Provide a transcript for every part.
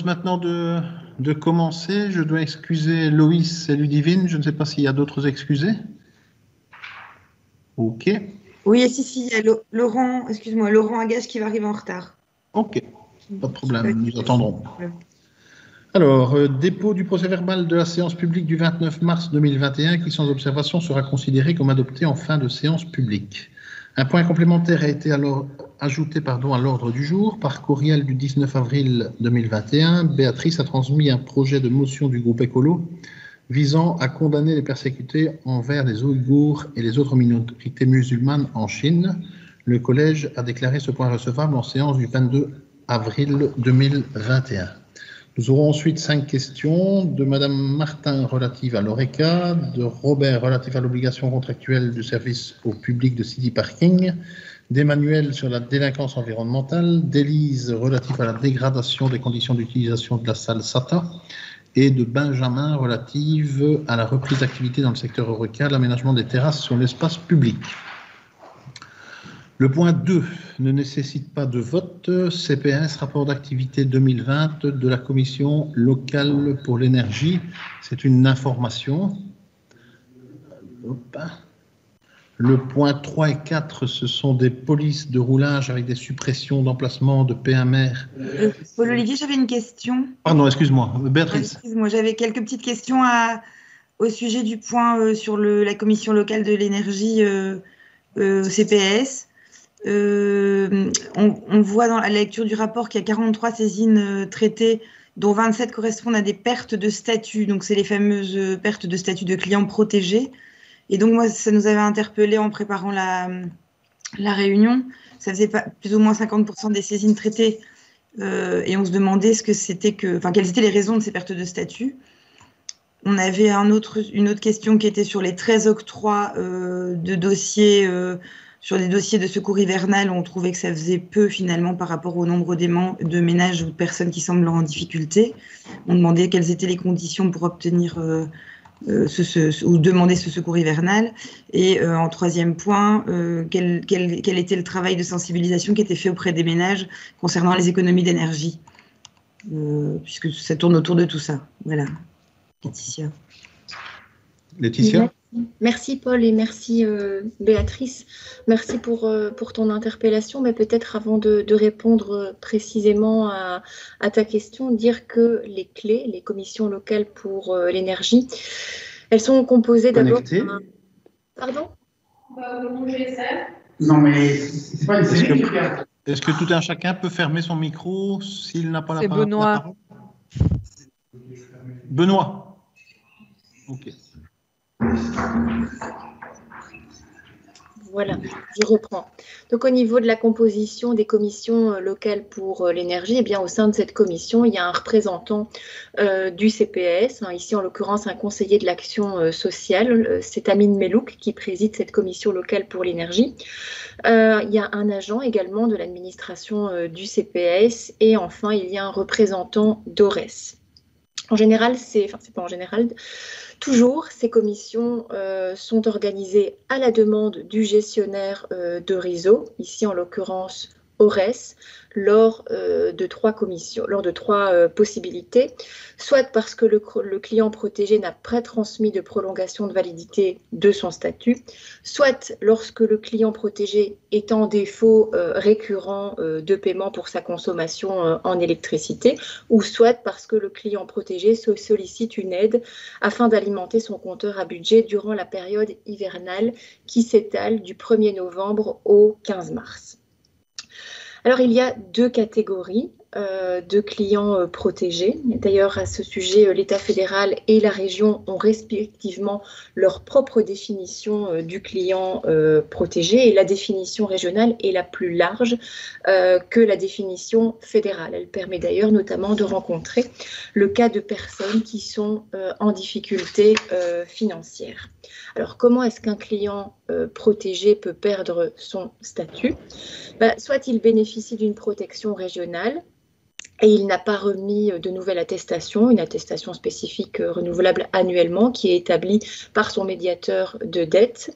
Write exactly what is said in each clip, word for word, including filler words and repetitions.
maintenant de, de commencer. Je dois excuser Loïs et Ludivine. Je ne sais pas s'il y a d'autres excusés. Ok. Oui, et si, si, il y a Laurent, excuse-moi, Laurent Agache qui va arriver en retard. Ok, pas de problème, nous attendrons. Alors, euh, dépôt du procès-verbal de la séance publique du vingt-neuf mars deux mille vingt et un qui, sans observation, sera considéré comme adopté en fin de séance publique. Un point complémentaire a été alors ajouté pardon, à l'ordre du jour. Par courriel du dix-neuf avril deux mille vingt et un, Béatrice a transmis un projet de motion du groupe Écolo visant à condamner les persécutés envers les Ouïghours et les autres minorités musulmanes en Chine. Le collège a déclaré ce point recevable en séance du vingt-deux avril deux mille vingt et un. Nous aurons ensuite cinq questions de Madame Martin relative à l'ORECA, de Robert relative à l'obligation contractuelle du service au public de City Parking, d'Emmanuel sur la délinquance environnementale, d'Élise relative à la dégradation des conditions d'utilisation de la salle SATA, et de Benjamin relative à la reprise d'activité dans le secteur ORECA, l'aménagement des terrasses sur l'espace public. Le point deux ne nécessite pas de vote. C P S, rapport d'activité deux mille vingt de la Commission locale pour l'énergie. C'est une information. Hop. Le point trois et quatre, ce sont des polices de roulage avec des suppressions d'emplacement de P M R. Euh, Paul Olivier, j'avais une question. Pardon, excuse-moi, Béatrice. Excuse-moi, j'avais quelques petites questions à, au sujet du point euh, sur le, la Commission locale de l'énergie euh, euh, au C P S. Euh, on, on voit dans la lecture du rapport qu'il y a quarante-trois saisines euh, traitées, dont vingt-sept correspondent à des pertes de statut. Donc, c'est les fameuses euh, pertes de statut de clients protégés. Et donc, moi, ça nous avait interpellé en préparant la, la réunion. Ça faisait pas, plus ou moins cinquante pour cent des saisines traitées. Euh, et on se demandait ce que c'était que, enfin, quelles étaient les raisons de ces pertes de statut. On avait un autre, une autre question qui était sur les treize octrois euh, de dossiers, euh, sur des dossiers de secours hivernal. On trouvait que ça faisait peu, finalement, par rapport au nombre de ménages ou de personnes qui semblent en difficulté. On demandait quelles étaient les conditions pour obtenir... Euh, Euh, ce, ce, ou demander ce secours hivernal. Et euh, en troisième point, euh, quel, quel, quel était le travail de sensibilisation qui était fait auprès des ménages concernant les économies d'énergie, euh, puisque ça tourne autour de tout ça. Voilà. Laetitia. Laetitia. Merci Paul et merci euh, Béatrice. Merci pour, euh, pour ton interpellation, mais peut-être avant de, de répondre précisément à, à ta question, dire que les clés, les commissions locales pour euh, l'énergie, elles sont composées d'abord... Un... Pardon Non mais c'est pas une série. Est-ce que tout un chacun peut fermer son micro s'il n'a pas la parole? C'est Benoît. Benoît. Ok. Voilà, je reprends. Donc au niveau de la composition des commissions locales pour l'énergie, eh bien au sein de cette commission, il y a un représentant euh, du C P S, hein, ici en l'occurrence un conseiller de l'action euh, sociale, c'est Amine Melouk qui préside cette commission locale pour l'énergie. Euh, il y a un agent également de l'administration euh, du C P S et enfin il y a un représentant d'Ores. En général, c'est, enfin c'est pas en général, toujours ces commissions euh, sont organisées à la demande du gestionnaire euh, de réseau, ici en l'occurrence Ores, lors euh, de trois commissions, lors de trois euh, possibilités, soit parce que le, le client protégé n'a pas transmis de prolongation de validité de son statut, soit lorsque le client protégé est en défaut euh, récurrent euh, de paiement pour sa consommation euh, en électricité, ou soit parce que le client protégé sollicite une aide afin d'alimenter son compteur à budget durant la période hivernale qui s'étale du premier novembre au quinze mars. Alors, il y a deux catégories euh, de clients euh, protégés. D'ailleurs, à ce sujet, euh, l'État fédéral et la région ont respectivement leur propre définition euh, du client euh, protégé et la définition régionale est la plus large euh, que la définition fédérale. Elle permet d'ailleurs notamment de rencontrer le cas de personnes qui sont euh, en difficulté euh, financière. Alors, comment est-ce qu'un client euh, protégé peut perdre son statut? Ben, soit il bénéficie d'une protection régionale et il n'a pas remis de nouvelle attestation, une attestation spécifique euh, renouvelable annuellement qui est établie par son médiateur de dette.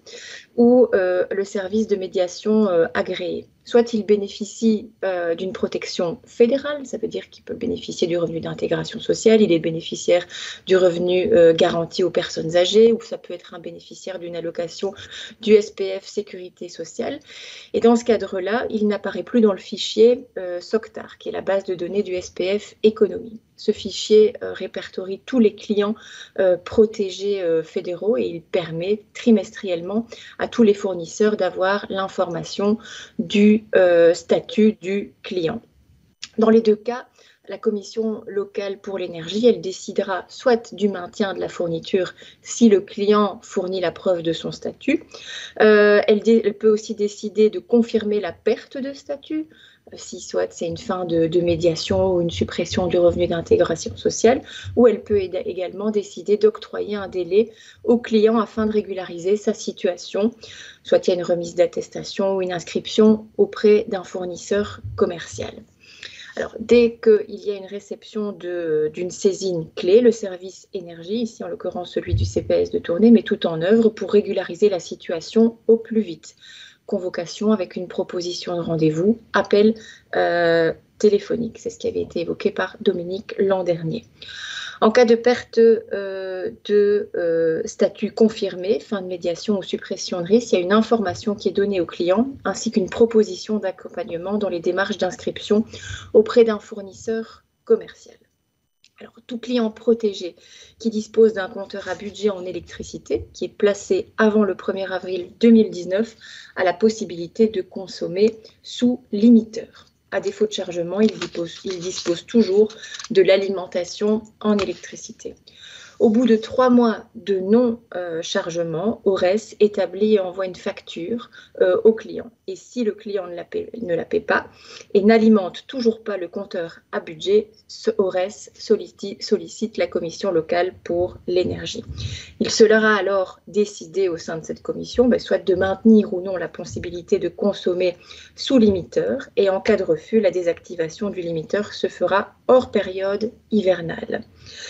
ou euh, le service de médiation euh, agréé. Soit il bénéficie euh, d'une protection fédérale, ça veut dire qu'il peut bénéficier du revenu d'intégration sociale, il est bénéficiaire du revenu euh, garanti aux personnes âgées, ou ça peut être un bénéficiaire d'une allocation du S P F Sécurité sociale. Et dans ce cadre-là, il n'apparaît plus dans le fichier euh, SOCTAR, qui est la base de données du S P F Économie. Ce fichier euh, répertorie tous les clients euh, protégés euh, fédéraux et il permet trimestriellement à tous les fournisseurs d'avoir l'information du euh, statut du client. Dans les deux cas, la Commission locale pour l'énergie, elle décidera soit du maintien de la fourniture si le client fournit la preuve de son statut. Euh, elle, elle peut aussi décider de confirmer la perte de statut, si soit c'est une fin de, de médiation ou une suppression du revenu d'intégration sociale, ou elle peut également décider d'octroyer un délai au client afin de régulariser sa situation, soit il y a une remise d'attestation ou une inscription auprès d'un fournisseur commercial. Alors, dès qu'il y a une réception d'une saisine clé, le service énergie, ici en l'occurrence celui du C P S de Tournai, met tout en œuvre pour régulariser la situation au plus vite. Convocation avec une proposition de rendez-vous, appel euh, téléphonique. C'est ce qui avait été évoqué par Dominique l'an dernier. En cas de perte euh, de euh, statut confirmé, fin de médiation ou suppression de risque, il y a une information qui est donnée au client ainsi qu'une proposition d'accompagnement dans les démarches d'inscription auprès d'un fournisseur commercial. Alors, tout client protégé qui dispose d'un compteur à budget en électricité qui est placé avant le premier avril deux mille dix-neuf a la possibilité de consommer sous limiteur. À défaut de chargement, il dispose, il dispose toujours de l'alimentation en électricité. Au bout de trois mois de non-chargement, O R E S établit et envoie une facture euh, au client. Et si le client ne la paie, ne la paie pas et n'alimente toujours pas le compteur à budget, O R E S sollicite, sollicite la commission locale pour l'énergie. Il sera alors décidé au sein de cette commission, ben, soit de maintenir ou non la possibilité de consommer sous limiteur. Et en cas de refus, la désactivation du limiteur se fera hors période hivernale.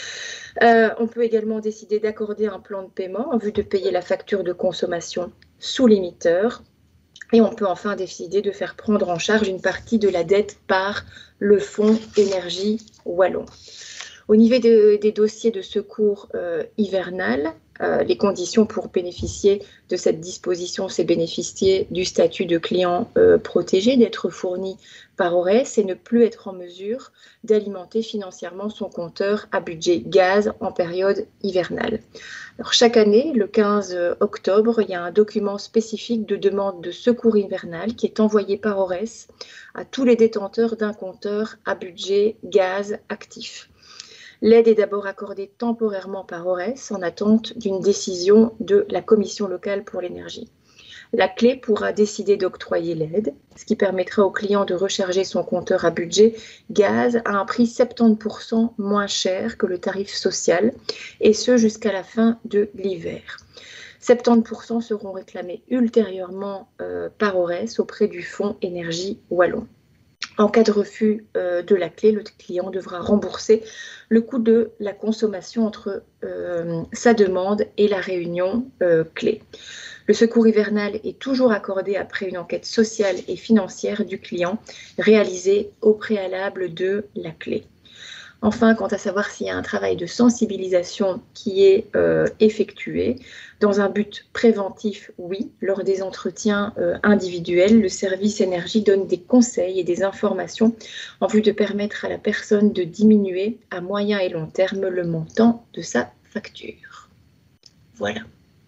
Euh, on peut également décider d'accorder un plan de paiement en vue de payer la facture de consommation sous limiteur. Et on peut enfin décider de faire prendre en charge une partie de la dette par le Fonds Énergie Wallon. Au niveau de, des dossiers de secours euh, hivernal, euh, les conditions pour bénéficier de cette disposition, c'est bénéficier du statut de client euh, protégé, d'être fourni par O R E S et ne plus être en mesure d'alimenter financièrement son compteur à budget gaz en période hivernale. Alors, chaque année, le quinze octobre, il y a un document spécifique de demande de secours hivernal qui est envoyé par O R E S à tous les détenteurs d'un compteur à budget gaz actif. L'aide est d'abord accordée temporairement par O R E S en attente d'une décision de la Commission locale pour l'énergie. La clé pourra décider d'octroyer l'aide, ce qui permettra au client de recharger son compteur à budget gaz à un prix soixante-dix pour cent moins cher que le tarif social, et ce jusqu'à la fin de l'hiver. soixante-dix pour cent seront réclamés ultérieurement euh, par O R E S auprès du Fonds Énergie Wallon. En cas de refus euh, de la clé, le client devra rembourser le coût de la consommation entre euh, sa demande et la réunion euh, clé. Le secours hivernal est toujours accordé après une enquête sociale et financière du client réalisée au préalable de la clé. Enfin, quant à savoir s'il y a un travail de sensibilisation qui est euh, effectué, dans un but préventif, oui, lors des entretiens euh, individuels, le service énergie donne des conseils et des informations en vue de permettre à la personne de diminuer à moyen et long terme le montant de sa facture. Voilà.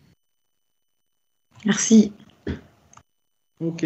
Merci. Ok.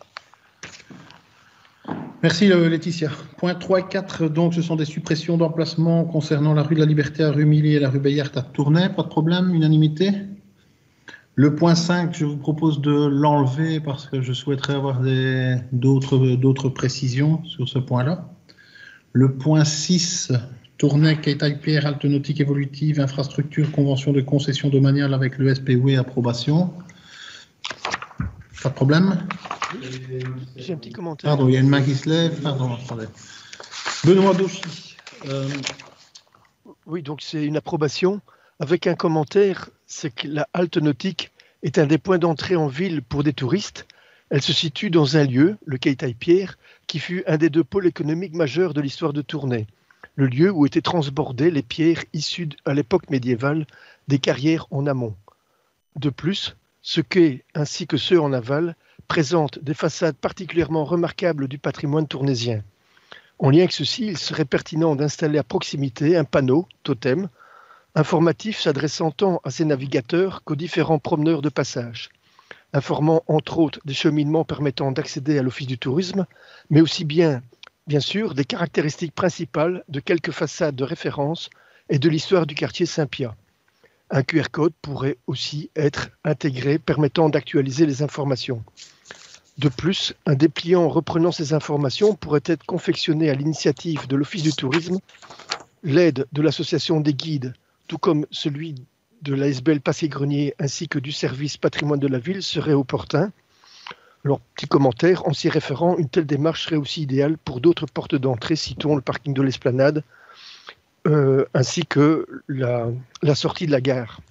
Merci Laetitia. Point trois et quatre, donc ce sont des suppressions d'emplacements concernant la rue de la Liberté à Rumilly et la rue Bayard à Tournai. Pas de problème, unanimité. Le point cinq, je vous propose de l'enlever parce que je souhaiterais avoir d'autres précisions sur ce point-là. Le point six, Tournai, quai taille-pierre, halte nautique évolutive, infrastructure, convention de concession domaniale avec le S P W, approbation. Pas de problème? J'ai un petit commentaire. Pardon, il y a une main qui se lève. Pardon, attendez. Benoît Dauchy. Euh... Oui, donc c'est une approbation avec un commentaire, c'est que la halte nautique est un des points d'entrée en ville pour des touristes. Elle se situe dans un lieu, le quai Taille-Pierre, qui fut un des deux pôles économiques majeurs de l'histoire de Tournai. Le lieu où étaient transbordées les pierres issues à l'époque médiévale des carrières en amont. De plus, ce quai ainsi que ceux en aval présentent des façades particulièrement remarquables du patrimoine tournaisien. En lien avec ceci, il serait pertinent d'installer à proximité un panneau, totem, informatif s'adressant tant à ces navigateurs qu'aux différents promeneurs de passage, informant entre autres des cheminements permettant d'accéder à l'office du tourisme, mais aussi bien, bien sûr, des caractéristiques principales de quelques façades de référence et de l'histoire du quartier Saint-Pia. Un Q R code pourrait aussi être intégré permettant d'actualiser les informations. De plus, un dépliant reprenant ces informations pourrait être confectionné à l'initiative de l'Office du tourisme, l'aide de l'Association des guides, tout comme celui de l'A S B L Passy-Grenier ainsi que du service patrimoine de la ville serait opportun. Alors, petit commentaire, en s'y référant, une telle démarche serait aussi idéale pour d'autres portes d'entrée, citons le parking de l'Esplanade, euh, ainsi que la, la sortie de la gare.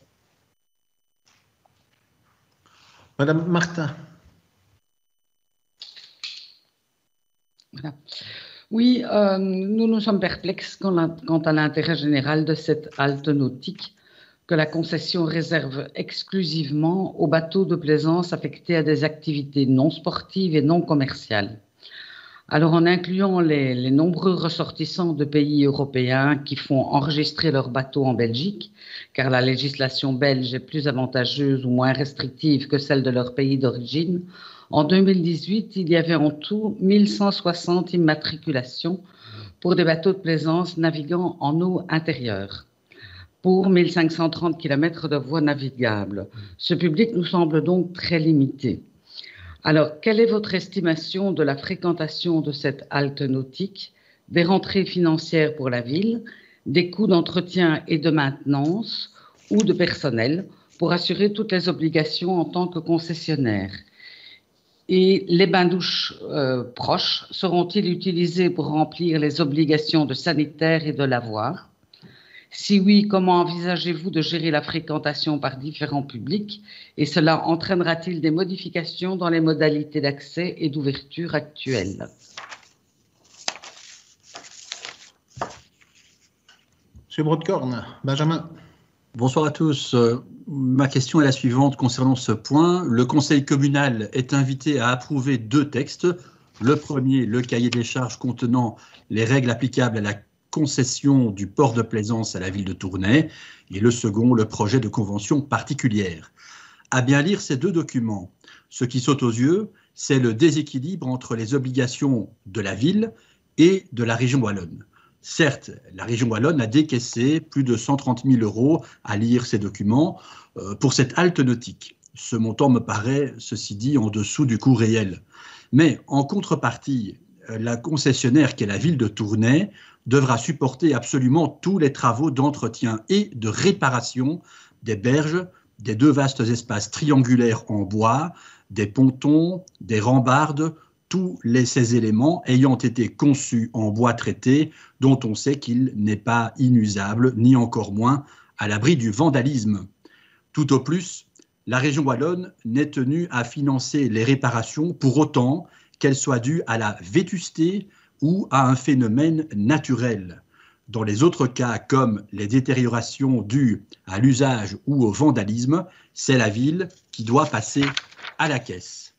Madame Martin. Voilà. Oui, euh, nous nous sommes perplexes quant à l'intérêt général de cette halte nautique que la concession réserve exclusivement aux bateaux de plaisance affectés à des activités non sportives et non commerciales. Alors, en incluant les, les nombreux ressortissants de pays européens qui font enregistrer leurs bateaux en Belgique, car la législation belge est plus avantageuse ou moins restrictive que celle de leur pays d'origine, en deux mille dix-huit, il y avait en tout mille cent soixante immatriculations pour des bateaux de plaisance naviguant en eau intérieure, pour mille cinq cent trente kilomètres de voies navigables. Ce public nous semble donc très limité. Alors, quelle est votre estimation de la fréquentation de cette halte nautique, des rentrées financières pour la ville, des coûts d'entretien et de maintenance ou de personnel pour assurer toutes les obligations en tant que concessionnaire? Et les bains-douches euh, proches seront-ils utilisés pour remplir les obligations de sanitaire et de lavoir? Si oui, comment envisagez-vous de gérer la fréquentation par différents publics et cela entraînera-t-il des modifications dans les modalités d'accès et d'ouverture actuelles? Monsieur Brodecorne, Benjamin. Bonsoir à tous. Euh, ma question est la suivante concernant ce point. Le Conseil communal est invité à approuver deux textes. Le premier, le cahier des charges contenant les règles applicables à la concession du port de plaisance à la ville de Tournai, et le second, le projet de convention particulière. À bien lire ces deux documents, ce qui saute aux yeux, c'est le déséquilibre entre les obligations de la ville et de la région wallonne. Certes, la région wallonne a décaissé plus de cent trente mille euros à lire ces documents euh, pour cette halte nautique. Ce montant me paraît, ceci dit, en dessous du coût réel. Mais en contrepartie, la concessionnaire qui est la ville de Tournai devra supporter absolument tous les travaux d'entretien et de réparation des berges, des deux vastes espaces triangulaires en bois, des pontons, des rambardes, tous les, ces éléments ayant été conçus en bois traité, dont on sait qu'il n'est pas inusable, ni encore moins à l'abri du vandalisme. Tout au plus, la région wallonne n'est tenue à financer les réparations pour autant qu'elles soient dues à la vétusté ou à un phénomène naturel. Dans les autres cas, comme les détériorations dues à l'usage ou au vandalisme, c'est la ville qui doit passer à la caisse.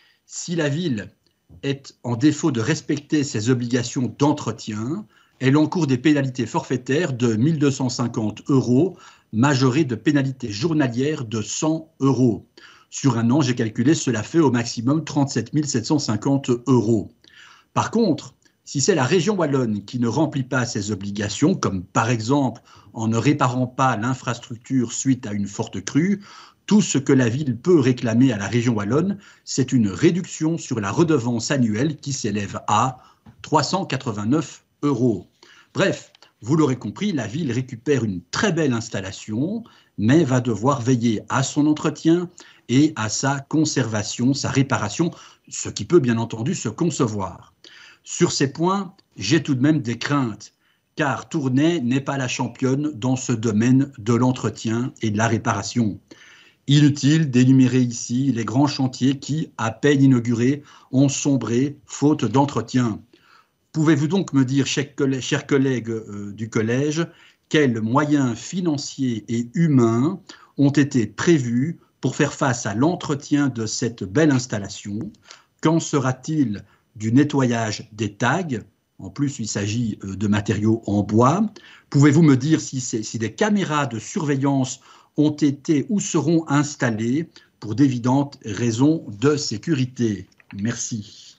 Si la ville est en défaut de respecter ses obligations d'entretien, elle encourt des pénalités forfaitaires de mille deux cent cinquante euros, majorées de pénalités journalières de cent euros. Sur un an, j'ai calculé, cela fait au maximum trente-sept mille sept cent cinquante euros. Par contre, si c'est la région wallonne qui ne remplit pas ses obligations, comme par exemple en ne réparant pas l'infrastructure suite à une forte crue, tout ce que la ville peut réclamer à la région wallonne, c'est une réduction sur la redevance annuelle qui s'élève à trois cent quatre-vingt-neuf euros. Bref, vous l'aurez compris, la ville récupère une très belle installation, mais va devoir veiller à son entretien et à sa conservation, sa réparation, ce qui peut bien entendu se concevoir. Sur ces points, j'ai tout de même des craintes, car Tournai n'est pas la championne dans ce domaine de l'entretien et de la réparation. Inutile d'énumérer ici les grands chantiers qui, à peine inaugurés, ont sombré faute d'entretien. Pouvez-vous donc me dire, chers collègues euh, du collège, quels moyens financiers et humains ont été prévus pour faire face à l'entretien de cette belle installation? Qu'en sera-t-il du nettoyage des tags? En plus, il s'agit de matériaux en bois. Pouvez-vous me dire si, si des caméras de surveillance ont été ou seront installées pour d'évidentes raisons de sécurité? Merci.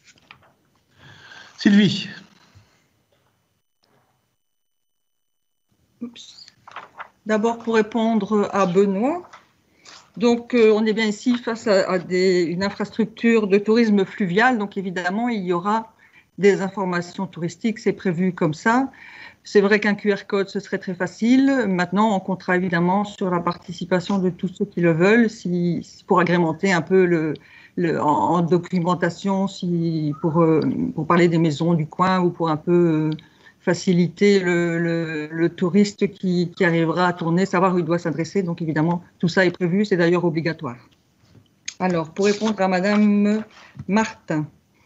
Sylvie. D'abord, pour répondre à Benoît, donc euh, on est bien ici face à, à des, une infrastructure de tourisme fluvial, donc évidemment il y aura des informations touristiques, c'est prévu comme ça. C'est vrai qu'un Q R code, ce serait très facile. Maintenant, on comptera évidemment sur la participation de tous ceux qui le veulent, si, pour agrémenter un peu le, le, en, en documentation, si, pour, euh, pour parler des maisons du coin ou pour un peu euh, faciliter le, le, le touriste qui, qui arrivera à tourner, savoir où il doit s'adresser. Donc évidemment, tout ça est prévu, c'est d'ailleurs obligatoire. Alors, pour répondre à Madame Martin.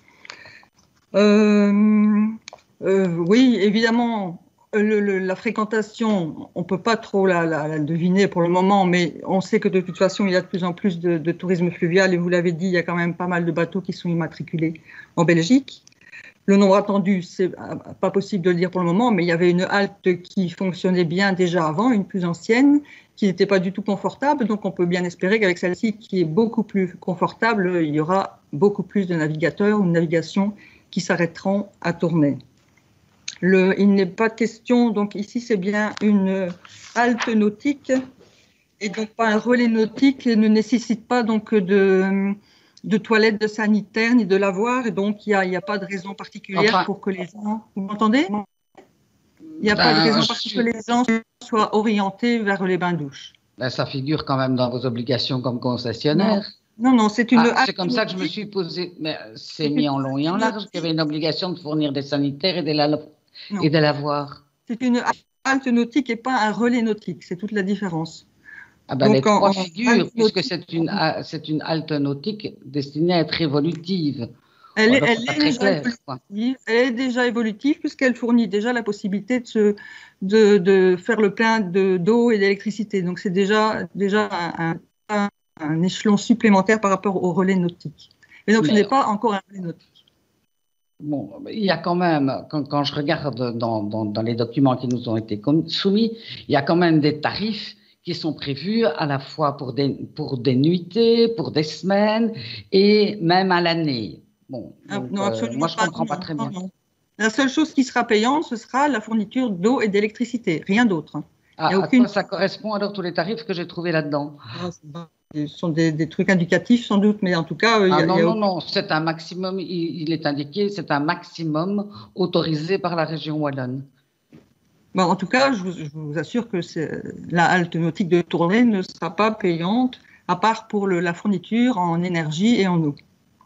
Euh, euh, oui, évidemment, le, le, la fréquentation, on ne peut pas trop la, la, la deviner pour le moment, mais on sait que de toute façon, il y a de plus en plus de, de tourisme fluvial, et vous l'avez dit, il y a quand même pas mal de bateaux qui sont immatriculés en Belgique. Le nombre attendu, c'est pas possible de le dire pour le moment, mais il y avait une halte qui fonctionnait bien déjà avant, une plus ancienne, qui n'était pas du tout confortable, donc on peut bien espérer qu'avec celle-ci, qui est beaucoup plus confortable, il y aura beaucoup plus de navigateurs ou de navigation qui s'arrêteront à tourner. Le, il n'est pas question, donc ici c'est bien une halte nautique et donc pas un relais nautique et ne nécessite pas donc de, de toilettes de sanitaire ni de lavoir et donc il n'y a, a pas de raison particulière enfin, pour que les gens... Vous m'entendez? Il n'y a ben, pas de raison particulière que les gens soient orientés vers les bains-douches. Ben, ça figure quand même dans vos obligations comme concessionnaire. Non. Non, non, c'est une ah, c'est comme ça que je me suis posé, mais c'est mis en long et en large qu'il y avait une obligation de fournir des sanitaires et des, la... et des lavoirs. C'est une halte nautique et pas un relais nautique, c'est toute la différence. Ah ben, donc, les trois en, figures, puisque c'est une, c'est une halte nautique destinée à être évolutive. Elle, bon, est, elle, est, déjà clair, évolutive, elle est déjà évolutive puisqu'elle fournit déjà la possibilité de, se, de, de faire le plein de, d'eau et d'électricité. Donc c'est déjà, déjà un, un un échelon supplémentaire par rapport au relais nautique. Mais donc, Mais, ce n'est pas encore un relais nautique. Bon, il y a quand même, quand, quand je regarde dans, dans, dans les documents qui nous ont été soumis, il y a quand même des tarifs qui sont prévus à la fois pour des, pour des nuitées, pour des semaines et même à l'année. Bon, ah, donc, non, absolument euh, moi, je ne comprends non, pas très non, bien. Non. La seule chose qui sera payante, ce sera la fourniture d'eau et d'électricité, rien d'autre. Ah, à aucune... quoi ça correspond alors tous les tarifs que j'ai trouvés là-dedans? Ah, ce sont des, des trucs indicatifs sans doute, mais en tout cas... Euh, ah, y a, non, y a non, aucun... non, c'est un maximum, il, il est indiqué, c'est un maximum autorisé par la région wallonne. Bon, en tout cas, je vous, je vous assure que la halte nautique de Tournai ne sera pas payante, à part pour le, la fourniture en énergie et en eau.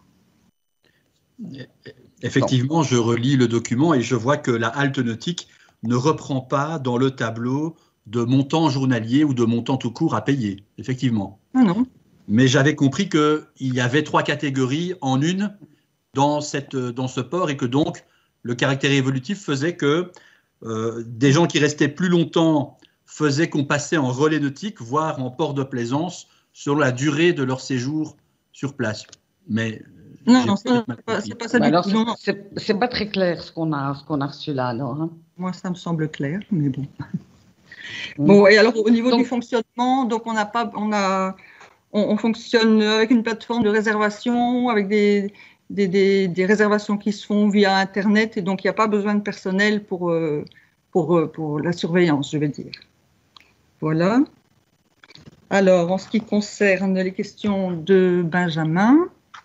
Effectivement, je relis le document et je vois que la halte nautique ne reprend pas dans le tableau de montant journalier ou de montant tout court à payer, effectivement. Ah non. Mais j'avais compris qu'il y avait trois catégories en une dans, cette, dans ce port et que donc le caractère évolutif faisait que euh, des gens qui restaient plus longtemps faisaient qu'on passait en relais nautique, voire en port de plaisance, selon la durée de leur séjour sur place. Mais non, non, c'est pas, pas ça bah du tout. C'est pas très clair ce qu'on a, ce qu'on a reçu là, alors. Hein. Moi, ça me semble clair, mais bon. Bon, et alors au niveau donc, du fonctionnement, donc on n'a pas, on a, on, on fonctionne avec une plateforme de réservation, avec des, des, des, des réservations qui se font via Internet, et donc il n'y a pas besoin de personnel pour, pour, pour la surveillance, je vais dire. Voilà. Alors, en ce qui concerne les questions de Benjamin,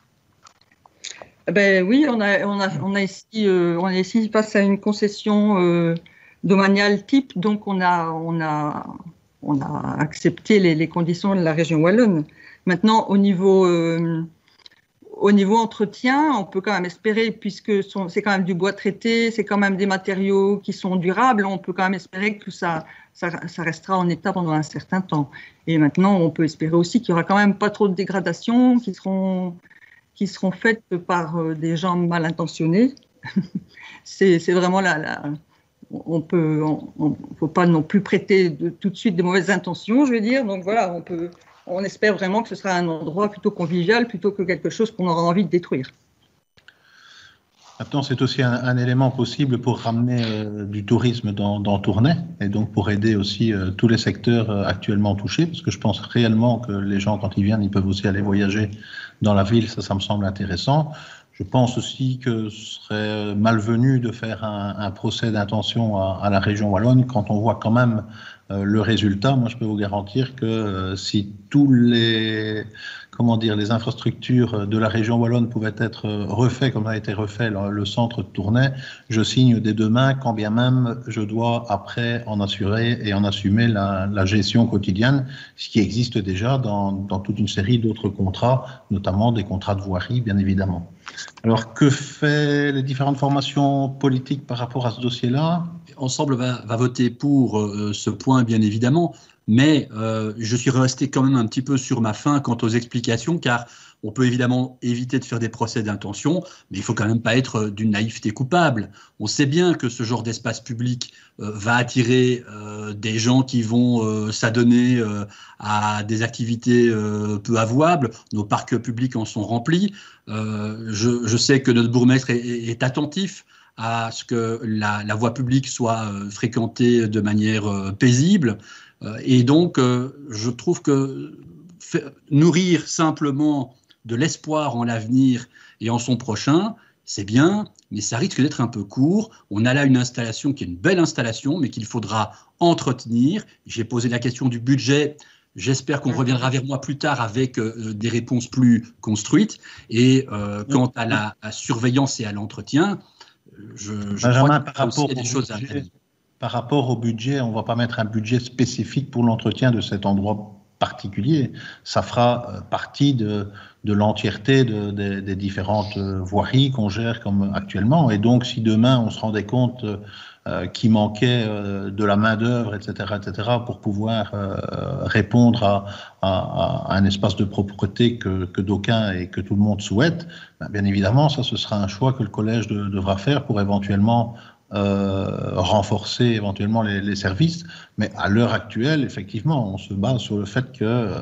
ben oui, on a, on a, on a ici, euh, on est ici face à une concession euh, domaniale type, donc on a, on a, on a accepté les, les conditions de la région wallonne. Maintenant, au niveau, euh, au niveau entretien, on peut quand même espérer, puisque son, c'est quand même du bois traité, c'est quand même des matériaux qui sont durables, on peut quand même espérer que ça, ça, ça restera en état pendant un certain temps. Et maintenant, on peut espérer aussi qu'il n'y aura quand même pas trop de dégradations qui seront, qui seront faites par euh, des gens mal intentionnés. c'est, c'est vraiment la... la on peut, on ne faut pas non plus prêter de, tout de suite des mauvaises intentions, je veux dire. Donc voilà, on peut... On espère vraiment que ce sera un endroit plutôt convivial plutôt que quelque chose qu'on aura envie de détruire. Maintenant, c'est aussi un, un élément possible pour ramener euh, du tourisme dans, dans Tournai et donc pour aider aussi euh, tous les secteurs euh, actuellement touchés, parce que je pense réellement que les gens, quand ils viennent, ils peuvent aussi aller voyager dans la ville. Ça, ça me semble intéressant. Je pense aussi que ce serait malvenu de faire un, un procès d'intention à, à la région wallonne quand on voit quand même euh, le résultat. Moi, je peux vous garantir que euh, si tous les, comment dire, les infrastructures de la région wallonne pouvaient être refaits comme a été refait le, le centre de Tournai, je signe dès demain, quand bien même je dois après en assurer et en assumer la, la gestion quotidienne, ce qui existe déjà dans, dans toute une série d'autres contrats, notamment des contrats de voirie, bien évidemment. Alors, que fait les différentes formations politiques par rapport à ce dossier-là? Ensemble va, va voter pour euh, ce point, bien évidemment, mais euh, je suis resté quand même un petit peu sur ma faim quant aux explications, car on peut évidemment éviter de faire des procès d'intention, mais il ne faut quand même pas être d'une naïveté coupable. On sait bien que ce genre d'espace public euh, va attirer euh, des gens qui vont euh, s'adonner euh, à des activités euh, peu avouables. Nos parcs publics en sont remplis. Euh, je, je sais que notre bourgmestre est, est attentif à ce que la, la voie publique soit euh, fréquentée de manière euh, paisible. Euh, et donc, euh, je trouve que fait, nourrir simplement de l'espoir en l'avenir et en son prochain, c'est bien, mais ça risque d'être un peu court. On a là une installation qui est une belle installation, mais qu'il faudra entretenir. J'ai posé la question du budget. J'espère qu'on reviendra vers moi plus tard avec euh, des réponses plus construites. Et euh, quant à la à surveillance et à l'entretien, je, je Benjamin, crois par rapport, qu'il y a des choses à budget, par rapport au budget, on ne va pas mettre un budget spécifique pour l'entretien de cet endroit particulier. Ça fera euh, partie de, de l'entièreté de, de, des différentes euh, voiries qu'on gère comme actuellement. Et donc, si demain, on se rendait compte euh, qu'il manquait euh, de la main-d'œuvre, et cetera, et cetera, pour pouvoir euh, répondre à, à, à un espace de propreté que, que d'aucuns et que tout le monde souhaite, ben, bien évidemment, ça, ce sera un choix que le collège de, devra faire pour éventuellement Euh, renforcer éventuellement les, les services, mais à l'heure actuelle, effectivement, on se base sur le fait que, euh,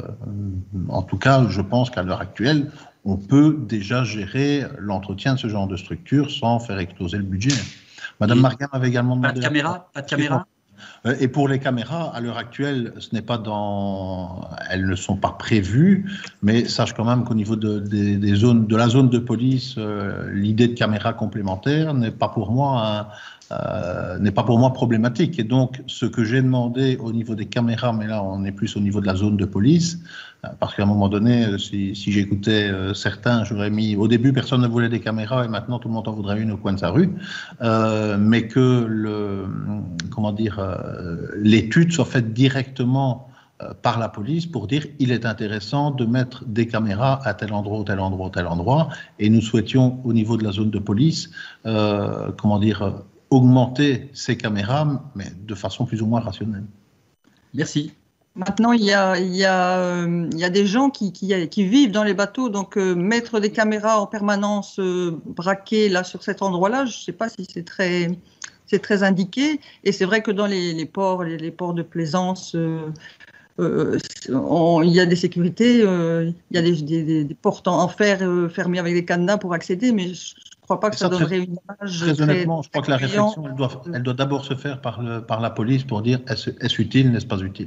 en tout cas, je pense qu'à l'heure actuelle, on peut déjà gérer l'entretien de ce genre de structure sans faire exploser le budget. Madame Margam avait également demandé... Pas de caméra, pas de caméra. Et pour les caméras, à l'heure actuelle, ce n'est pas dans, elles ne sont pas prévues, mais sache quand même qu'au niveau de, des, des zones, de la zone de police, euh, l'idée de caméras complémentaires n'est pas pour moi un, euh, n'est pas pour moi problématique. Et donc, ce que j'ai demandé au niveau des caméras, mais là, on est plus au niveau de la zone de police, parce qu'à un moment donné, si, si j'écoutais euh, certains, j'aurais mis... Au début, personne ne voulait des caméras et maintenant, tout le monde en voudrait une au coin de sa rue. Euh, mais que le, comment dire, euh, l'étude soit faite directement euh, par la police pour dire il est intéressant de mettre des caméras à tel endroit, tel endroit, tel endroit. Et nous souhaitions, au niveau de la zone de police, euh, comment dire, augmenter ces caméras, mais de façon plus ou moins rationnelle. Merci. Maintenant, il y a, il y a, euh, il y a des gens qui, qui, qui vivent dans les bateaux, donc euh, mettre des caméras en permanence euh, braquées là, sur cet endroit-là, je ne sais pas si c'est très, c'est très indiqué. Et c'est vrai que dans les, les ports, les, les ports de plaisance, euh, euh, on, il y a des sécurités, euh, il y a des, des, des portes en fer euh, fermées avec des cadenas pour accéder, mais je ne crois pas que ça, ça donnerait très, une image. Très, très honnêtement, je crois que la réflexion, elle doit, elle doit d'abord se faire par, le, par la police pour dire est-ce, est-ce utile, n'est-ce pas utile.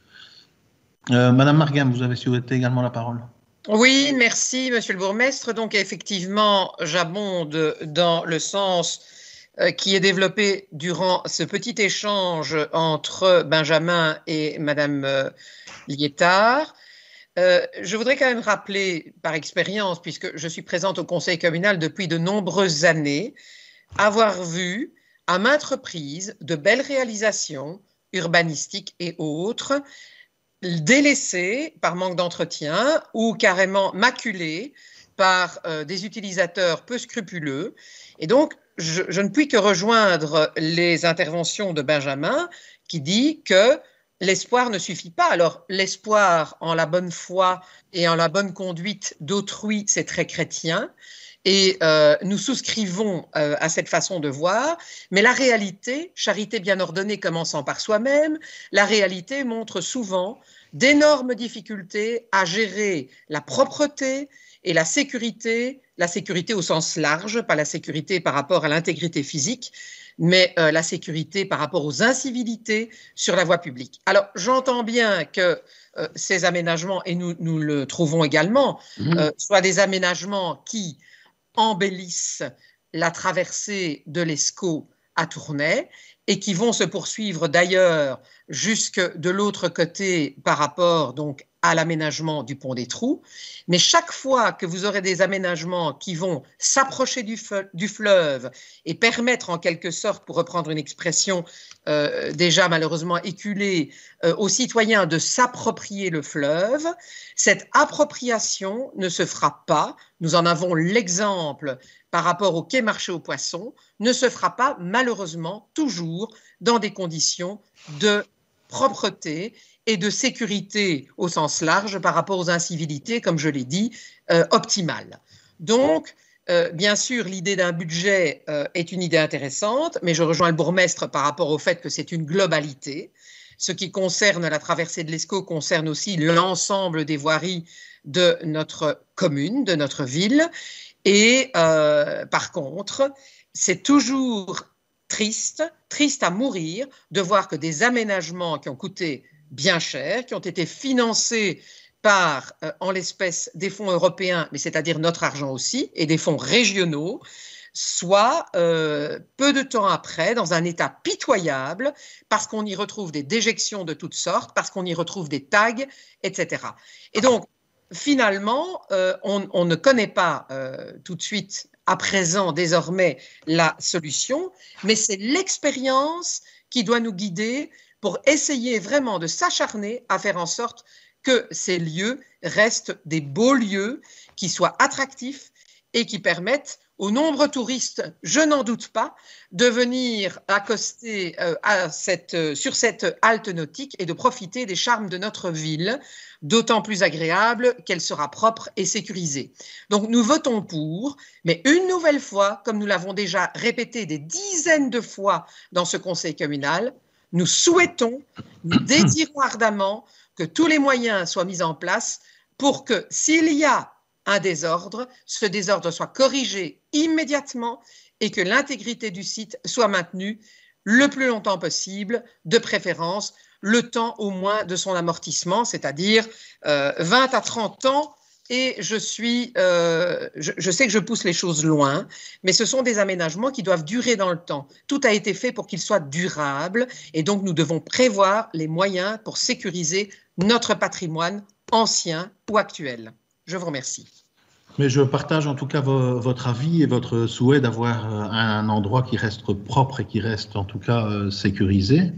Euh, Madame Margam, vous avez souhaité également la parole. Oui, merci, Monsieur le bourgmestre. Donc, effectivement, j'abonde dans le sens euh, qui est développé durant ce petit échange entre Benjamin et Madame euh, Liétard. Euh, je voudrais quand même rappeler, par expérience, puisque je suis présente au conseil communal depuis de nombreuses années, avoir vu à maintes reprises de belles réalisations urbanistiques et autres délaissés par manque d'entretien ou carrément maculés par euh, des utilisateurs peu scrupuleux. Et donc, je, je ne puis que rejoindre les interventions de Benjamin qui dit que l'espoir ne suffit pas. Alors, l'espoir en la bonne foi et en la bonne conduite d'autrui, c'est très chrétien. Et euh, nous souscrivons euh, à cette façon de voir, mais la réalité, charité bien ordonnée commençant par soi-même, la réalité montre souvent d'énormes difficultés à gérer la propreté et la sécurité, la sécurité au sens large, pas la sécurité par rapport à l'intégrité physique, mais euh, la sécurité par rapport aux incivilités sur la voie publique. Alors, j'entends bien que euh, ces aménagements, et nous, nous le trouvons également, mmh. euh, soient des aménagements qui embellissent la traversée de l'Escaut à Tournai et qui vont se poursuivre d'ailleurs jusque de l'autre côté par rapport donc à l'aménagement du pont des Trous. Mais chaque fois que vous aurez des aménagements qui vont s'approcher du, du fleuve et permettre en quelque sorte, pour reprendre une expression euh, déjà malheureusement éculée, euh, aux citoyens de s'approprier le fleuve, cette appropriation ne se fera pas, nous en avons l'exemple par rapport au quai marché aux poissons, ne se fera pas malheureusement toujours dans des conditions de propreté et de sécurité au sens large par rapport aux incivilités, comme je l'ai dit, euh, optimales. Donc, euh, bien sûr, l'idée d'un budget euh, est une idée intéressante, mais je rejoins le bourgmestre par rapport au fait que c'est une globalité. Ce qui concerne la traversée de l'Escaut concerne aussi l'ensemble des voiries de notre commune, de notre ville. Et euh, par contre, c'est toujours triste, triste à mourir, de voir que des aménagements qui ont coûté bien cher, qui ont été financés par, euh, en l'espèce, des fonds européens, mais c'est-à-dire notre argent aussi, et des fonds régionaux, soit euh, peu de temps après dans un état pitoyable, parce qu'on y retrouve des déjections de toutes sortes, parce qu'on y retrouve des tags, et cetera. Et donc, finalement, euh, on, on ne connaît pas euh, tout de suite, à présent, désormais, la solution, mais c'est l'expérience qui doit nous guider pour essayer vraiment de s'acharner à faire en sorte que ces lieux restent des beaux lieux, qui soient attractifs et qui permettent aux nombreux touristes, je n'en doute pas, de venir accoster euh, à cette, euh, sur cette halte nautique et de profiter des charmes de notre ville, d'autant plus agréable qu'elle sera propre et sécurisée. Donc nous votons pour, mais une nouvelle fois, comme nous l'avons déjà répété des dizaines de fois dans ce conseil communal, nous souhaitons, nous désirons ardemment que tous les moyens soient mis en place pour que s'il y a un désordre, ce désordre soit corrigé immédiatement et que l'intégrité du site soit maintenue le plus longtemps possible, de préférence le temps au moins de son amortissement, c'est-à-dire euh, vingt à trente ans. Et je, suis, euh, je, je sais que je pousse les choses loin, mais ce sont des aménagements qui doivent durer dans le temps. Tout a été fait pour qu'ils soient durables et donc nous devons prévoir les moyens pour sécuriser notre patrimoine ancien ou actuel. Je vous remercie. Mais je partage en tout cas vo votre avis et votre souhait d'avoir un endroit qui reste propre et qui reste en tout cas euh, sécurisé.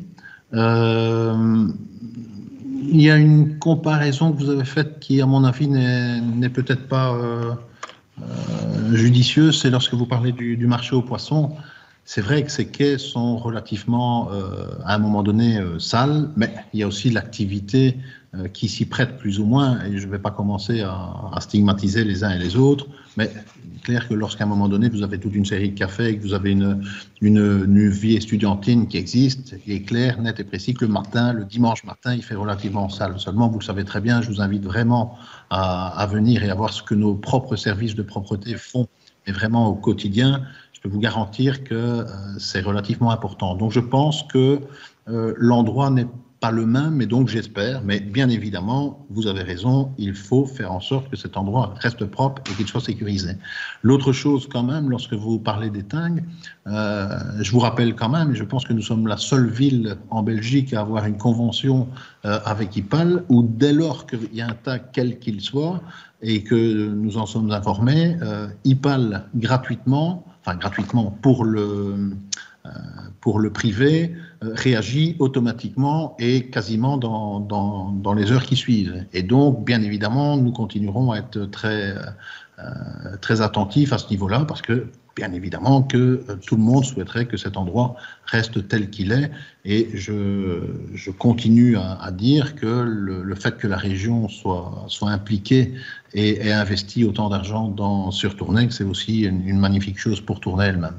Euh, il y a une comparaison que vous avez faite qui, à mon avis, n'est peut-être pas euh, euh, judicieuse. C'est lorsque vous parlez du, du marché aux poissons. C'est vrai que ces quais sont relativement, euh, à un moment donné, euh, sales, mais il y a aussi l'activité euh, qui s'y prête plus ou moins, et je ne vais pas commencer à, à stigmatiser les uns et les autres, mais il est clair que lorsqu'à un moment donné, vous avez toute une série de cafés et que vous avez une, une, une vie estudiantine qui existe, il est clair, net et précis que le matin, le dimanche matin, il fait relativement sale. Seulement, vous le savez très bien, je vous invite vraiment à, à venir et à voir ce que nos propres services de propreté font, mais vraiment au quotidien. Je peux vous garantir que euh, c'est relativement important. Donc je pense que euh, l'endroit n'est pas le même, mais donc j'espère, mais bien évidemment, vous avez raison, il faut faire en sorte que cet endroit reste propre et qu'il soit sécurisé. L'autre chose quand même, lorsque vous parlez des tags, euh, je vous rappelle quand même, et je pense que nous sommes la seule ville en Belgique à avoir une convention euh, avec I P A L, où dès lors qu'il y a un tag quel qu'il soit, et que nous en sommes informés, euh, I P A L gratuitement, enfin gratuitement pour le, euh, pour le privé, euh, réagit automatiquement et quasiment dans, dans, dans les heures qui suivent. Et donc, bien évidemment, nous continuerons à être très, euh, très attentifs à ce niveau-là, parce que, bien évidemment, que euh, tout le monde souhaiterait que cet endroit reste tel qu'il est. Et je, je continue à, à dire que le, le fait que la région soit, soit impliquée et ait investi autant d'argent dans, sur Tournai, c'est aussi une, une magnifique chose pour Tournai elle-même.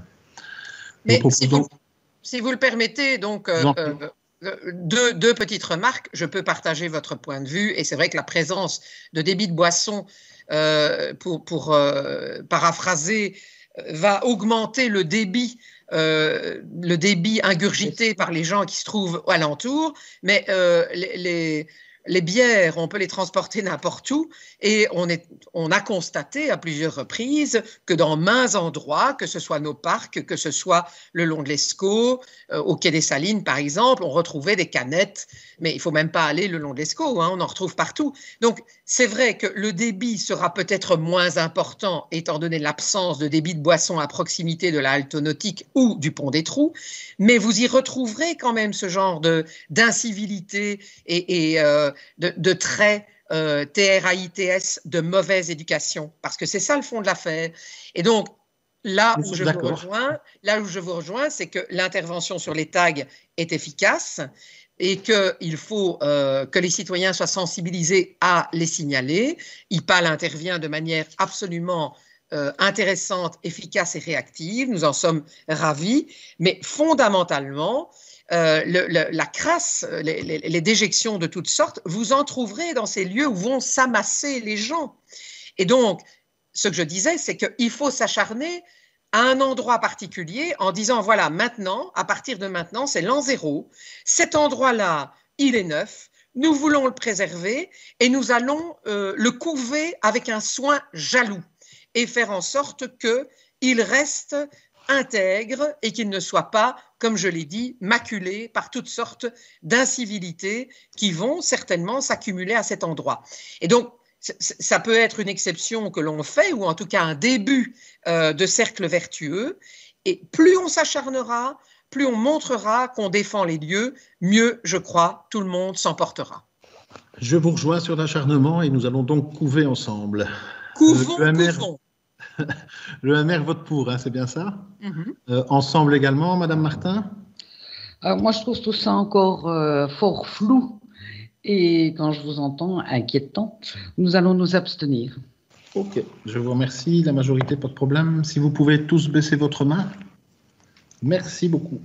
Mais si vous, si vous le permettez, donc, euh, euh, deux, deux petites remarques. Je peux partager votre point de vue, et c'est vrai que la présence de débits de boissons, euh, pour, pour euh, paraphraser, va augmenter le débit, euh, le débit ingurgité par les gens qui se trouvent alentour, mais euh, les, les, les bières, on peut les transporter n'importe où, et on, est, on a constaté à plusieurs reprises que dans maints endroits, que ce soit nos parcs, que ce soit le long de l'Escaut, euh, au quai des Salines par exemple, on retrouvait des canettes, mais il ne faut même pas aller le long de l'Escaut, hein, on en retrouve partout. Donc c'est vrai que le débit sera peut-être moins important étant donné l'absence de débit de boissons à proximité de la halte nautique ou du pont des Trous, mais vous y retrouverez quand même ce genre de, d'incivilité et, et euh, de, de traits euh, T R A I T S, de mauvaise éducation, parce que c'est ça le fond de l'affaire. Et donc, là où, je vous rejoins, là où je vous rejoins, c'est que l'intervention sur les tags est efficace et qu'il faut euh, que les citoyens soient sensibilisés à les signaler. I P A L intervient de manière absolument euh, intéressante, efficace et réactive. Nous en sommes ravis, mais fondamentalement, Euh, le, le, la crasse, les, les, les déjections de toutes sortes, vous en trouverez dans ces lieux où vont s'amasser les gens. Et donc, ce que je disais, c'est qu'il faut s'acharner à un endroit particulier en disant, voilà, maintenant, à partir de maintenant, c'est l'an zéro. Cet endroit-là, il est neuf, nous voulons le préserver et nous allons euh, le couver avec un soin jaloux et faire en sorte qu'il reste intègre et qu'il ne soit pas, comme je l'ai dit, maculé par toutes sortes d'incivilités qui vont certainement s'accumuler à cet endroit. Et donc, ça peut être une exception que l'on fait, ou en tout cas un début euh, de cercle vertueux. Et plus on s'acharnera, plus on montrera qu'on défend les lieux, mieux, je crois, tout le monde s'en portera. Je vous rejoins sur l'acharnement et nous allons donc couver ensemble. Couvons, euh, le couvons. Le M R vote pour, hein, c'est bien ça? Mm-hmm. euh, Ensemble également, Madame Martin? euh, Moi, je trouve tout ça encore euh, fort flou. Et quand je vous entends, inquiétant, nous allons nous abstenir. Ok, je vous remercie. La majorité, pas de problème. Si vous pouvez tous baisser votre main. Merci beaucoup.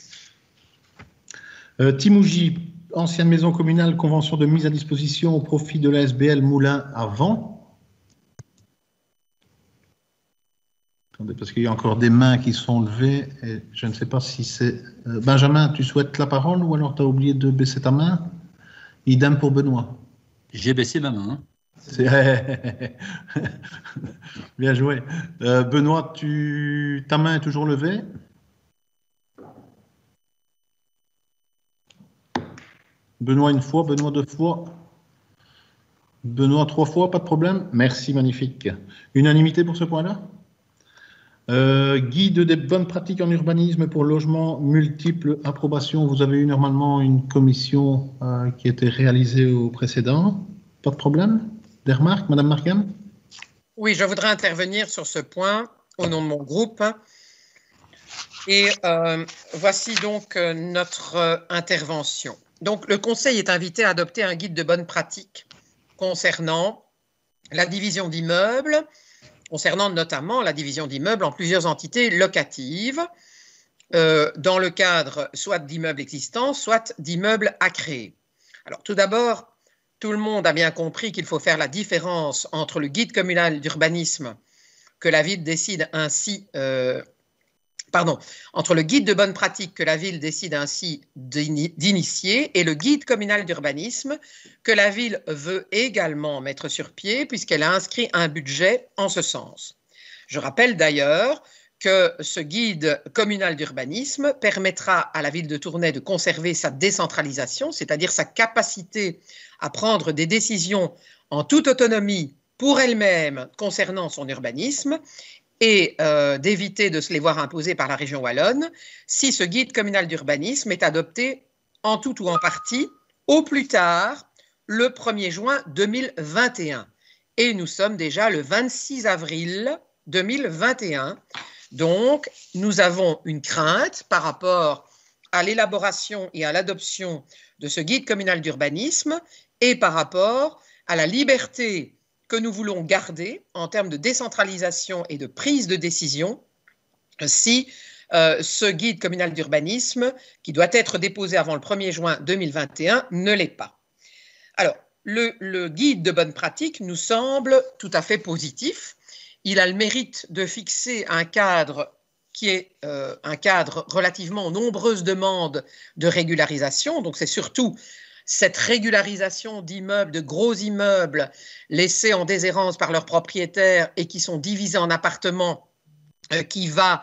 Euh, Timouji, ancienne maison communale, convention de mise à disposition au profit de l'A S B L Moulin à Vent. Attendez, parce qu'il y a encore des mains qui sont levées et je ne sais pas si c'est... Euh, Benjamin, tu souhaites la parole ou alors tu as oublié de baisser ta main? Idem pour Benoît. J'ai baissé ma main. C'est... Bien joué. Euh, Benoît, tu... ta main est toujours levée? Benoît une fois, Benoît deux fois. Benoît trois fois, pas de problème. Merci, magnifique. Unanimité pour ce point-là? Euh, guide des bonnes pratiques en urbanisme pour logement multiple approbation. Vous avez eu normalement une commission euh, qui était réalisée au précédent. Pas de problème? Des remarques, Madame Markham? Oui, je voudrais intervenir sur ce point au nom de mon groupe. Et euh, voici donc euh, notre euh, intervention. Donc, le Conseil est invité à adopter un guide de bonnes pratiques concernant la division d'immeubles, concernant notamment la division d'immeubles en plusieurs entités locatives, euh, dans le cadre soit d'immeubles existants, soit d'immeubles à créer. Alors tout d'abord, tout le monde a bien compris qu'il faut faire la différence entre le guide communal d'urbanisme que la ville décide ainsi, euh, pardon, entre le guide de bonnes pratiques que la ville décide ainsi d'initier et le guide communal d'urbanisme que la ville veut également mettre sur pied puisqu'elle a inscrit un budget en ce sens. Je rappelle d'ailleurs que ce guide communal d'urbanisme permettra à la ville de Tournai de conserver sa décentralisation, c'est-à-dire sa capacité à prendre des décisions en toute autonomie pour elle-même concernant son urbanisme et euh, d'éviter de se les voir imposer par la région wallonne si ce guide communal d'urbanisme est adopté en tout ou en partie au plus tard le premier juin deux mille vingt et un. et nous sommes déjà le vingt-six avril deux mille vingt et un. Donc, nous avons une crainte par rapport à l'élaboration et à l'adoption de ce guide communal d'urbanisme et par rapport à la liberté que nous voulons garder en termes de décentralisation et de prise de décision si euh, ce guide communal d'urbanisme, qui doit être déposé avant le premier juin deux mille vingt et un, ne l'est pas. Alors, le, le guide de bonne pratique nous semble tout à fait positif. Il a le mérite de fixer un cadre qui est euh, un cadre relativement aux nombreuses demandes de régularisation. Donc, c'est surtout cette régularisation d'immeubles, de gros immeubles laissés en déshérence par leurs propriétaires et qui sont divisés en appartements euh, qui va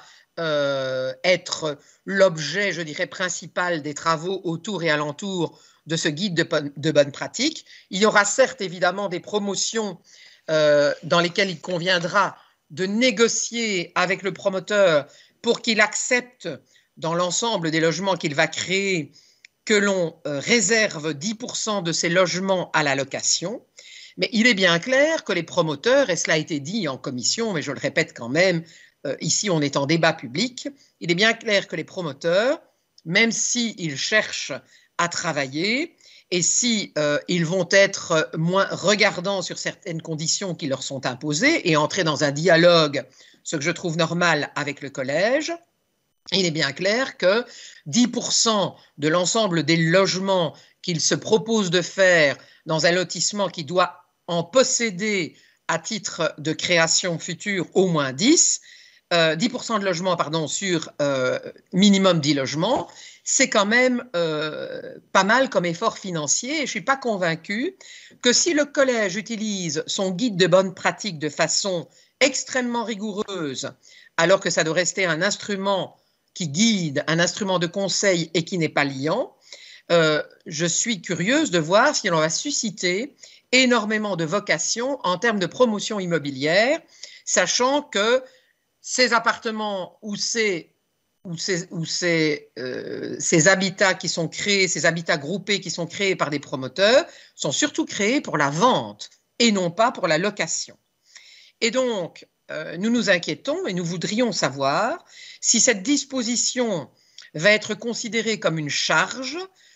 euh, être l'objet, je dirais, principal des travaux autour et alentour de ce guide de, de bonne pratique. Il y aura certes évidemment des promotions euh, dans lesquelles il conviendra de négocier avec le promoteur pour qu'il accepte dans l'ensemble des logements qu'il va créer que l'on euh, réserve dix pour cent de ces logements à la location. Mais il est bien clair que les promoteurs, et cela a été dit en commission, mais je le répète quand même, euh, ici on est en débat public, il est bien clair que les promoteurs, même s'ils cherchent à travailler et si euh, ils vont être moins regardants sur certaines conditions qui leur sont imposées et entrer dans un dialogue, ce que je trouve normal avec le collège, il est bien clair que dix pour cent de l'ensemble des logements qu'ils se proposent de faire dans un lotissement qui doit en posséder à titre de création future au moins dix, euh, dix pour cent de logements pardon, sur euh, minimum dix logements, c'est quand même euh, pas mal comme effort financier et je ne suis pas convaincue que si le collège utilise son guide de bonne pratique de façon extrêmement rigoureuse, alors que ça doit rester un instrument qui guide, un instrument de conseil et qui n'est pas liant, euh, je suis curieuse de voir si on va susciter énormément de vocations en termes de promotion immobilière, sachant que ces appartements ou ces, ou ces, ou ces, euh, ces habitats qui sont créés, ces habitats groupés qui sont créés par des promoteurs, sont surtout créés pour la vente et non pas pour la location. Et donc, euh, nous nous inquiétons et nous voudrions savoir si cette disposition va être considérée comme une charge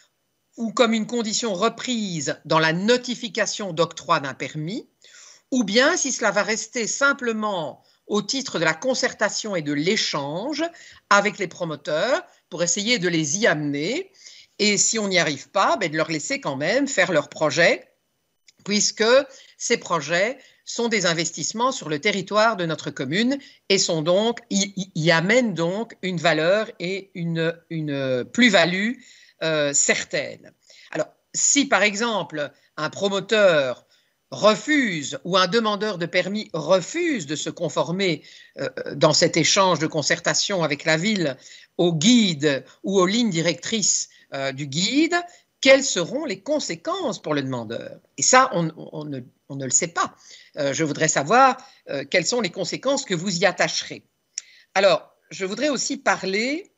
ou comme une condition reprise dans la notification d'octroi d'un permis, ou bien si cela va rester simplement au titre de la concertation et de l'échange avec les promoteurs pour essayer de les y amener, et si on n'y arrive pas, ben de leur laisser quand même faire leurs projets, puisque ces projets sont des investissements sur le territoire de notre commune et sont donc, y, y amènent donc une valeur et une, une plus-value euh, certaine. Alors, si par exemple un promoteur refuse ou un demandeur de permis refuse de se conformer euh, dans cet échange de concertation avec la ville au guide ou aux lignes directrices euh, du guide, quelles seront les conséquences pour le demandeur? Et ça, on, on, ne, on ne le sait pas. Euh, je voudrais savoir euh, quelles sont les conséquences que vous y attacherez. Alors, je voudrais aussi parler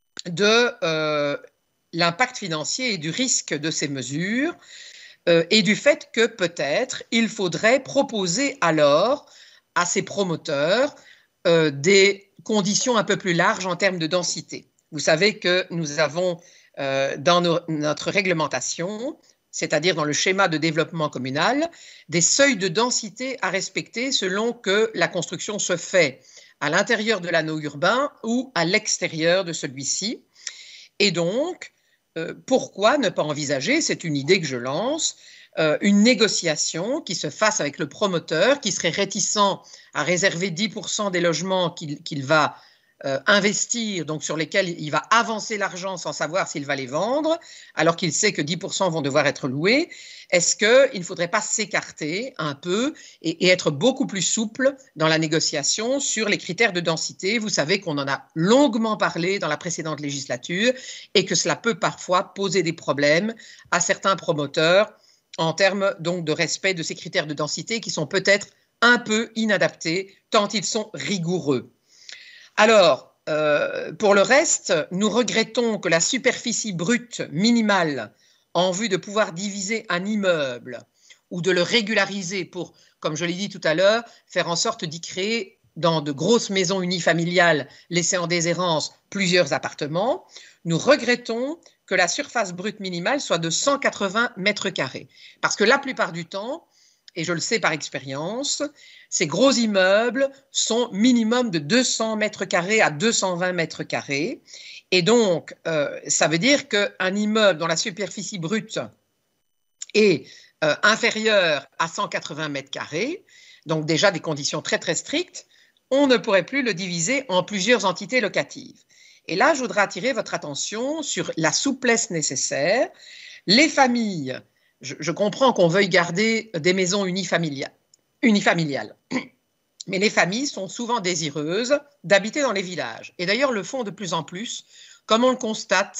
de euh, l'impact financier et du risque de ces mesures euh, et du fait que peut-être il faudrait proposer alors à ces promoteurs euh, des conditions un peu plus larges en termes de densité. Vous savez que nous avons euh, dans nos, notre réglementation, c'est-à-dire dans le schéma de développement communal, des seuils de densité à respecter selon que la construction se fait à l'intérieur de l'anneau urbain ou à l'extérieur de celui-ci. Et donc, euh, pourquoi ne pas envisager, c'est une idée que je lance, euh, une négociation qui se fasse avec le promoteur qui serait réticent à réserver dix pour cent des logements qu'il qu'il va Euh, investir, donc sur lesquels il va avancer l'argent sans savoir s'il va les vendre, alors qu'il sait que dix pour cent vont devoir être loués. Est-ce qu'il ne faudrait pas s'écarter un peu et, et être beaucoup plus souple dans la négociation sur les critères de densité? Vous savez qu'on en a longuement parlé dans la précédente législature et que cela peut parfois poser des problèmes à certains promoteurs en termes donc de respect de ces critères de densité qui sont peut-être un peu inadaptés tant ils sont rigoureux. Alors, euh, pour le reste, nous regrettons que la superficie brute minimale en vue de pouvoir diviser un immeuble ou de le régulariser pour, comme je l'ai dit tout à l'heure, faire en sorte d'y créer dans de grosses maisons unifamiliales laissées en déshérence plusieurs appartements, nous regrettons que la surface brute minimale soit de cent quatre-vingts mètres carrés. Parce que la plupart du temps, et je le sais par expérience, ces gros immeubles sont minimum de deux cents mètres carrés à deux cent vingt mètres carrés. Et donc, euh, ça veut dire qu'un immeuble dont la superficie brute est euh, inférieure à cent quatre-vingts mètres carrés, donc déjà des conditions très très strictes, on ne pourrait plus le diviser en plusieurs entités locatives. Et là, je voudrais attirer votre attention sur la souplesse nécessaire. Les familles, je, je comprends qu'on veuille garder des maisons unifamiliales, unifamiliales, mais les familles sont souvent désireuses d'habiter dans les villages. Et d'ailleurs, le font de plus en plus, comme on le constate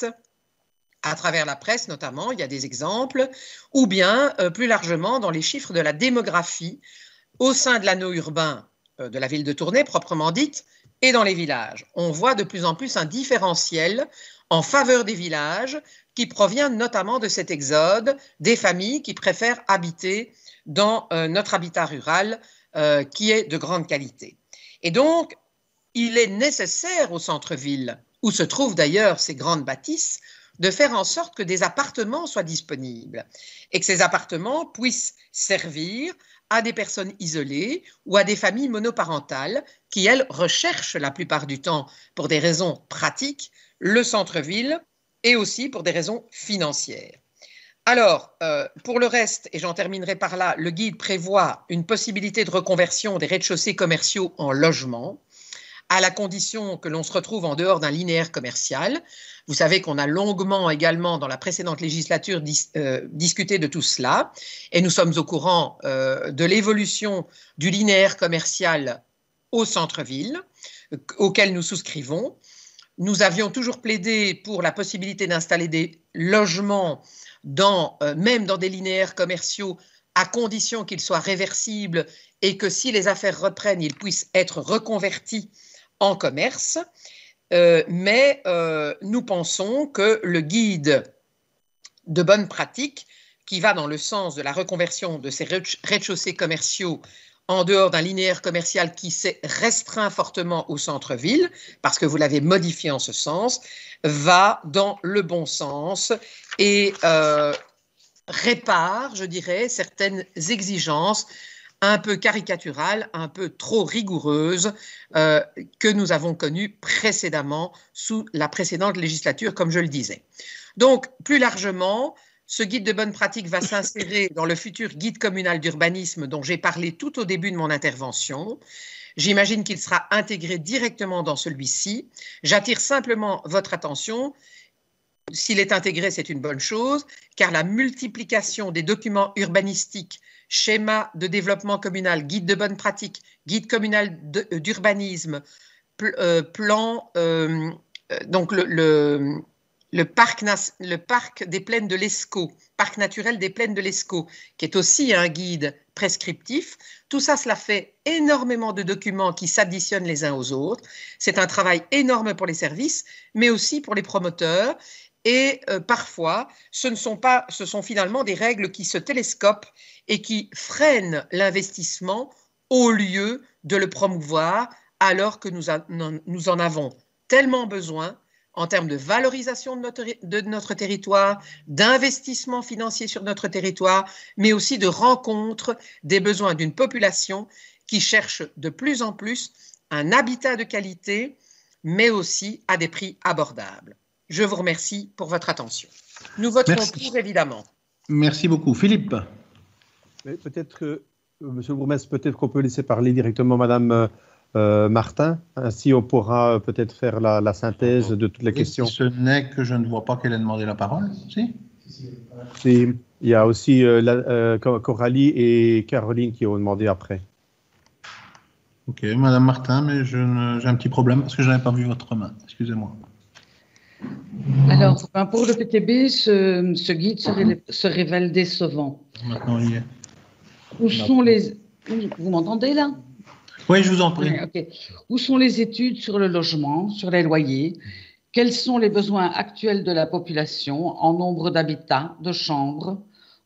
à travers la presse notamment, il y a des exemples, ou bien euh, plus largement dans les chiffres de la démographie au sein de l'anneau urbain euh, de la ville de Tournai, proprement dite, et dans les villages. On voit de plus en plus un différentiel en faveur des villages qui provient notamment de cet exode des familles qui préfèrent habiter dans euh, notre habitat rural euh, qui est de grande qualité. Et donc, il est nécessaire au centre-ville, où se trouvent d'ailleurs ces grandes bâtisses, de faire en sorte que des appartements soient disponibles et que ces appartements puissent servir à des personnes isolées ou à des familles monoparentales qui, elles, recherchent la plupart du temps, pour des raisons pratiques, le centre-ville et aussi pour des raisons financières. Alors, euh, pour le reste, et j'en terminerai par là, le guide prévoit une possibilité de reconversion des rez-de-chaussée commerciaux en logements, à la condition que l'on se retrouve en dehors d'un linéaire commercial. Vous savez qu'on a longuement également dans la précédente législature dis, euh, discuté de tout cela et nous sommes au courant euh, de l'évolution du linéaire commercial au centre-ville euh, auquel nous souscrivons. Nous avions toujours plaidé pour la possibilité d'installer des logements dans, euh, même dans des linéaires commerciaux à condition qu'ils soient réversibles et que si les affaires reprennent, ils puissent être reconvertis en commerce, euh, mais euh, nous pensons que le guide de bonne pratique, qui va dans le sens de la reconversion de ces rez-de-chaussée commerciaux en dehors d'un linéaire commercial qui s'est restreint fortement au centre-ville, parce que vous l'avez modifié en ce sens, va dans le bon sens et euh, répare, je dirais, certaines exigences un peu caricaturale, un peu trop rigoureuse euh, que nous avons connue précédemment sous la précédente législature, comme je le disais. Donc, plus largement, ce guide de bonne pratique va s'insérer dans le futur guide communal d'urbanisme dont j'ai parlé tout au début de mon intervention. J'imagine qu'il sera intégré directement dans celui-ci. J'attire simplement votre attention. S'il est intégré, c'est une bonne chose, car la multiplication des documents urbanistiques, schéma de développement communal, guide de bonne pratique, guide communal d'urbanisme, pl, euh, plan, euh, donc le, le, le, parc, le parc des plaines de l'Escaut, parc naturel des plaines de l'Escaut, qui est aussi un guide prescriptif. Tout ça, cela fait énormément de documents qui s'additionnent les uns aux autres. C'est un travail énorme pour les services, mais aussi pour les promoteurs. Et euh, parfois, ce ne sont pas, ce sont finalement des règles qui se télescopent et qui freinent l'investissement au lieu de le promouvoir, alors que nous, a, nous en avons tellement besoin en termes de valorisation de notre, de notre territoire, d'investissement financier sur notre territoire, mais aussi de rencontre des besoins d'une population qui cherche de plus en plus un habitat de qualité, mais aussi à des prix abordables. Je vous remercie pour votre attention. Nous voterons Merci. pour, évidemment. Merci beaucoup. Philippe. Peut-être, euh, Monsieur le bourgmestre, peut-être qu'on peut laisser parler directement Madame euh, Martin. Ainsi, on pourra peut-être faire la, la synthèse de toutes les Et questions. Si ce n'est que je ne vois pas qu'elle ait demandé la parole. Si, si il y a aussi euh, la, euh, Coralie et Caroline qui ont demandé après. Ok, Madame Martin, mais j'ai un petit problème parce que je n'avais pas vu votre main. Excusez-moi. Alors, pour le P T B, ce, ce guide se, ré, se révèle décevant. Maintenant, il y est. Où sont les... Vous m'entendez là? Oui, je vous en prie. Oui, okay. Où sont les études sur le logement, sur les loyers? Quels sont les besoins actuels de la population en nombre d'habitats, de chambres,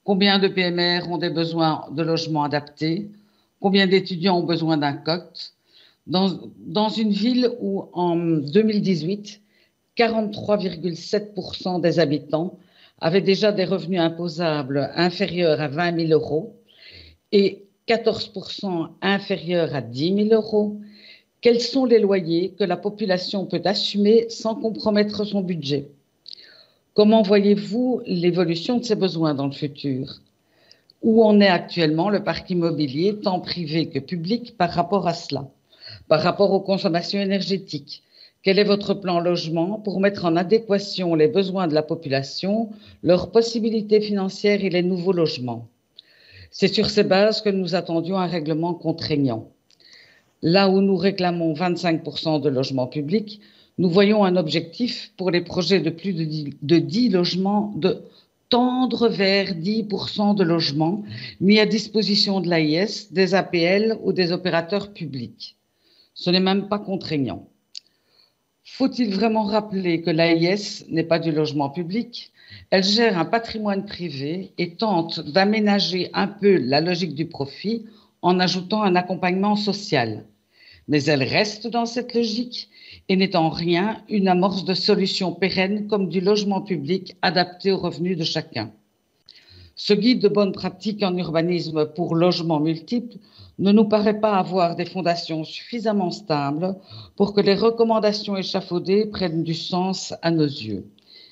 Combien de P M R ont des besoins de logements adaptés? Combien d'étudiants ont besoin d'un C O T? Dans, dans une ville où, en deux mille dix-huit, quarante-trois virgule sept pour cent des habitants avaient déjà des revenus imposables inférieurs à vingt mille euros et quatorze pour cent inférieurs à dix mille euros, quels sont les loyers que la population peut assumer sans compromettre son budget? Comment voyez-vous l'évolution de ces besoins dans le futur? Où en est actuellement le parc immobilier, tant privé que public, par rapport à cela? Par rapport aux consommations énergétiques, quel est votre plan logement pour mettre en adéquation les besoins de la population, leurs possibilités financières et les nouveaux logements? C'est sur ces bases que nous attendions un règlement contraignant. Là où nous réclamons vingt-cinq pour cent de logements publics, nous voyons un objectif pour les projets de plus de dix, de dix logements de tendre vers dix pour cent de logements mis à disposition de l'A I S, des A P L ou des opérateurs publics. Ce n'est même pas contraignant. Faut-il vraiment rappeler que l'A I S n'est pas du logement public? Elle gère un patrimoine privé et tente d'aménager un peu la logique du profit en ajoutant un accompagnement social. Mais elle reste dans cette logique et n'est en rien une amorce de solution pérenne comme du logement public adapté aux revenus de chacun. Ce guide de bonnes pratiques en urbanisme pour logements multiples ne nous paraît pas avoir des fondations suffisamment stables pour que les recommandations échafaudées prennent du sens à nos yeux.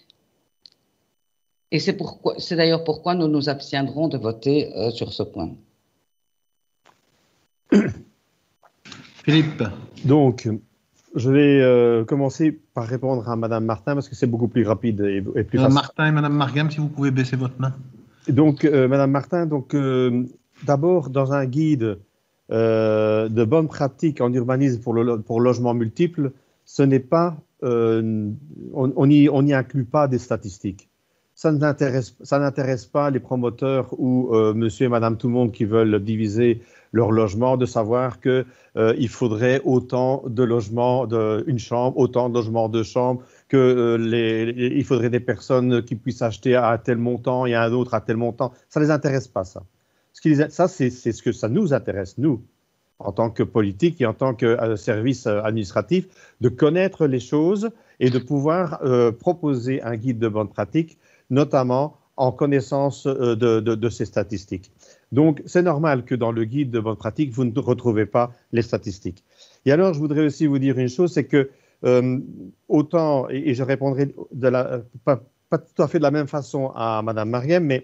Et c'est pourquoi, c'est d'ailleurs pourquoi nous nous abstiendrons de voter euh, sur ce point. Philippe. Donc, je vais euh, commencer par répondre à Madame Martin parce que c'est beaucoup plus rapide et, et plus Madame facile. Martin et Madame Margam, si vous pouvez baisser votre main. Donc, euh, Madame Martin, donc euh, d'abord dans un guide euh, de bonnes pratiques en urbanisme pour le pour logement multiple, ce n'est pas, euh, on n'y on n'y inclut pas des statistiques. Ça n'intéresse ça n'intéresse pas les promoteurs ou euh, Monsieur et Madame tout le monde qui veulent diviser leur logement, de savoir que euh, il faudrait autant de logements de une chambre, autant de logements de chambre, que euh, les, les, il faudrait des personnes qui puissent acheter à tel montant et un autre à tel montant. Ça les intéresse pas, ça. Ce qui les, ça, c'est ce que ça nous intéresse, nous, en tant que politique et en tant que euh, service administratif, de connaître les choses et de pouvoir euh, proposer un guide de bonne pratique, notamment en connaissance euh, de, de, de ces statistiques. Donc, c'est normal que dans le guide de bonne pratique, vous ne retrouvez pas les statistiques. Et alors, je voudrais aussi vous dire une chose, c'est que euh, autant, et, et je répondrai de la, pas, pas tout à fait de la même façon à Madame Mariem, mais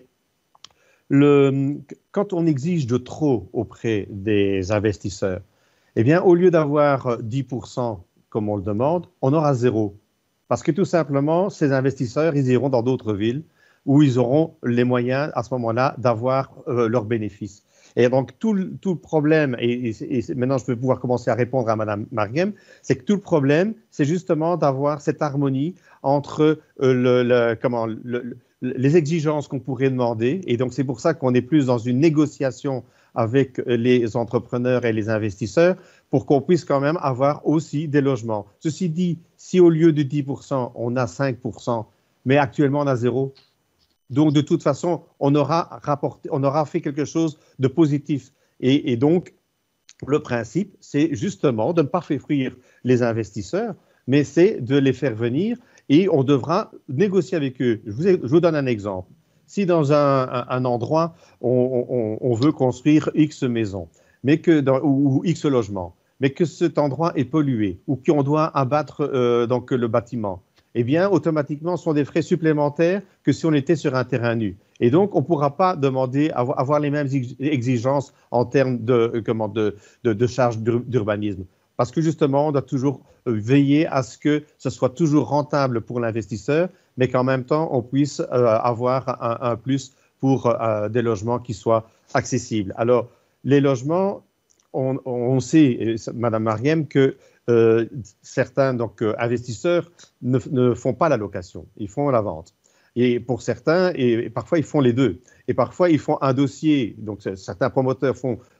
le, quand on exige de trop auprès des investisseurs, eh bien, au lieu d'avoir dix pour cent comme on le demande, on aura zéro. Parce que tout simplement, ces investisseurs, ils iront dans d'autres villes où ils auront les moyens à ce moment-là d'avoir euh, leurs bénéfices. Et donc tout le, tout le problème, et, et, et maintenant je vais pouvoir commencer à répondre à Madame Mariem, c'est que tout le problème, c'est justement d'avoir cette harmonie entre euh, le, le, comment, le, le, les exigences qu'on pourrait demander, et donc c'est pour ça qu'on est plus dans une négociation avec les entrepreneurs et les investisseurs, pour qu'on puisse quand même avoir aussi des logements. Ceci dit, si au lieu de dix pour cent, on a cinq pour cent, mais actuellement on a zéro, donc, de toute façon, on aura, rapporté, on aura fait quelque chose de positif. Et, et donc, le principe, c'est justement de ne pas faire fuir les investisseurs, mais c'est de les faire venir et on devra négocier avec eux. Je vous, je vous donne un exemple. Si dans un, un, un endroit, on, on, on veut construire X maisons mais que dans, ou, ou X logements, mais que cet endroit est pollué ou qu'on doit abattre euh, donc, le bâtiment, eh bien, automatiquement, ce sont des frais supplémentaires que si on était sur un terrain nu. Et donc, on ne pourra pas demander à avoir les mêmes exigences en termes de, comment, de, de, de charges d'urbanisme. Parce que justement, on doit toujours veiller à ce que ce soit toujours rentable pour l'investisseur, mais qu'en même temps, on puisse euh, avoir un, un plus pour euh, des logements qui soient accessibles. Alors, les logements, on, on sait, Madame Mariem, que Euh, certains donc, euh, investisseurs ne, ne font pas la location, ils font la vente. Et pour certains, et, et parfois ils font les deux. Et parfois ils font un dossier, donc certains promoteurs font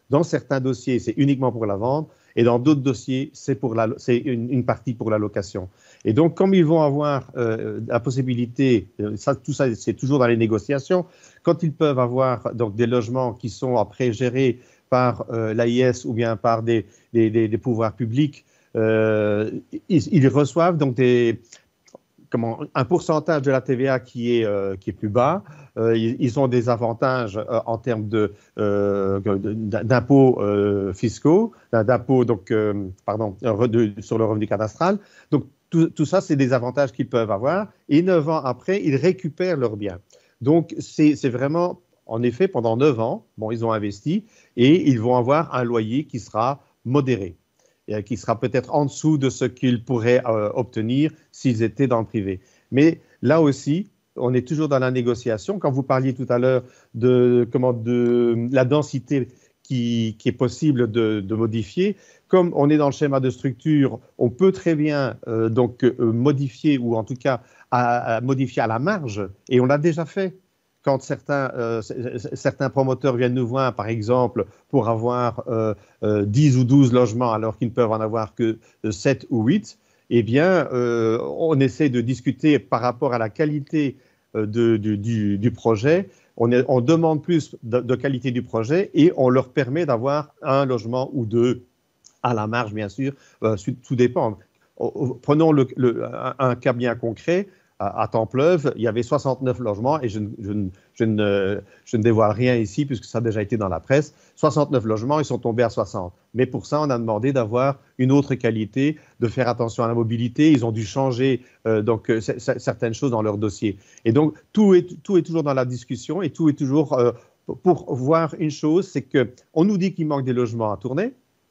Dans certains dossiers, c'est uniquement pour la vente, et dans d'autres dossiers, c'est pour la, c'est une, une partie pour la location. Et donc, comme ils vont avoir euh, la possibilité, ça, tout ça, c'est toujours dans les négociations, quand ils peuvent avoir donc des logements qui sont après gérés par euh, l'A I S ou bien par des, des, des, des pouvoirs publics, euh, ils, ils reçoivent donc des Comment, un pourcentage de la T V A qui est, euh, qui est plus bas. Euh, ils, ils ont des avantages euh, en termes de, euh, d'impôts euh, fiscaux, d'impôts donc, euh, pardon, de, sur le revenu cadastral. Donc, tout, tout ça, c'est des avantages qu'ils peuvent avoir. Et neuf ans après, ils récupèrent leurs biens. Donc, c'est, c'est vraiment, en effet, pendant neuf ans, bon, ils ont investi et ils vont avoir un loyer qui sera modéré, qui sera peut-être en dessous de ce qu'ils pourraient euh, obtenir s'ils étaient dans le privé. Mais là aussi, on est toujours dans la négociation. Quand vous parliez tout à l'heure de, comment, de la densité qui, qui est possible de, de modifier, comme on est dans le schéma de structure, on peut très bien euh, donc, euh, modifier, ou en tout cas à, à modifier à la marge, et on l'a déjà fait. Quand certains, euh, certains promoteurs viennent nous voir, par exemple, pour avoir euh, euh, dix ou douze logements alors qu'ils ne peuvent en avoir que sept ou huit, eh bien, euh, on essaie de discuter par rapport à la qualité euh, de, du, du, du projet. On, est, on demande plus de, de qualité du projet et on leur permet d'avoir un logement ou deux, à la marge, bien sûr, euh, tout dépend. Prenons le, le, un cas bien concret. À Templeuve, il y avait soixante-neuf logements, et je, je, je, ne, je ne dévoile rien ici puisque ça a déjà été dans la presse. soixante-neuf logements, ils sont tombés à soixante. Mais pour ça, on a demandé d'avoir une autre qualité, de faire attention à la mobilité. Ils ont dû changer euh, donc, c- c- certaines choses dans leur dossier. Et donc, tout est, tout est toujours dans la discussion et tout est toujours euh, pour voir une chose, c'est qu'on nous dit qu'il manque des logements à Tournai.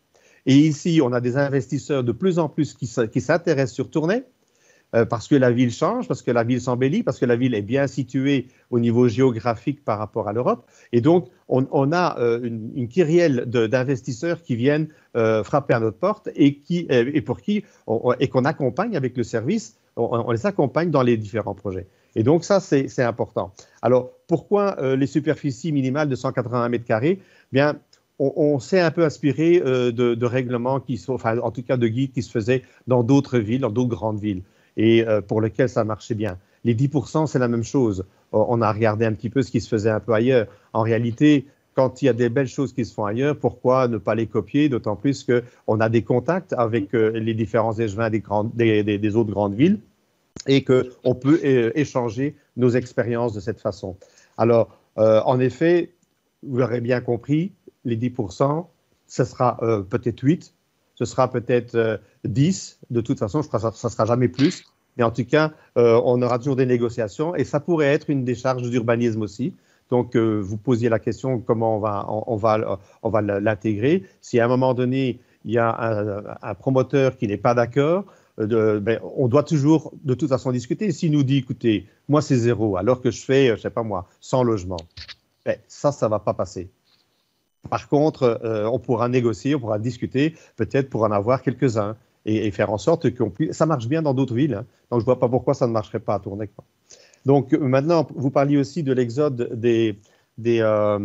Et ici, on a des investisseurs de plus en plus qui, qui s'intéressent sur Tournai. Parce que la ville change, parce que la ville s'embellit, parce que la ville est bien située au niveau géographique par rapport à l'Europe. Et donc, on, on a euh, une, une kyrielle de, d'investisseurs qui viennent euh, frapper à notre porte et, qui, et pour qui on, et qu'on accompagne avec le service, on, on les accompagne dans les différents projets. Et donc, ça, c'est, c'est important. Alors, pourquoi euh, les superficies minimales de cent quatre-vingts mètres carrés? Bien, on, on s'est un peu inspiré euh, de, de règlements qui sont, enfin, en tout cas de guides qui se faisaient dans d'autres villes, dans d'autres grandes villes, et euh, pour lesquels ça marchait bien. Les dix pour cent, c'est la même chose. On a regardé un petit peu ce qui se faisait un peu ailleurs. En réalité, quand il y a des belles choses qui se font ailleurs, pourquoi ne pas les copier? D'autant plus qu'on a des contacts avec euh, les différents échevins des, grandes, des, des, des autres grandes villes et qu'on peut euh, échanger nos expériences de cette façon. Alors, euh, en effet, vous l'aurez bien compris, les dix pour cent, ce sera euh, peut-être huit, ce sera peut-être euh, dix. De toute façon, je crois que ça ne sera jamais plus. Mais en tout cas, euh, on aura toujours des négociations et ça pourrait être une décharge d'urbanisme aussi. Donc, euh, vous posiez la question comment on va, on, on va, on va l'intégrer. Si à un moment donné, il y a un, un promoteur qui n'est pas d'accord, euh, ben, on doit toujours de toute façon discuter. S'il nous dit, écoutez, moi c'est zéro, alors que je fais, je ne sais pas moi, cent logements, ben, ça, ça ne va pas passer. Par contre, euh, on pourra négocier, on pourra discuter, peut-être pour en avoir quelques-uns et, et faire en sorte qu'on puisse... Ça marche bien dans d'autres villes, hein, donc je ne vois pas pourquoi ça ne marcherait pas à Tournai, quoi. Donc maintenant, vous parliez aussi de l'exode des, des, euh,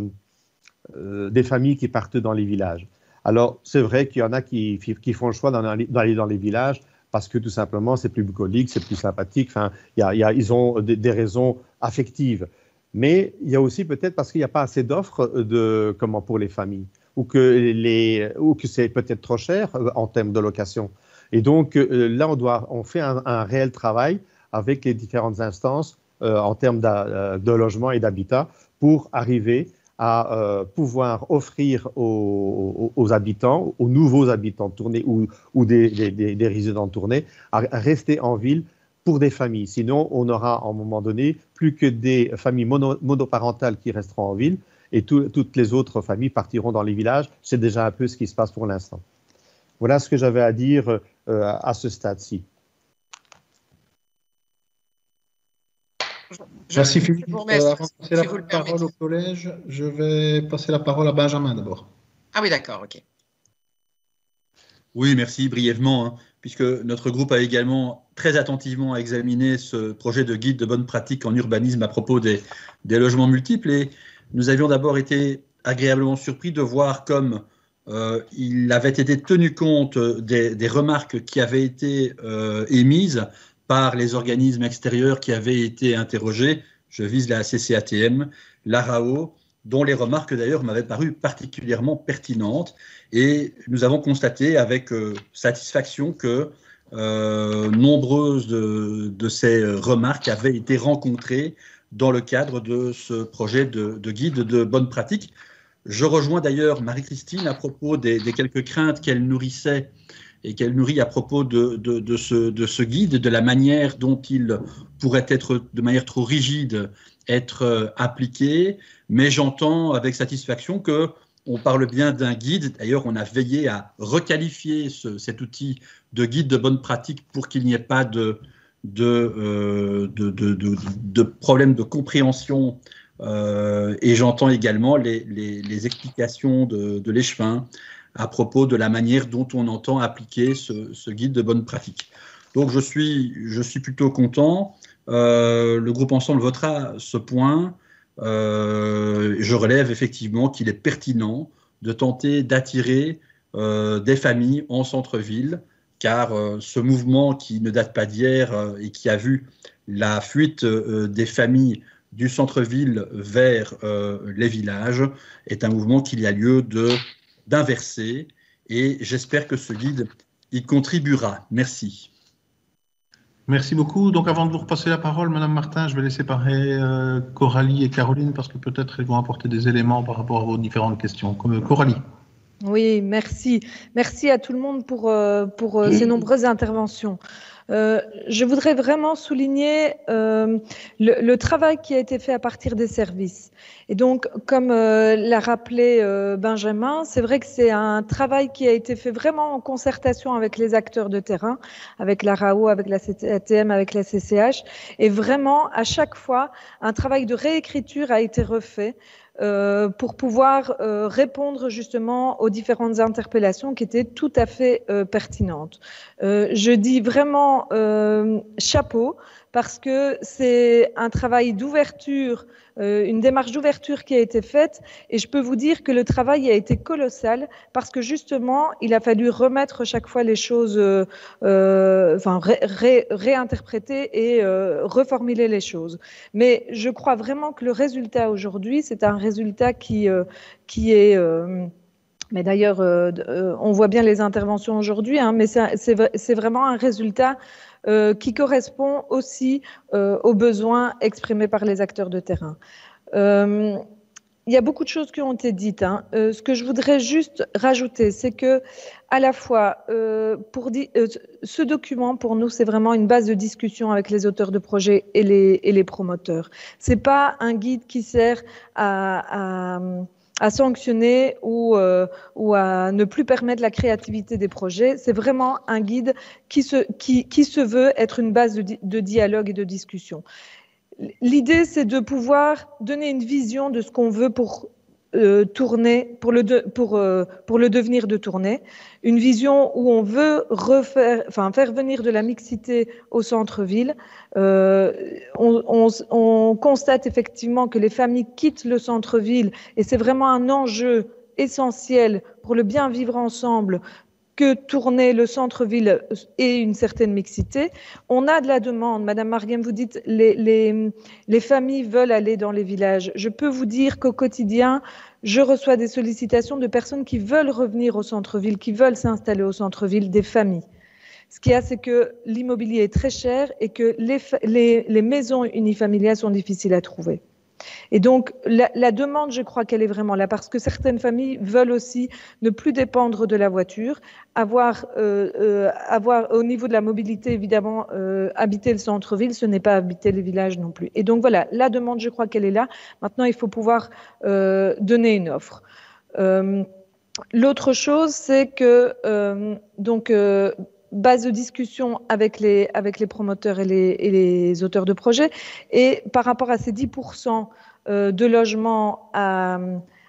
euh, des familles qui partent dans les villages. Alors, c'est vrai qu'il y en a qui, qui font le choix d'aller dans les, dans les villages parce que tout simplement, c'est plus bucolique, c'est plus sympathique, enfin, y a, y a, ils ont des, des raisons affectives. Mais il y a aussi peut-être parce qu'il n'y a pas assez d'offres de, comment, pour les familles ou que, les, ou que c'est peut-être trop cher en termes de location. Et donc là, on, doit, on fait un, un réel travail avec les différentes instances euh, en termes de, de logement et d'habitat pour arriver à euh, pouvoir offrir aux, aux, aux habitants, aux nouveaux habitants de Tournai ou, ou des, des, des, des résidents de Tournai, à rester en ville pour des familles. Sinon, on aura à un moment donné plus que des familles mono, monoparentales qui resteront en ville et tout, toutes les autres familles partiront dans les villages. C'est déjà un peu ce qui se passe pour l'instant. Voilà ce que j'avais à dire euh, à ce stade-ci. Merci Philippe. Euh, avant de passer la parole permettez. au collège, je vais passer la parole à Benjamin d'abord. Ah oui, d'accord, ok. Oui, merci, brièvement, hein, puisque notre groupe a également très attentivement examiné ce projet de guide de bonne pratique en urbanisme à propos des, des logements multiples. Et nous avions d'abord été agréablement surpris de voir comme euh, il avait été tenu compte des, des remarques qui avaient été euh, émises par les organismes extérieurs qui avaient été interrogés. Je vise la C C A T M, l'A R A O, dont les remarques d'ailleurs m'avaient paru particulièrement pertinentes. Et nous avons constaté avec euh, satisfaction que euh, nombreuses de, de ces remarques avaient été rencontrées dans le cadre de ce projet de, de guide de bonne pratique. Je rejoins d'ailleurs Marie-Christine à propos des, des quelques craintes qu'elle nourrissait et qu'elle nourrit à propos de, de, de, ce, de ce guide, de la manière dont il pourrait être, de manière trop rigide, être appliqué. Mais j'entends avec satisfaction qu'on parle bien d'un guide. D'ailleurs, on a veillé à requalifier ce, cet outil de guide de bonne pratique pour qu'il n'y ait pas de, de, euh, de, de, de, de problème de compréhension. Euh, et j'entends également les, les, les explications de, de l'échevin à propos de la manière dont on entend appliquer ce, ce guide de bonne pratique. Donc je suis, je suis plutôt content. Euh, le groupe Ensemble votera ce point. Euh, je relève effectivement qu'il est pertinent de tenter d'attirer euh, des familles en centre-ville, car euh, ce mouvement qui ne date pas d'hier euh, et qui a vu la fuite euh, des familles du centre-ville vers euh, les villages est un mouvement qu'il y a lieu de, d'inverser, et j'espère que ce guide y contribuera. Merci. Merci beaucoup. Donc avant de vous repasser la parole, Madame Martin, je vais laisser parler euh, Coralie et Caroline parce que peut-être elles vont apporter des éléments par rapport à vos différentes questions. Comme Coralie. Oui, merci. Merci à tout le monde pour, euh, pour euh, ces nombreuses interventions. Euh, je voudrais vraiment souligner euh, le, le travail qui a été fait à partir des services. Et donc, comme euh, l'a rappelé euh, Benjamin, c'est vrai que c'est un travail qui a été fait vraiment en concertation avec les acteurs de terrain, avec l'A R A O, avec la C C A T M, avec la C C H. Et vraiment, à chaque fois, un travail de réécriture a été refait Euh, pour pouvoir euh, répondre justement aux différentes interpellations qui étaient tout à fait euh, pertinentes. Euh, je dis vraiment euh, chapeau parce que c'est un travail d'ouverture, euh, une démarche d'ouverture qui a été faite, et je peux vous dire que le travail a été colossal parce que justement il a fallu remettre chaque fois les choses, euh, euh, enfin ré, ré, réinterpréter et euh, reformuler les choses. Mais je crois vraiment que le résultat aujourd'hui, c'est un résultat qui, euh, qui est... Euh, mais d'ailleurs, euh, euh, on voit bien les interventions aujourd'hui, hein, mais c'est vraiment un résultat euh, qui correspond aussi euh, aux besoins exprimés par les acteurs de terrain. Euh, il y a beaucoup de choses qui ont été dites. Hein. Euh, ce que je voudrais juste rajouter, c'est que, à la fois, euh, pour euh, ce document, pour nous, c'est vraiment une base de discussion avec les auteurs de projets et les, et les promoteurs. C'est pas un guide qui sert à, à à sanctionner ou, euh, ou à ne plus permettre la créativité des projets. C'est vraiment un guide qui se, qui, qui se veut être une base de, di de dialogue et de discussion. L'idée, c'est de pouvoir donner une vision de ce qu'on veut pour euh, tourner, pour le, de, pour, euh, pour le devenir de tournée. Une vision où on veut refaire, enfin, faire venir de la mixité au centre-ville. Euh, on, on, on constate effectivement que les familles quittent le centre-ville et c'est vraiment un enjeu essentiel pour le bien vivre ensemble que tourner le centre-ville et une certaine mixité. On a de la demande. Madame Marguem, vous dites les, les, les familles veulent aller dans les villages. Je peux vous dire qu'au quotidien, je reçois des sollicitations de personnes qui veulent revenir au centre-ville, qui veulent s'installer au centre-ville, des familles. Ce qu'il y a, c'est que l'immobilier est très cher et que les, les, les maisons unifamiliales sont difficiles à trouver. Et donc, la, la demande, je crois qu'elle est vraiment là, parce que certaines familles veulent aussi ne plus dépendre de la voiture, avoir, euh, euh, avoir au niveau de la mobilité, évidemment, euh, habiter le centre-ville, ce n'est pas habiter les villages non plus. Et donc, voilà, la demande, je crois qu'elle est là. Maintenant, il faut pouvoir euh, donner une offre. Euh, L'autre chose, c'est que, euh, donc, euh, base de discussion avec les, avec les promoteurs et les, et les auteurs de projets. Et par rapport à ces dix pour cent de logements à,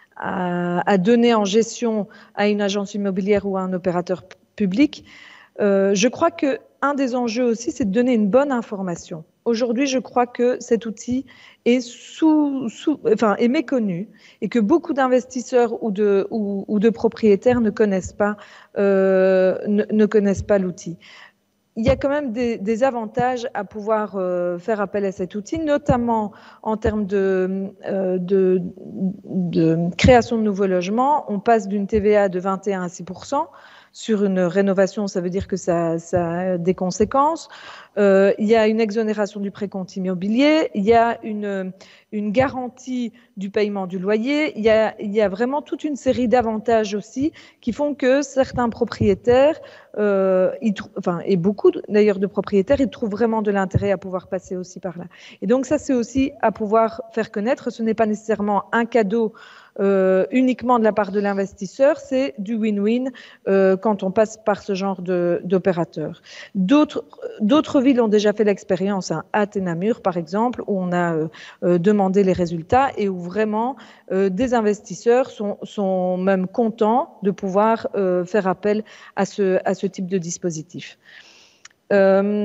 à, à donner en gestion à une agence immobilière ou à un opérateur public, euh, je crois qu'un des enjeux aussi, c'est de donner une bonne information. aujourd'hui, je crois que cet outil est, sous, sous, enfin, est méconnu et que beaucoup d'investisseurs ou de, ou, ou de propriétaires ne connaissent pas, euh, ne, ne connaissent pas l'outil. Il y a quand même des, des avantages à pouvoir euh, faire appel à cet outil, notamment en termes de, euh, de, de création de nouveaux logements. On passe d'une T V A de vingt et un à six pour cent. Sur une rénovation, ça veut dire que ça, ça a des conséquences. Euh, il y a une exonération du précompte immobilier, il y a une, une garantie du paiement du loyer, il y a, il y a vraiment toute une série d'avantages aussi qui font que certains propriétaires, euh, ils, enfin, et beaucoup d'ailleurs de propriétaires, ils trouvent vraiment de l'intérêt à pouvoir passer aussi par là. Et donc ça, c'est aussi à pouvoir faire connaître. Ce n'est pas nécessairement un cadeau Euh, uniquement de la part de l'investisseur, c'est du win-win euh, quand on passe par ce genre d'opérateur. D'autres, d'autres villes ont déjà fait l'expérience, hein, à Namur par exemple, où on a euh, euh, demandé les résultats et où vraiment euh, des investisseurs sont, sont même contents de pouvoir euh, faire appel à ce, à ce type de dispositif. Euh,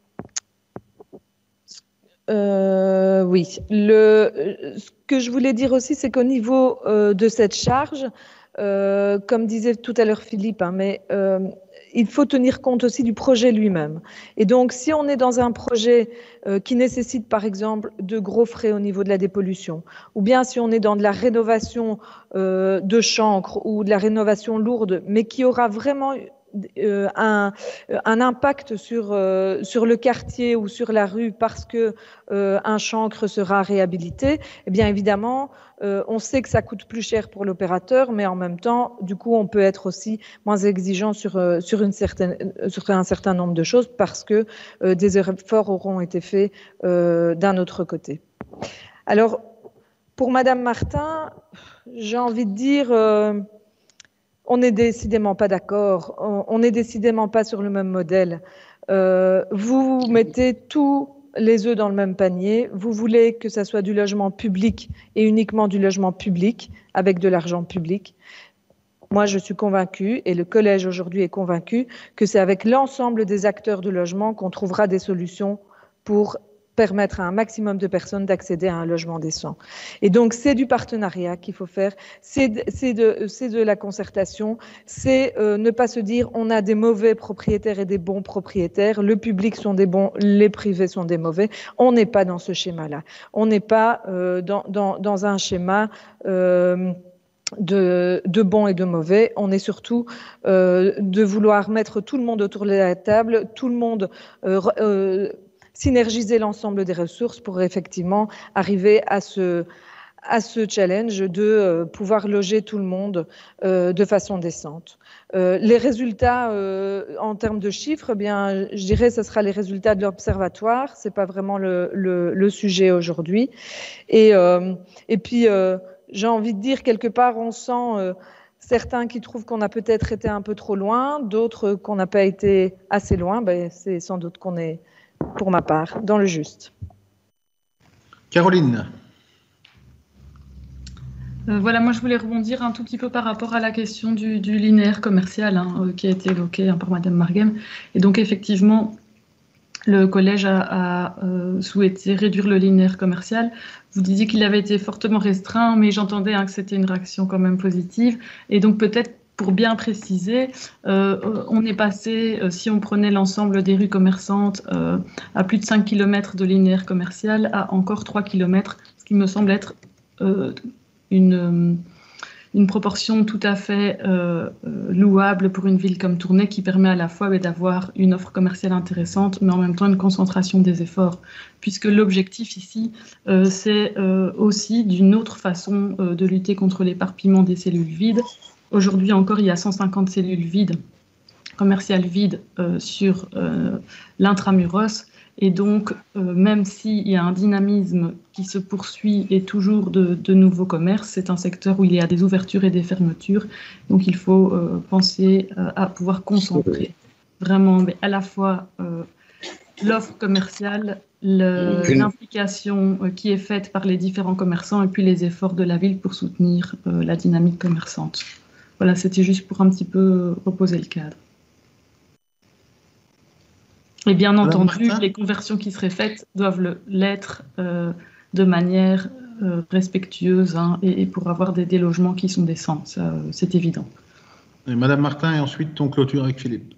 Euh, oui, le, ce que je voulais dire aussi, c'est qu'au niveau euh, de cette charge, euh, comme disait tout à l'heure Philippe, hein, mais euh, il faut tenir compte aussi du projet lui-même. Et donc, si on est dans un projet euh, qui nécessite, par exemple, de gros frais au niveau de la dépollution, ou bien si on est dans de la rénovation euh, de chancre ou de la rénovation lourde, mais qui aura vraiment Euh, un, un impact sur, euh, sur le quartier ou sur la rue parce que euh, un chancre sera réhabilité, eh bien évidemment, euh, on sait que ça coûte plus cher pour l'opérateur, mais en même temps, du coup, on peut être aussi moins exigeant sur, euh, sur, une certaine, sur un certain nombre de choses parce que euh, des efforts auront été faits euh, d'un autre côté. Alors, pour Madame Martin, j'ai envie de dire... Euh, on n'est décidément pas d'accord, on n'est décidément pas sur le même modèle. Euh, vous mettez tous les œufs dans le même panier, vous voulez que ça soit du logement public et uniquement du logement public avec de l'argent public. Moi, je suis convaincue, et le collège aujourd'hui est convaincu, que c'est avec l'ensemble des acteurs de logement qu'on trouvera des solutions pour permettre à un maximum de personnes d'accéder à un logement décent. Et donc, c'est du partenariat qu'il faut faire, c'est de, de, de la concertation, c'est euh, ne pas se dire on a des mauvais propriétaires et des bons propriétaires, le public sont des bons, les privés sont des mauvais. On n'est pas dans ce schéma-là. On n'est pas euh, dans, dans, dans un schéma... Euh, De, de bons et de mauvais. On est surtout euh, de vouloir mettre tout le monde autour de la table, tout le monde... Euh, euh, synergiser l'ensemble des ressources pour effectivement arriver à ce, à ce challenge de euh, pouvoir loger tout le monde euh, de façon décente. Euh, les résultats euh, en termes de chiffres, eh bien, je dirais que ce sera les résultats de l'observatoire, ce n'est pas vraiment le, le, le sujet aujourd'hui. Et, euh, et puis, euh, j'ai envie de dire, quelque part, on sent... Euh, certains qui trouvent qu'on a peut-être été un peu trop loin, d'autres qu'on n'a pas été assez loin, ben, c'est sans doute qu'on est... pour ma part, dans le juste. Caroline. Euh, voilà, moi je voulais rebondir un tout petit peu par rapport à la question du, du linéaire commercial hein, euh, qui a été évoqué hein, par Madame Marghem. Et donc effectivement, le collège a, a euh, souhaité réduire le linéaire commercial. Vous disiez qu'il avait été fortement restreint, mais j'entendais hein, que c'était une réaction quand même positive. Et donc peut-être pour bien préciser, euh, on est passé, euh, si on prenait l'ensemble des rues commerçantes, euh, à plus de cinq kilomètres de linéaire commercial, à encore trois kilomètres, ce qui me semble être euh, une, une proportion tout à fait euh, louable pour une ville comme Tournai, qui permet à la fois bah, d'avoir une offre commerciale intéressante, mais en même temps une concentration des efforts, puisque l'objectif ici, euh, c'est euh, aussi d'une autre façon euh, de lutter contre l'éparpillement des cellules vides. Aujourd'hui encore, il y a cent cinquante cellules vides, commerciales vides euh, sur euh, l'intramuros. Et donc, euh, même s'il y a un dynamisme qui se poursuit et toujours de, de nouveaux commerces, c'est un secteur où il y a des ouvertures et des fermetures. Donc, il faut euh, penser euh, à pouvoir concentrer vraiment mais à la fois euh, l'offre commerciale, l'implication euh, qui est faite par les différents commerçants et puis les efforts de la ville pour soutenir euh, la dynamique commerçante. Voilà, c'était juste pour un petit peu reposer le cadre. Et bien Madame entendu, Martin ? les conversions qui seraient faites doivent l'être euh, de manière euh, respectueuse hein, et, et pour avoir des, des logements qui sont décents, ça, euh, c'est évident. Et Madame Martin, et ensuite ton clôture avec Philippe.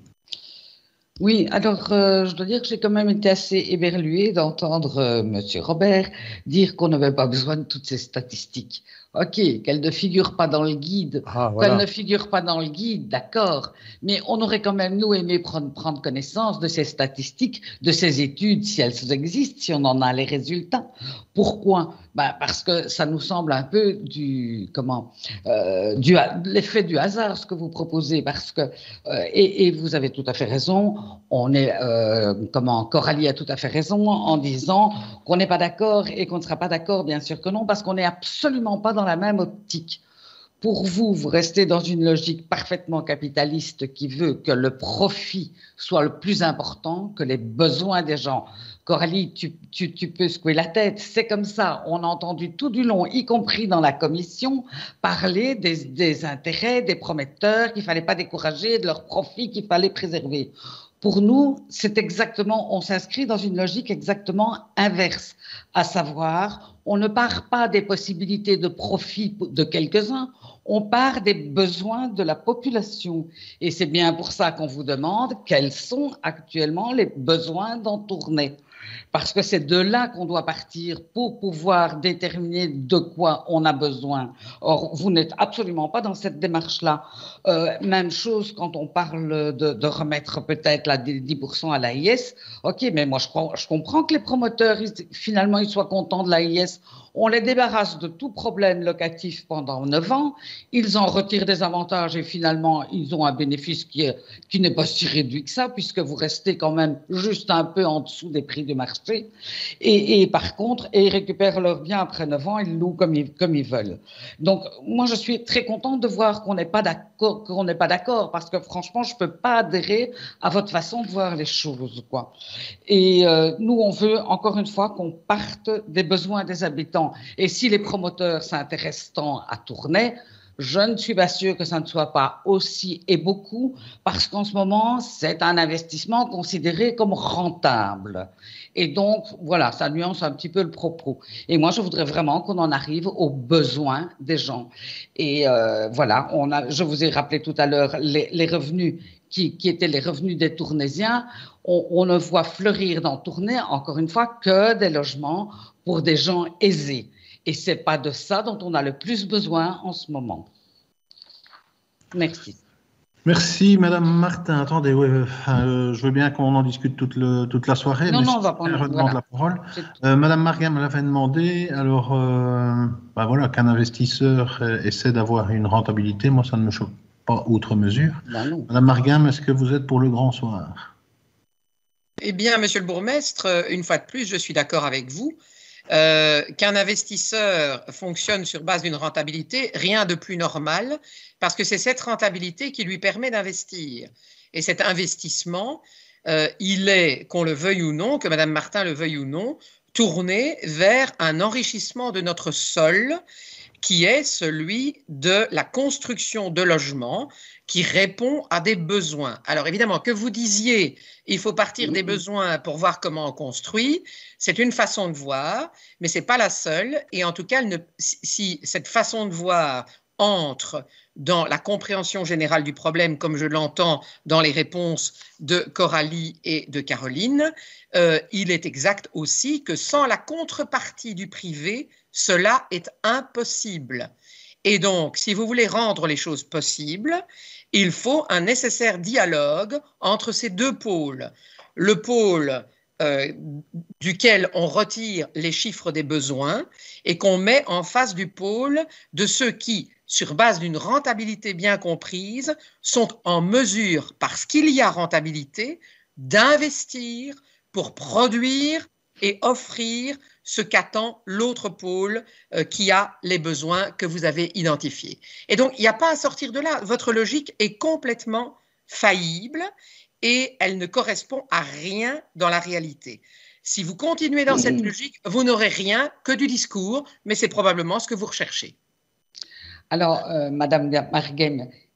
Oui, alors euh, je dois dire que j'ai quand même été assez éberluée d'entendre euh, Monsieur Robert dire qu'on n'avait pas besoin de toutes ces statistiques. Ok, qu'elles ne figurent pas dans le guide, Ah, voilà. qu'elles ne figurent pas dans le guide, d'accord, mais on aurait quand même, nous, aimé prendre, prendre connaissance de ces statistiques, de ces études, si elles existent, si on en a les résultats. Pourquoi? Ben, parce que ça nous semble un peu du, comment, euh, du, l'effet du hasard, ce que vous proposez, parce que, euh, et, et vous avez tout à fait raison, on est, euh, comment, Coralie a tout à fait raison en disant qu'on n'est pas d'accord et qu'on ne sera pas d'accord, bien sûr que non, parce qu'on n'est absolument pas dans la même optique. Pour vous, vous restez dans une logique parfaitement capitaliste qui veut que le profit soit le plus important que les besoins des gens. Coralie, tu, tu, tu peux secouer la tête, c'est comme ça. On a entendu tout du long, y compris dans la commission, parler des, des intérêts des prometteurs qu'il ne fallait pas décourager, de leurs profits qu'il fallait préserver. Pour nous, c'est exactement, on s'inscrit dans une logique exactement inverse, à savoir, on ne part pas des possibilités de profit de quelques-uns, on part des besoins de la population. Et c'est bien pour ça qu'on vous demande quels sont actuellement les besoins d'en tourner. Parce que c'est de là qu'on doit partir pour pouvoir déterminer de quoi on a besoin. Or, vous n'êtes absolument pas dans cette démarche-là. Euh, même chose quand on parle de, de remettre peut-être la dix pour cent à l'A I S. Ok, mais moi je, crois, je comprends que les promoteurs, ils, finalement, ils soient contents de l'A I S. On les débarrasse de tout problème locatif pendant neuf ans. Ils en retirent des avantages et finalement, ils ont un bénéfice qui, est, qui n'est pas si réduit que ça, puisque vous restez quand même juste un peu en dessous des prix du marché. Et, et par contre, et ils récupèrent leurs biens après neuf ans, ils louent comme ils, comme ils veulent. Donc, moi, je suis très contente de voir qu'on n'est pas d'accord, qu'on n'est pas d'accord, parce que franchement, je ne peux pas adhérer à votre façon de voir les choses, quoi. Et euh, nous, on veut, encore une fois, qu'on parte des besoins des habitants. Et si les promoteurs s'intéressent tant à Tournai, je ne suis pas sûre que ça ne soit pas aussi et beaucoup, parce qu'en ce moment, c'est un investissement considéré comme rentable. Et donc, voilà, ça nuance un petit peu le propos. Et moi, je voudrais vraiment qu'on en arrive aux besoins des gens. Et euh, voilà, on a, je vous ai rappelé tout à l'heure les, les revenus qui, qui étaient les revenus des Tournaisiens. On, on ne voit fleurir dans Tournai, encore une fois, que des logements pour des gens aisés. Et ce n'est pas de ça dont on a le plus besoin en ce moment. Merci. Merci, Madame Martin. Attendez, ouais, euh, je veux bien qu'on en discute toute, le, toute la soirée. Non, mais non, si on va prendre je redemande voilà. la parole. Euh, Madame Margam l'avait demandé. Alors, euh, bah voilà, qu'un investisseur essaie d'avoir une rentabilité, moi, ça ne me choque pas outre mesure. Ben non. Madame Margam, est-ce que vous êtes pour le grand soir? Eh bien, Monsieur le bourgmestre, une fois de plus, je suis d'accord avec vous. Euh, qu'un investisseur fonctionne sur base d'une rentabilité, rien de plus normal, parce que c'est cette rentabilité qui lui permet d'investir. Et cet investissement, euh, il est, qu'on le veuille ou non, que Madame Martin le veuille ou non, tourné vers un enrichissement de notre sol, qui est celui de la construction de logements qui répond à des besoins. Alors évidemment, que vous disiez, il faut partir des besoins pour voir comment on construit, c'est une façon de voir, mais ce n'est pas la seule. Et en tout cas, elle ne, si cette façon de voir entre dans la compréhension générale du problème, comme je l'entends dans les réponses de Coralie et de Caroline, euh, il est exact aussi que sans la contrepartie du privé, cela est impossible. Et donc, si vous voulez rendre les choses possibles, il faut un nécessaire dialogue entre ces deux pôles. Le pôle euh, duquel on retire les chiffres des besoins et qu'on met en face du pôle de ceux qui, sur base d'une rentabilité bien comprise, sont en mesure, parce qu'il y a rentabilité, d'investir pour produire et offrir ce qu'attend l'autre pôle euh, qui a les besoins que vous avez identifiés. Et donc, il n'y a pas à sortir de là. Votre logique est complètement faillible et elle ne correspond à rien dans la réalité. Si vous continuez dans cette logique, vous n'aurez rien que du discours, mais c'est probablement ce que vous recherchez. Alors, euh, Madame Margem,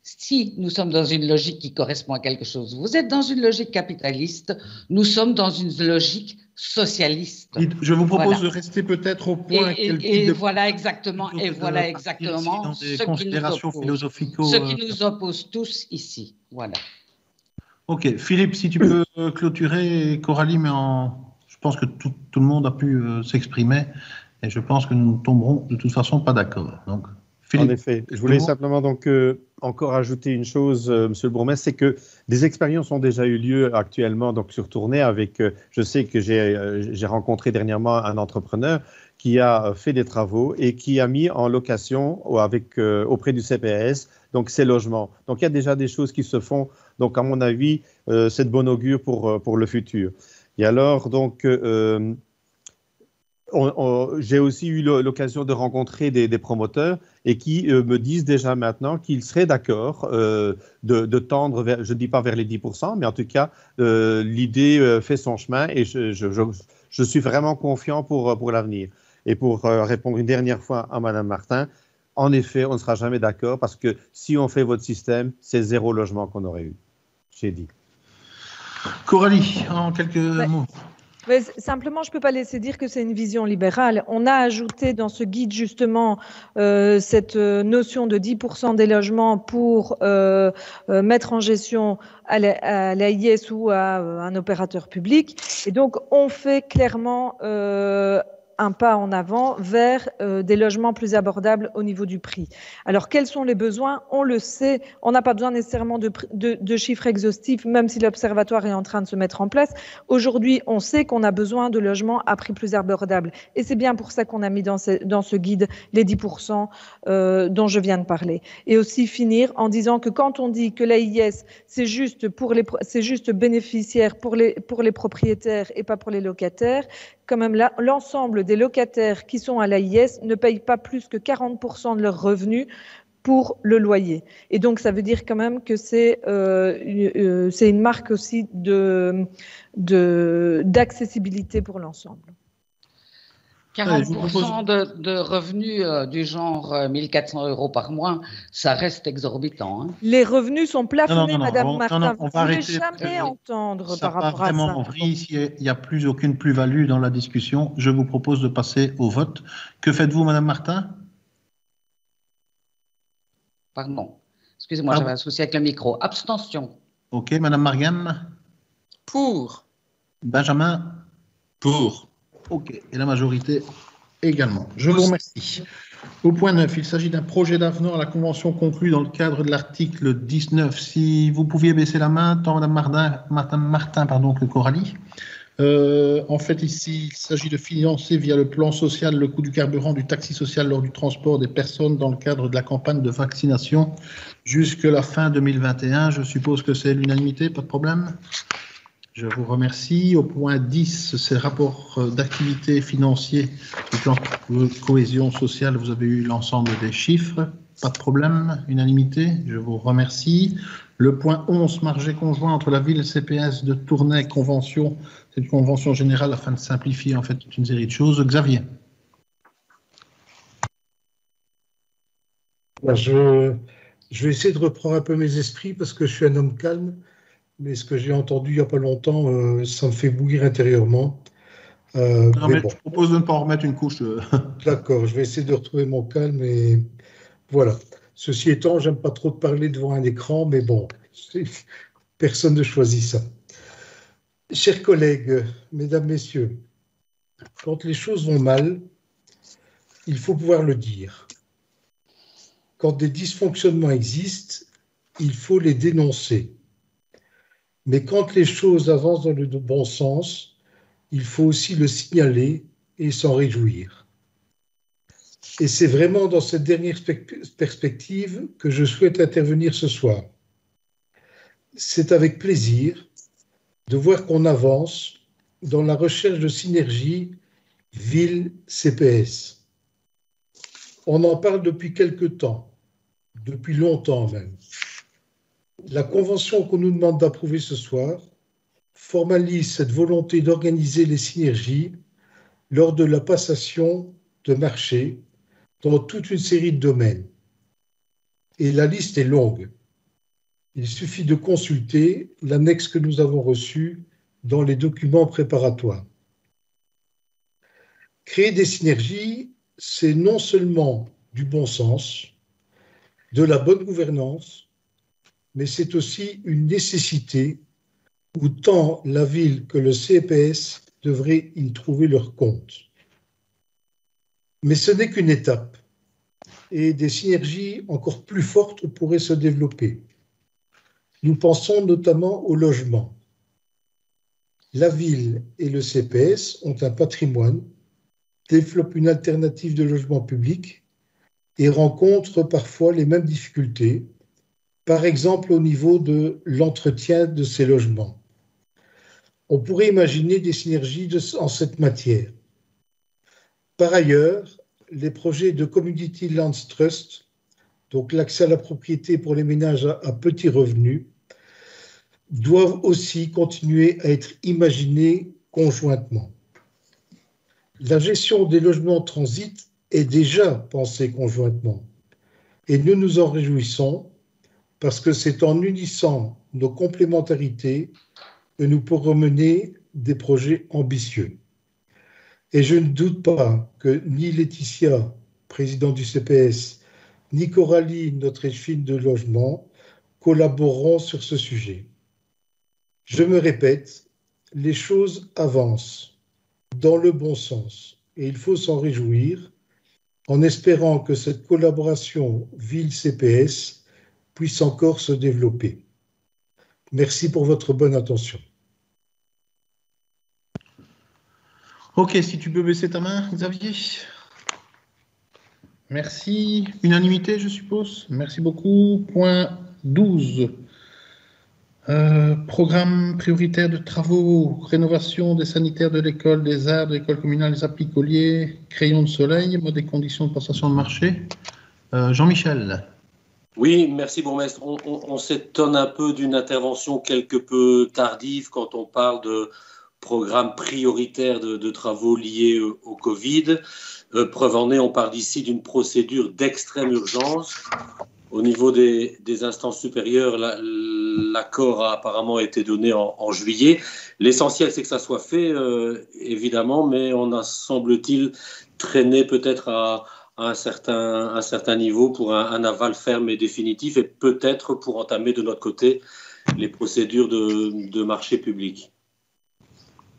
si nous sommes dans une logique qui correspond à quelque chose, vous êtes dans une logique capitaliste, nous sommes dans une logique socialiste. Je vous propose voilà. de rester peut-être au point. Et, et, et de... voilà exactement, et voilà exactement ce qui, nous oppose, ce qui nous oppose tous ici. Voilà. Ok, Philippe, si tu peux clôturer, Coralie, mais en... je pense que tout, tout le monde a pu euh, s'exprimer, et je pense que nous ne tomberons de toute façon pas d'accord. Donc, Philippe, en effet, je voulais simplement donc euh, encore ajouter une chose, euh, Monsieur le Bourgmestre, c'est que des expériences ont déjà eu lieu actuellement donc sur Tournai. Avec, euh, je sais que j'ai euh, j'ai rencontré dernièrement un entrepreneur qui a fait des travaux et qui a mis en location avec euh, auprès du C P S donc ces logements. Donc il y a déjà des choses qui se font. Donc à mon avis, euh, c'est de bon augure pour pour le futur. Et alors donc euh, On, on, j'ai aussi eu l'occasion de rencontrer des, des promoteurs et qui euh, me disent déjà maintenant qu'ils seraient d'accord euh, de, de tendre vers, je ne dis pas vers les dix pour cent, mais en tout cas, euh, l'idée euh, fait son chemin et je, je, je, je suis vraiment confiant pour, pour l'avenir. Et pour euh, répondre une dernière fois à Madame Martin, en effet, on ne sera jamais d'accord parce que si on fait votre système, c'est zéro logement qu'on aurait eu. J'ai dit. Coralie, en quelques ouais. mots. Mais simplement, je ne peux pas laisser dire que c'est une vision libérale. On a ajouté dans ce guide justement euh, cette notion de dix pour cent des logements pour euh, euh, mettre en gestion à l'A I S ou à euh, un opérateur public. Et donc, on fait clairement euh, un pas en avant vers euh, des logements plus abordables au niveau du prix. Alors, quels sont les besoins? On le sait, on n'a pas besoin nécessairement de, de, de chiffres exhaustifs, même si l'Observatoire est en train de se mettre en place. Aujourd'hui, on sait qu'on a besoin de logements à prix plus abordables. Et c'est bien pour ça qu'on a mis dans ce, dans ce guide les dix pour cent euh, dont je viens de parler. Et aussi finir en disant que quand on dit que l'A I S, c'est juste, pour les, c'est juste bénéficiaire pour les, pour les propriétaires et pas pour les locataires, quand même là, l'ensemble des locataires qui sont à l'A I S ne payent pas plus que quarante pour cent de leurs revenus pour le loyer. Et donc, ça veut dire quand même que c'est euh, euh, c'est une marque aussi de, de, d'accessibilité pour l'ensemble. quarante pour cent de, de revenus euh, du genre euh, mille quatre cents euros par mois, ça reste exorbitant. Hein. Les revenus sont plafonnés, non, non, non, Madame on, Martin. Non, non, on vous va ne voulez arrêter, jamais euh, entendre ça par rapport à ça. Vraiment en vrille, s'il n'y a plus aucune plus-value dans la discussion, je vous propose de passer au vote. Que faites-vous, Madame Martin? Pardon. Excusez-moi, j'avais un souci avec le micro. Abstention. Ok, Madame Margam? Pour. Benjamin? Pour. Ok, et la majorité également. Je vous remercie. Au point neuf, il s'agit d'un projet d'avenant à la convention conclue dans le cadre de l'article dix-neuf. Si vous pouviez baisser la main, tant Madame Martin, Martin, Martin pardon, que Coralie. Euh, en fait, ici, il s'agit de financer via le plan social le coût du carburant du taxi social lors du transport des personnes dans le cadre de la campagne de vaccination jusque la fin deux mille vingt et un. Je suppose que c'est l'unanimité, pas de problème. Je vous remercie. Au point dix, c'est le rapport d'activité financier du plan de cohésion sociale. Vous avez eu l'ensemble des chiffres. Pas de problème. Unanimité. Je vous remercie. Le point onze, marché conjoint entre la ville et le C P S de Tournai, convention. C'est une convention générale afin de simplifier en fait toute une série de choses. Xavier. Je, je vais essayer de reprendre un peu mes esprits parce que je suis un homme calme. Mais ce que j'ai entendu il n'y a pas longtemps, euh, ça me fait bouillir intérieurement. Euh, non, mais, mais bon. Je propose de ne pas en remettre une couche. D'accord, je vais essayer de retrouver mon calme et voilà. Ceci étant, j'aime pas trop de parler devant un écran, mais bon, personne ne choisit ça. Chers collègues, mesdames, messieurs, quand les choses vont mal, il faut pouvoir le dire. Quand des dysfonctionnements existent, il faut les dénoncer. Mais quand les choses avancent dans le bon sens, il faut aussi le signaler et s'en réjouir. Et c'est vraiment dans cette dernière perspective que je souhaite intervenir ce soir. C'est avec plaisir de voir qu'on avance dans la recherche de synergie ville-C P S. On en parle depuis quelque temps, depuis longtemps même. La convention qu'on nous demande d'approuver ce soir formalise cette volonté d'organiser les synergies lors de la passation de marché dans toute une série de domaines. Et la liste est longue. Il suffit de consulter l'annexe que nous avons reçue dans les documents préparatoires. Créer des synergies, c'est non seulement du bon sens, de la bonne gouvernance, mais c'est aussi une nécessité où tant la ville que le C P S devraient y trouver leur compte. Mais ce n'est qu'une étape, et des synergies encore plus fortes pourraient se développer. Nous pensons notamment au logement. La ville et le C P S ont un patrimoine, développent une alternative de logement public et rencontrent parfois les mêmes difficultés, par exemple au niveau de l'entretien de ces logements. On pourrait imaginer des synergies de, en cette matière. Par ailleurs, les projets de Community Lands Trust, donc l'accès à la propriété pour les ménages à, à petits revenus, doivent aussi continuer à être imaginés conjointement. La gestion des logements transit est déjà pensée conjointement et nous nous en réjouissons parce que c'est en unissant nos complémentarités que nous pourrons mener des projets ambitieux. Et je ne doute pas que ni Laetitia, présidente du C P S, ni Coralie, notre échevine de logement, collaboreront sur ce sujet. Je me répète, les choses avancent dans le bon sens et il faut s'en réjouir en espérant que cette collaboration ville-C P S puisse encore se développer. Merci pour votre bonne attention. Ok, si tu peux baisser ta main, Xavier. Merci. Unanimité, je suppose. Merci beaucoup. Point douze. Euh, programme prioritaire de travaux, rénovation des sanitaires de l'école, des arts, de l'école communale, des applis colliers, crayons de soleil, mode et conditions de passation de marché. Euh, Jean-Michel. Oui, merci bourgmestre. On, on, on s'étonne un peu d'une intervention quelque peu tardive quand on parle de programme prioritaire de, de travaux liés au, au Covid. Euh, preuve en est, on parle ici d'une procédure d'extrême urgence. Au niveau des, des instances supérieures, l'accord a apparemment été donné en, en juillet. L'essentiel, c'est que ça soit fait, euh, évidemment, mais on a, semble-t-il, traîné peut-être à, à un certain, un certain niveau pour un, un aval ferme et définitif, et peut-être pour entamer de notre côté les procédures de, de marché public. Laurence ?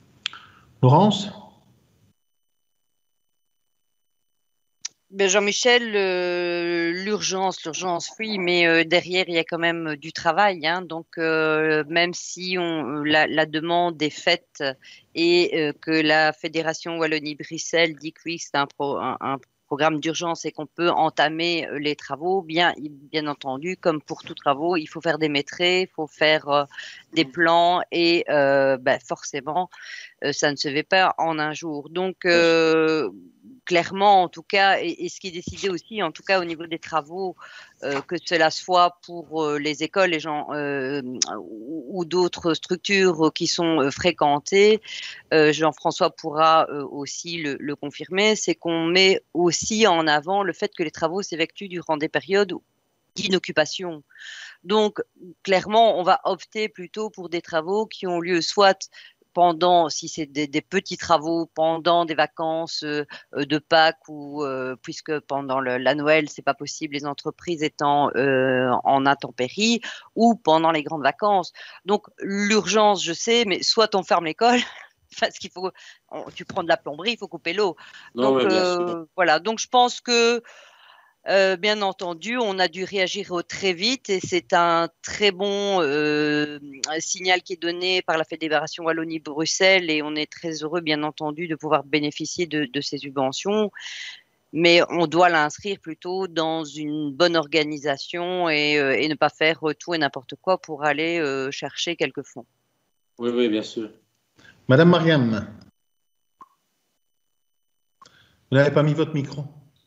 Ben Jean-Michel, euh, l'urgence, l'urgence, oui, mais euh, derrière, il y a quand même du travail. Hein, donc, euh, même si on, la, la demande est faite et euh, que la Fédération Wallonie-Bruxelles dit que oui, c'est un, pro, un, un programme d'urgence et qu'on peut entamer les travaux, bien, bien entendu, comme pour tous travaux, il faut faire des maîtrises, il faut faire euh, des plans et euh, ben, forcément, euh, ça ne se fait pas en un jour. Donc, euh, clairement, en tout cas, et, et ce qui est décidé aussi, en tout cas au niveau des travaux, euh, que cela soit pour euh, les écoles, les gens euh, ou, ou d'autres structures qui sont euh, fréquentées, euh, Jean-François pourra euh, aussi le, le confirmer, c'est qu'on met aussi en avant le fait que les travaux s'effectuent durant des périodes d'inoccupation. Donc, clairement, on va opter plutôt pour des travaux qui ont lieu soit pendant, si c'est des, des petits travaux, pendant des vacances euh, de Pâques ou euh, puisque pendant le, la Noël, c'est pas possible, les entreprises étant euh, en intempéries, ou pendant les grandes vacances. Donc, l'urgence, je sais, mais soit on ferme l'école, parce qu'il faut, on, tu prends de la plomberie, il faut couper l'eau. Donc, ouais, euh, voilà. Donc, je pense que Euh, bien entendu, on a dû réagir très vite et c'est un très bon euh, signal qui est donné par la Fédération Wallonie-Bruxelles et on est très heureux, bien entendu, de pouvoir bénéficier de, de ces subventions. Mais on doit l'inscrire plutôt dans une bonne organisation et, euh, et ne pas faire tout et n'importe quoi pour aller euh, chercher quelques fonds. Oui, oui, bien sûr. Madame Mariam, vous n'avez pas mis votre micro.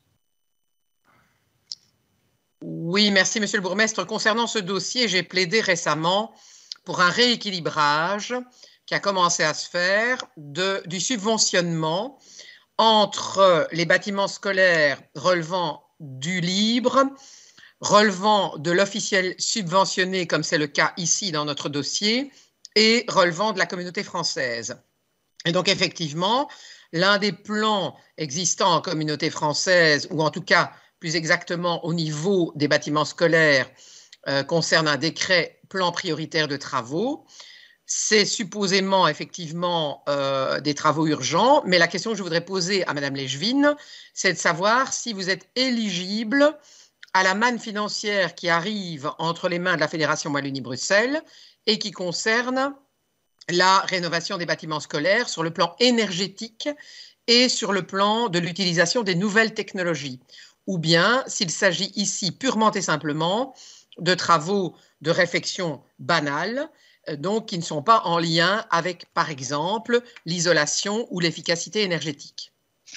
Oui, merci Monsieur le bourgmestre. Concernant ce dossier, j'ai plaidé récemment pour un rééquilibrage qui a commencé à se faire de, du subventionnement entre les bâtiments scolaires relevant du libre, relevant de l'officiel subventionné, comme c'est le cas ici dans notre dossier, et relevant de la communauté française. Et donc, effectivement, l'un des plans existants en communauté française, ou en tout cas, plus exactement au niveau des bâtiments scolaires, euh, concerne un décret plan prioritaire de travaux. C'est supposément, effectivement, euh, des travaux urgents, mais la question que je voudrais poser à Mme Léchevin, c'est de savoir si vous êtes éligible à la manne financière qui arrive entre les mains de la Fédération Wallonie-Bruxelles et qui concerne la rénovation des bâtiments scolaires sur le plan énergétique et sur le plan de l'utilisation des nouvelles technologies, ou bien s'il s'agit ici purement et simplement de travaux de réfection banale, donc qui ne sont pas en lien avec, par exemple, l'isolation ou l'efficacité énergétique.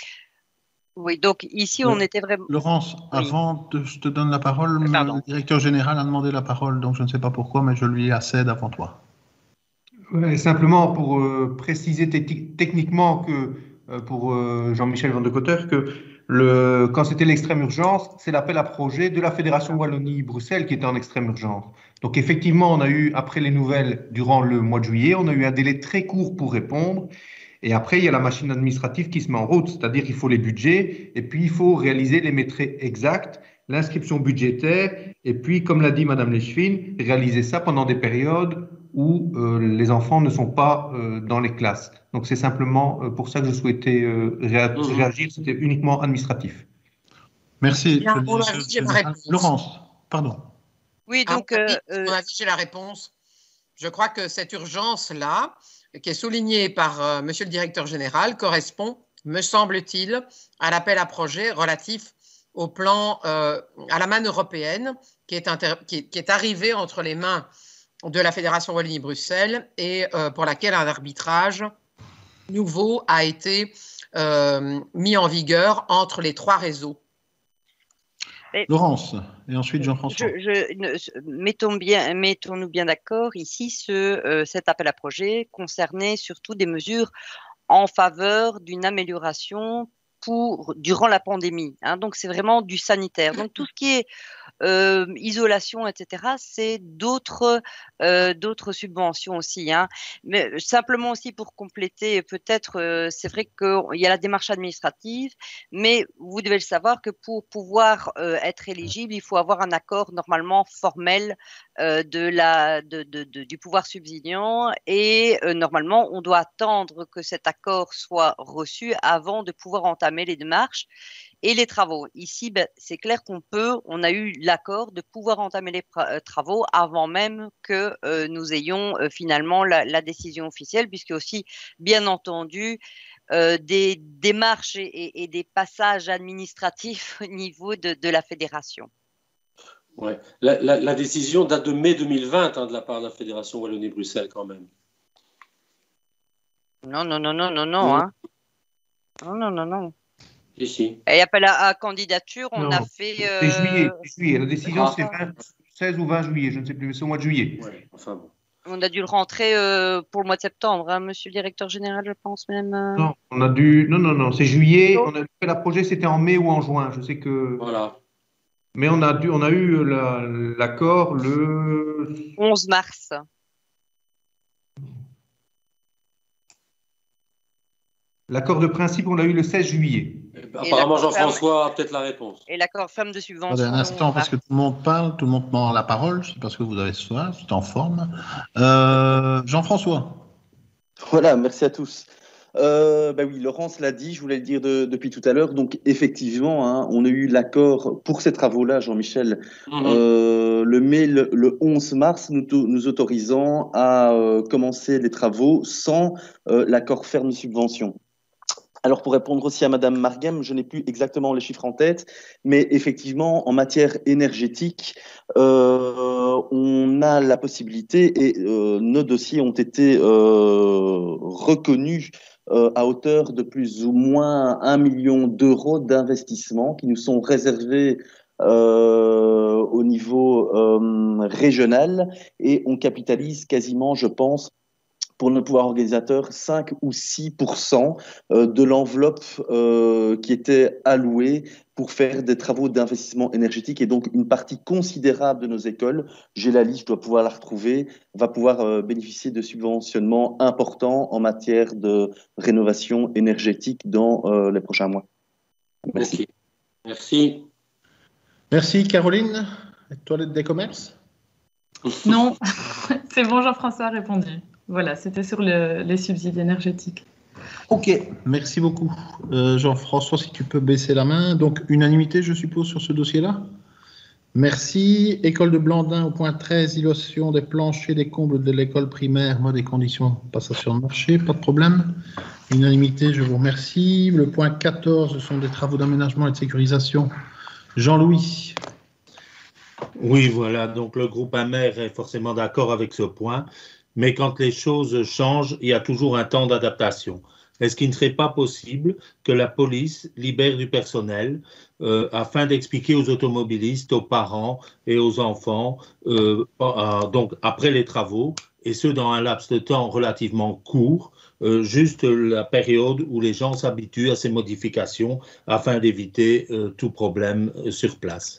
Oui, donc ici, on Euh, était vraiment... Laurence, Oui. avant que je te donne la parole, Pardon. le directeur général a demandé la parole, donc je ne sais pas pourquoi, mais je lui accède avant toi. Ouais, simplement pour euh, préciser techni- techniquement que euh, pour euh, Jean-Michel Van de Cotter que le, quand c'était l'extrême urgence, c'est l'appel à projet de la Fédération Wallonie-Bruxelles qui était en extrême urgence. Donc effectivement, on a eu, après les nouvelles, durant le mois de juillet, on a eu un délai très court pour répondre. Et après, il y a la machine administrative qui se met en route, c'est-à-dire qu'il faut les budgets et puis il faut réaliser les métriques exactes, l'inscription budgétaire et puis, comme l'a dit Madame Léchevin, réaliser ça pendant des périodes où euh, les enfants ne sont pas euh, dans les classes. Donc c'est simplement euh, pour ça que je souhaitais euh, réa- Mhm. réagir, c'était uniquement administratif. Merci. Bien, le mon directeur avis, j'ai la général. réponse. Laurence, pardon. Oui, À donc... mon avis, euh, à mon avis, j'ai la réponse. Je crois que cette urgence-là, qui est soulignée par euh, Monsieur le directeur général, correspond, me semble-t-il, à l'appel à projet relatif au plan, euh, à la manne européenne qui est, inter- qui, est, qui est arrivée entre les mains de la Fédération Wallonie-Bruxelles et euh, pour laquelle un arbitrage nouveau a été euh, mis en vigueur entre les trois réseaux. mais- Laurence, et ensuite Jean-François. Je, je, ne- mettons bien, mettons-nous bien d'accord. Ici, ce, euh, cet appel à projet concernait surtout des mesures en faveur d'une amélioration pour, durant la pandémie. Hein. Donc, c'est vraiment du sanitaire. Donc, tout ce qui est euh, isolation, et cetera, c'est d'autres euh, d'autres subventions aussi. Hein. Mais simplement aussi pour compléter, peut-être, euh, c'est vrai qu'il y a la démarche administrative, mais vous devez le savoir que pour pouvoir euh, être éligible, il faut avoir un accord normalement formel euh, de la, de, de, de, du pouvoir subsidiant et euh, normalement, on doit attendre que cet accord soit reçu avant de pouvoir entamer les démarches et les travaux. Ici, ben, c'est clair qu'on peut, on a eu l'accord de pouvoir entamer les euh, travaux avant même que euh, nous ayons euh, finalement la, la décision officielle, puisque aussi, bien entendu, euh, des démarches et, et, et des passages administratifs au niveau de, de la fédération. Ouais. La, la, la décision date de mai deux mille vingt hein, de la part de la Fédération Wallonie-Bruxelles quand même. Non, non, non, non, non, non. Mmh. Hein. Non, non, non, non. Ici. Et appel à, à candidature, on Non, a fait... C'est euh, juillet, c'est juillet. La décision, Ah. c'est vingt seize ou vingt juillet, je ne sais plus, mais c'est au mois de juillet. Ouais, enfin bon. On a dû le rentrer euh, pour le mois de septembre, hein, monsieur le directeur général, je pense même. euh. Non, on a dû. Non, non, non, c'est juillet. On a fait la projet, c'était en mai ou en juin. Je sais que. Voilà. Mais on a dû, on a eu la- l'accord le. onze mars. L'accord de principe, on l'a eu le seize juillet. Apparemment, l'accord Jean-François a peut-être la réponse. Et l'accord femme de subvention. Attendez un instant, parce que tout le monde parle, tout le monde prend la parole, c'est parce que vous avez soif, c'est en forme. Euh, Jean-François. Voilà, merci à tous. Euh, bah oui, Laurence l'a dit, je voulais le dire de- depuis tout à l'heure. Donc, effectivement, hein, on a eu l'accord pour ces travaux-là, Jean-Michel, Mhm. euh, le mai, le, le onze mars, nous, to- nous autorisant à euh, commencer les travaux sans euh, l'accord ferme de subvention. Alors, pour répondre aussi à Madame Margem, je n'ai plus exactement les chiffres en tête, mais effectivement, en matière énergétique, euh, on a la possibilité et euh, nos dossiers ont été euh, reconnus euh, à hauteur de plus ou moins un million d'euros d'investissement qui nous sont réservés euh, au niveau euh, régional et on capitalise quasiment, je pense, pour nos pouvoirs organisateurs, cinq ou six pour cent euh, de l'enveloppe euh, qui était allouée pour faire des travaux d'investissement énergétique. Et donc, une partie considérable de nos écoles, j'ai la liste, je dois pouvoir la retrouver, va pouvoir euh, bénéficier de subventionnements importants en matière de rénovation énergétique dans euh, les prochains mois. Merci. Okay. Merci. Merci, Caroline. Toilette des commerces? Non, c'est bon, Jean-François a répondu. Voilà, c'était sur le, les subsides énergétiques. Ok, merci beaucoup. Euh, Jean-François, si tu peux baisser la main. Donc, unanimité, je suppose, sur ce dossier-là? Merci. École de Blandin, au point treize, illustration des planchers, des combles de l'école primaire, mode et conditions de passation de marché, pas de problème. Unanimité, je vous remercie. Le point quatorze, ce sont des travaux d'aménagement et de sécurisation. Jean-Louis. Oui, voilà, donc le groupe Amer est forcément d'accord avec ce point, mais quand les choses changent, il y a toujours un temps d'adaptation. Est-ce qu'il ne serait pas possible que la police libère du personnel euh, afin d'expliquer aux automobilistes, aux parents et aux enfants, euh, euh, donc après les travaux, et ce dans un laps de temps relativement court, euh, juste la période où les gens s'habituent à ces modifications afin d'éviter euh, tout problème euh, sur place.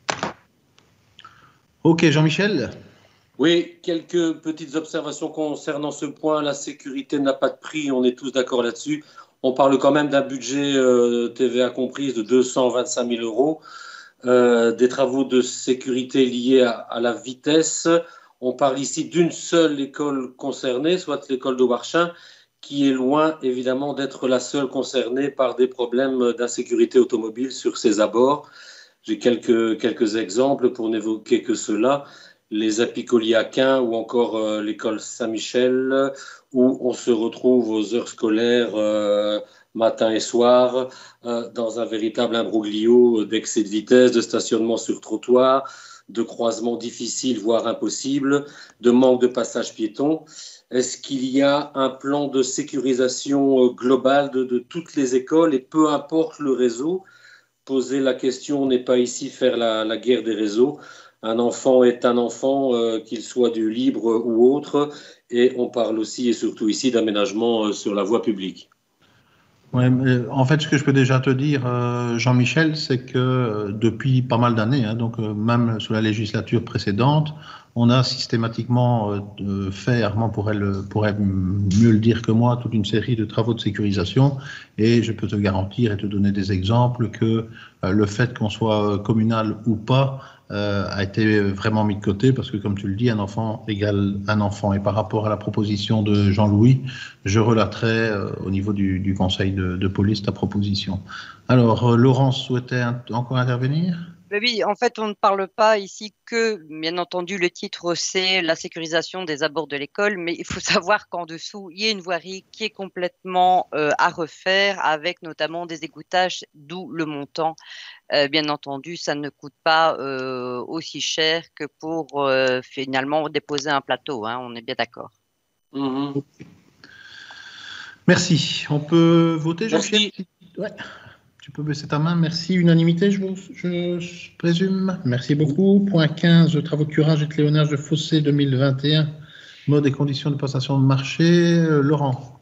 Ok, Jean-Michel. Oui, quelques petites observations concernant ce point. La sécurité n'a pas de prix, on est tous d'accord là-dessus. On parle quand même d'un budget euh, T V A comprise de deux cent vingt-cinq mille euros, euh, des travaux de sécurité liés à, à la vitesse. On parle ici d'une seule école concernée, soit l'école de Warchin, qui est loin évidemment d'être la seule concernée par des problèmes d'insécurité automobile sur ses abords. J'ai quelques, quelques exemples pour n'évoquer que cela. Les Apicoliaquins ou encore euh, l'école Saint-Michel, où on se retrouve aux heures scolaires euh, matin et soir euh, dans un véritable imbroglio d'excès de vitesse, de stationnement sur trottoir, de croisements difficiles, voire impossibles, de manque de passage piéton. Est-ce qu'il y a un plan de sécurisation globale de, de toutes les écoles et peu importe le réseau? Poser la question n'est pas ici faire la, la guerre des réseaux. Un enfant est un enfant, euh, qu'il soit du libre ou autre, et on parle aussi et surtout ici d'aménagement euh, sur la voie publique. Ouais, mais en fait, ce que je peux déjà te dire, euh, Jean-Michel, c'est que euh, depuis pas mal d'années, hein, donc euh, même sous la législature précédente, on a systématiquement euh, fait, Armand pourrait, le, pourrait mieux le dire que moi, toute une série de travaux de sécurisation, et je peux te garantir et te donner des exemples que euh, le fait qu'on soit communal ou pas euh, a été vraiment mis de côté, parce que comme tu le dis, un enfant égale un enfant. Et par rapport à la proposition de Jean-Louis, je relaterai euh, au niveau du, du conseil de, de police ta proposition. Alors, euh, Laurence souhaitait un, encore intervenir ? Oui, en fait, on ne parle pas ici que, bien entendu, le titre, c'est la sécurisation des abords de l'école, mais il faut savoir qu'en dessous, il y a une voirie qui est complètement euh, à refaire, avec notamment des égoutages, d'où le montant. Euh, bien entendu, ça ne coûte pas euh, aussi cher que pour euh, finalement déposer un plateau, hein, on est bien d'accord. Mmh. Merci. On peut voter, Jean-Pierre ? Ouais. Tu peux baisser ta main. Merci. Unanimité, je, vous, je, je présume. Merci beaucoup. Point quinze, travaux de curage et de cléonnage de fossés deux mille vingt et un. Mode et conditions de passation de marché. Euh, Laurent.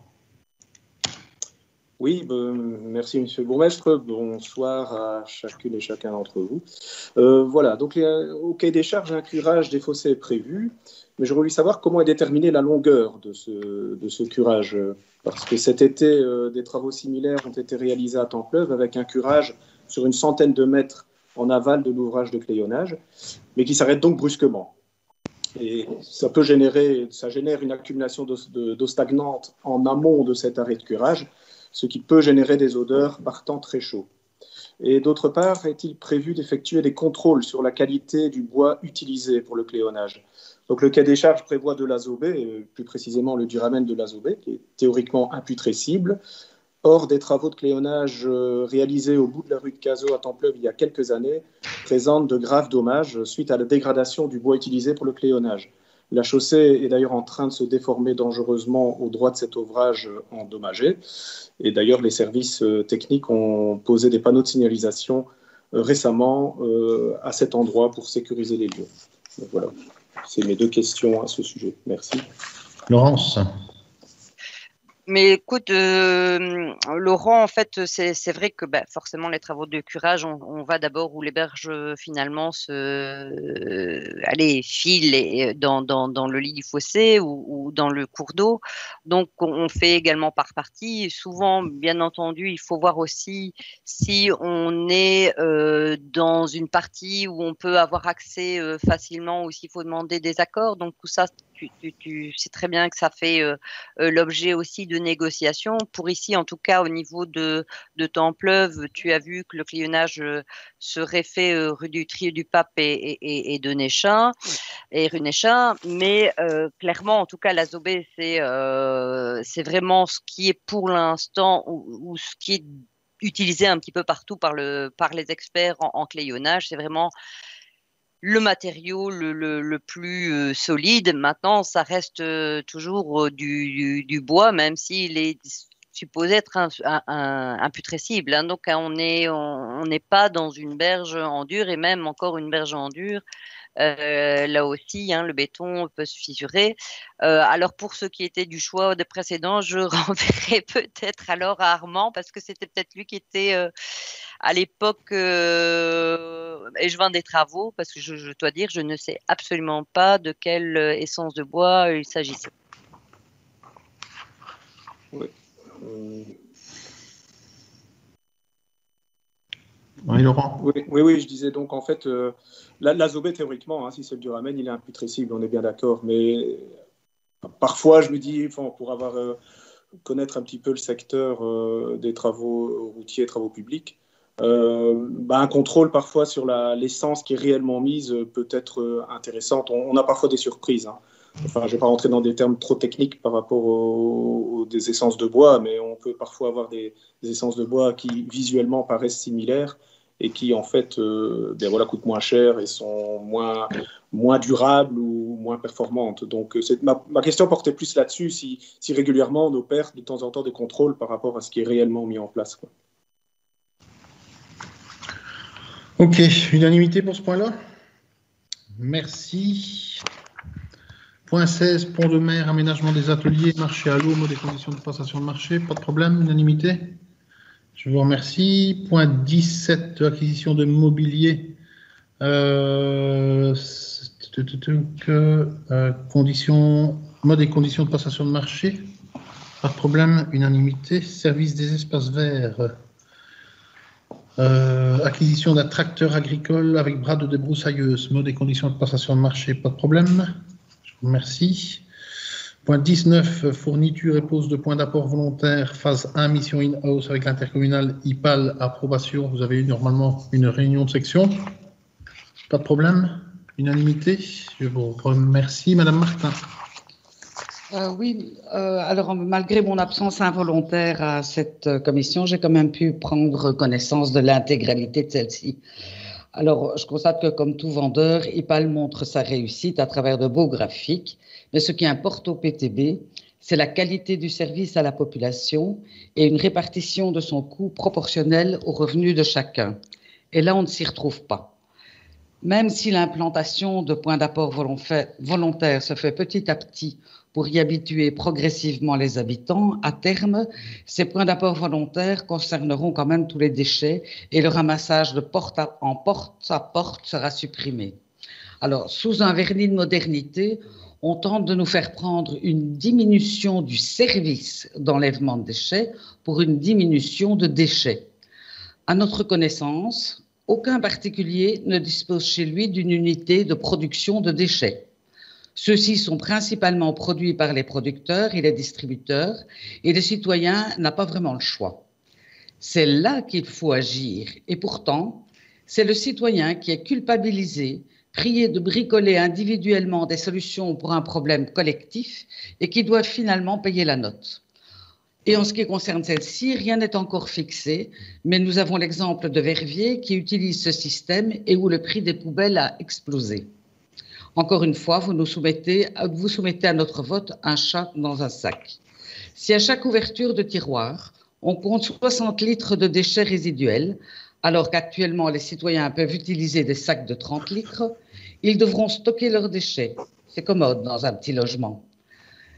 Oui, ben, merci Monsieur le Bourgmestre. Bonsoir à chacune et chacun d'entre vous. Euh, voilà, donc au cahier des charges, un curage des fossés est prévu, mais j'aurais voulu savoir comment est déterminée la longueur de ce, de ce curage. Parce que cet été, euh, des travaux similaires ont été réalisés à Templeuve avec un curage sur une centaine de mètres en aval de l'ouvrage de cléonnage, mais qui s'arrête donc brusquement. Et ça peut générer, ça génère une accumulation d'eau, d'eau stagnante en amont de cet arrêt de curage, ce qui peut générer des odeurs par temps très chaud. Et d'autre part, est-il prévu d'effectuer des contrôles sur la qualité du bois utilisé pour le cléonnage? Donc le cahier des charges prévoit de l'azobé, plus précisément le duramen de l'azobé, qui est théoriquement imputrescible. Or, des travaux de cléonnage réalisés au bout de la rue de Cazaux à Templeuve il y a quelques années présentent de graves dommages suite à la dégradation du bois utilisé pour le cléonnage. La chaussée est d'ailleurs en train de se déformer dangereusement au droit de cet ouvrage endommagé. Et d'ailleurs, les services techniques ont posé des panneaux de signalisation récemment à cet endroit pour sécuriser les lieux. Donc voilà, c'est mes deux questions à ce sujet. Merci. Laurence. Mais écoute, euh, Laurent, en fait, c'est vrai que bah, forcément, les travaux de curage, on, on va d'abord où les berges finalement se, euh, allez, filent dans, dans, dans le lit du fossé ou, ou dans le cours d'eau. Donc, on fait également par partie. Souvent, bien entendu, il faut voir aussi si on est euh, dans une partie où on peut avoir accès euh, facilement ou s'il faut demander des accords. Donc, tout ça, tu, tu, tu sais très bien que ça fait euh, euh, l'objet aussi de négociations. Pour ici, en tout cas, au niveau de, de Templeuve, tu as vu que le clionnage euh, serait fait euh, rue du Trier du Pape et, et, et de Néchin, et rue Néchin. Mais euh, clairement, en tout cas, la Zobé, c'est euh, c'est vraiment ce qui est pour l'instant, ou, ou ce qui est utilisé un petit peu partout par, le, par les experts en, en clayonnage. C'est vraiment le matériau le, le, le plus euh, solide. Maintenant, ça reste euh, toujours euh, du, du, du bois, même s'il est supposé être un, un, un, imputrescible. Hein. Donc, hein, on n'est on, on n'est pas dans une berge en dur, et même encore une berge en dur. Euh, là aussi, hein, le béton peut se fissurer. Euh, alors, pour ce qui était du choix des précédents, je renverrai peut-être alors à Armand, parce que c'était peut-être lui qui était euh, à l'époque, euh, et je vends des travaux, parce que je, je dois dire, je ne sais absolument pas de quelle essence de bois il s'agissait. Oui. Euh... Oui, Laurent. Oui, oui, oui, je disais donc en fait, euh, la, la Zobé, théoriquement, hein, si c'est le duramen, il est imputrescible, on est bien d'accord. Mais parfois, je me dis, enfin, pour avoir euh, connaître un petit peu le secteur euh, des travaux routiers, travaux publics, euh, bah, un contrôle parfois sur l'essence qui est réellement mise euh, peut être euh, intéressante. On, on a parfois des surprises. Hein. Enfin, je ne vais pas rentrer dans des termes trop techniques par rapport aux, aux des essences de bois, mais on peut parfois avoir des, des essences de bois qui visuellement paraissent similaires et qui en fait euh, bien voilà, coûtent moins cher et sont moins, moins durables ou moins performantes. Donc ma, ma question portait plus là-dessus, si, si régulièrement on opère de temps en temps des contrôles par rapport à ce qui est réellement mis en place, quoi. Ok, unanimité pour ce point-là. Merci. Point seize, pont de mer, aménagement des ateliers, marché à l'eau, mode et conditions de passation de marché. Pas de problème, unanimité. Je vous remercie. Point dix-sept, acquisition de mobilier. Euh, euh, conditions, mode et conditions de passation de marché. Pas de problème, unanimité. Service des espaces verts. Euh, acquisition d'un tracteur agricole avec bras de débroussailleuse. Mode et conditions de passation de marché. Pas de problème. Je vous remercie. Point dix-neuf, fourniture et pose de points d'apport volontaire, phase un, mission in-house avec l'intercommunal I P A L, approbation. Vous avez eu normalement une réunion de section. Pas de problème. Unanimité. Je vous remercie. Madame Martin. Euh, oui, euh, alors malgré mon absence involontaire à cette euh, commission, j'ai quand même pu prendre connaissance de l'intégralité de celle-ci. Alors, je constate que comme tout vendeur, I P A L montre sa réussite à travers de beaux graphiques, mais ce qui importe au P T B, c'est la qualité du service à la population et une répartition de son coût proportionnelle aux revenus de chacun. Et là, on ne s'y retrouve pas. Même si l'implantation de points d'apport volontaires se fait petit à petit pour y habituer progressivement les habitants, à terme, ces points d'apport volontaires concerneront quand même tous les déchets et le ramassage de porte à, en porte à porte sera supprimé. Alors, sous un vernis de modernité, on tente de nous faire prendre une diminution du service d'enlèvement de déchets pour une diminution de déchets. À notre connaissance, aucun particulier ne dispose chez lui d'une unité de production de déchets. Ceux-ci sont principalement produits par les producteurs et les distributeurs, et le citoyen n'a pas vraiment le choix. C'est là qu'il faut agir, et pourtant, c'est le citoyen qui est culpabilisé, prié de bricoler individuellement des solutions pour un problème collectif, et qui doit finalement payer la note. Et en ce qui concerne celle-ci, rien n'est encore fixé, mais nous avons l'exemple de Verviers qui utilise ce système et où le prix des poubelles a explosé. Encore une fois, vous nous soumettez, vous soumettez à notre vote un chat dans un sac. Si à chaque ouverture de tiroir, on compte soixante litres de déchets résiduels, alors qu'actuellement les citoyens peuvent utiliser des sacs de trente litres, ils devront stocker leurs déchets. C'est commode dans un petit logement.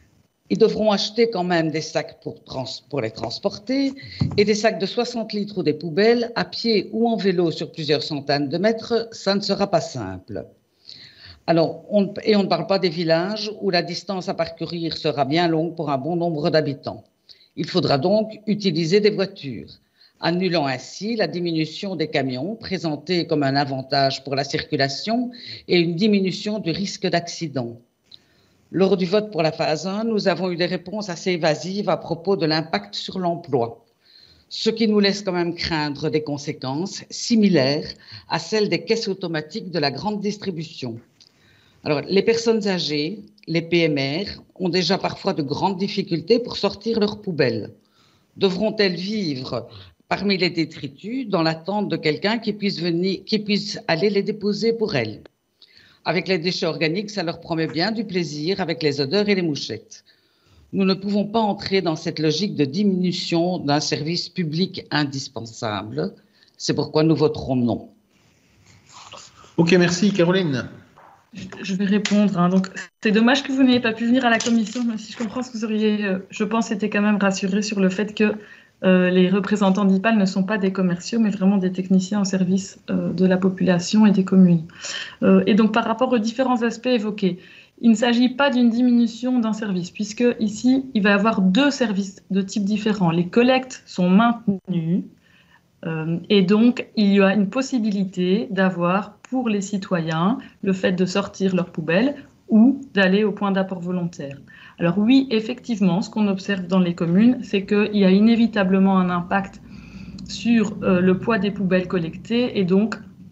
Ils devront acheter quand même des sacs pour, trans- pour les transporter et des sacs de soixante litres ou des poubelles à pied ou en vélo sur plusieurs centaines de mètres, ça ne sera pas simple. Alors, on, et on ne parle pas des villages où la distance à parcourir sera bien longue pour un bon nombre d'habitants. Il faudra donc utiliser des voitures, annulant ainsi la diminution des camions présentée comme un avantage pour la circulation et une diminution du risque d'accident. Lors du vote pour la phase un, nous avons eu des réponses assez évasives à propos de l'impact sur l'emploi, ce qui nous laisse quand même craindre des conséquences similaires à celles des caisses automatiques de la grande distribution. Alors, les personnes âgées, les P M R, ont déjà parfois de grandes difficultés pour sortir leurs poubelles. Devront-elles vivre parmi les détritus dans l'attente de quelqu'un qui puisse venir, qui puisse aller les déposer pour elles? Avec les déchets organiques, ça leur promet bien du plaisir avec les odeurs et les mouchettes. Nous ne pouvons pas entrer dans cette logique de diminution d'un service public indispensable. C'est pourquoi nous voterons non. Ok, merci. Caroline. Je vais répondre. Hein. Donc, c'est dommage que vous n'ayez pas pu venir à la commission, même si je comprends ce que vous auriez, euh, je pense, été quand même rassuré sur le fait que Euh, les représentants d'I P A L ne sont pas des commerciaux, mais vraiment des techniciens au service euh, de la population et des communes. Euh, et donc, par rapport aux différents aspects évoqués, il ne s'agit pas d'une diminution d'un service, puisque ici, il va y avoir deux services de type différents. Les collectes sont maintenues, euh, et donc, il y a une possibilité d'avoir pour les citoyens le fait de sortir leurs poubelles ou d'aller au point d'apport volontaire. Alors oui, effectivement, ce qu'on observe dans les communes, c'est qu'il y a inévitablement un impact sur euh, le poids des poubelles collectées et donc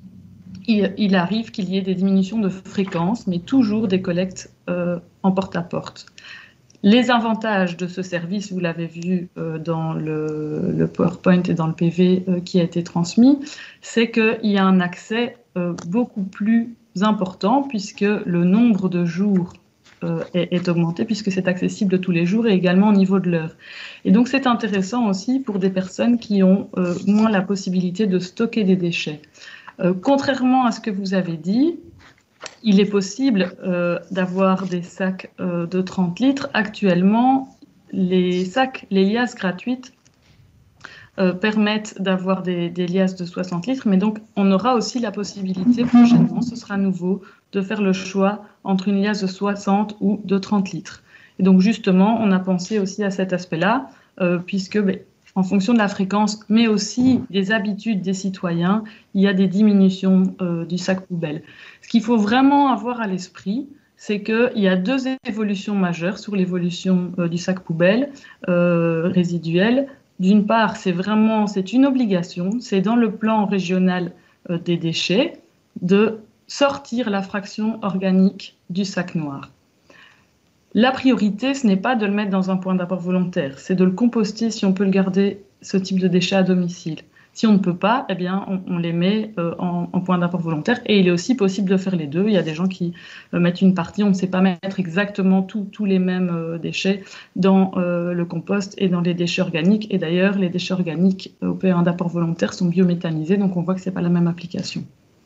il, il arrive qu'il y ait des diminutions de fréquence, mais toujours des collectes euh, en porte-à-porte. Les avantages de ce service, vous l'avez vu euh, dans le, le PowerPoint et dans le P V euh, qui a été transmis, c'est qu'il y a un accès euh, beaucoup plus important puisque le nombre de jours euh, est, est augmenté puisque c'est accessible tous les jours et également au niveau de l'heure. Et donc c'est intéressant aussi pour des personnes qui ont euh, moins la possibilité de stocker des déchets. Euh, contrairement à ce que vous avez dit, il est possible euh, d'avoir des sacs euh, de trente litres. Actuellement, les sacs, les liasses gratuites euh, permettent d'avoir des, des liasses de soixante litres, mais donc on aura aussi la possibilité prochainement, ce sera nouveau, de faire le choix entre une liasse de soixante ou de trente litres. Et donc justement, on a pensé aussi à cet aspect-là, euh, puisque ben, en fonction de la fréquence, mais aussi des habitudes des citoyens, il y a des diminutions euh, du sac poubelle. Ce qu'il faut vraiment avoir à l'esprit, c'est qu'il y a deux évolutions majeures sur l'évolution euh, du sac poubelle euh, résiduel. D'une part, c'est vraiment, c'est une obligation, c'est dans le plan régional euh, des déchets de sortir la fraction organique du sac noir. La priorité, ce n'est pas de le mettre dans un point d'apport volontaire, c'est de le composter si on peut le garder, ce type de déchets à domicile. Si on ne peut pas, eh bien, on, on les met euh, en, en point d'apport volontaire. Et il est aussi possible de faire les deux. Il y a des gens qui euh, mettent une partie, on ne sait pas mettre exactement tous les mêmes euh, déchets dans euh, le compost et dans les déchets organiques. Et d'ailleurs, les déchets organiques euh, au point d'apport volontaire sont biométhanisés, donc on voit que ce n'est pas la même application.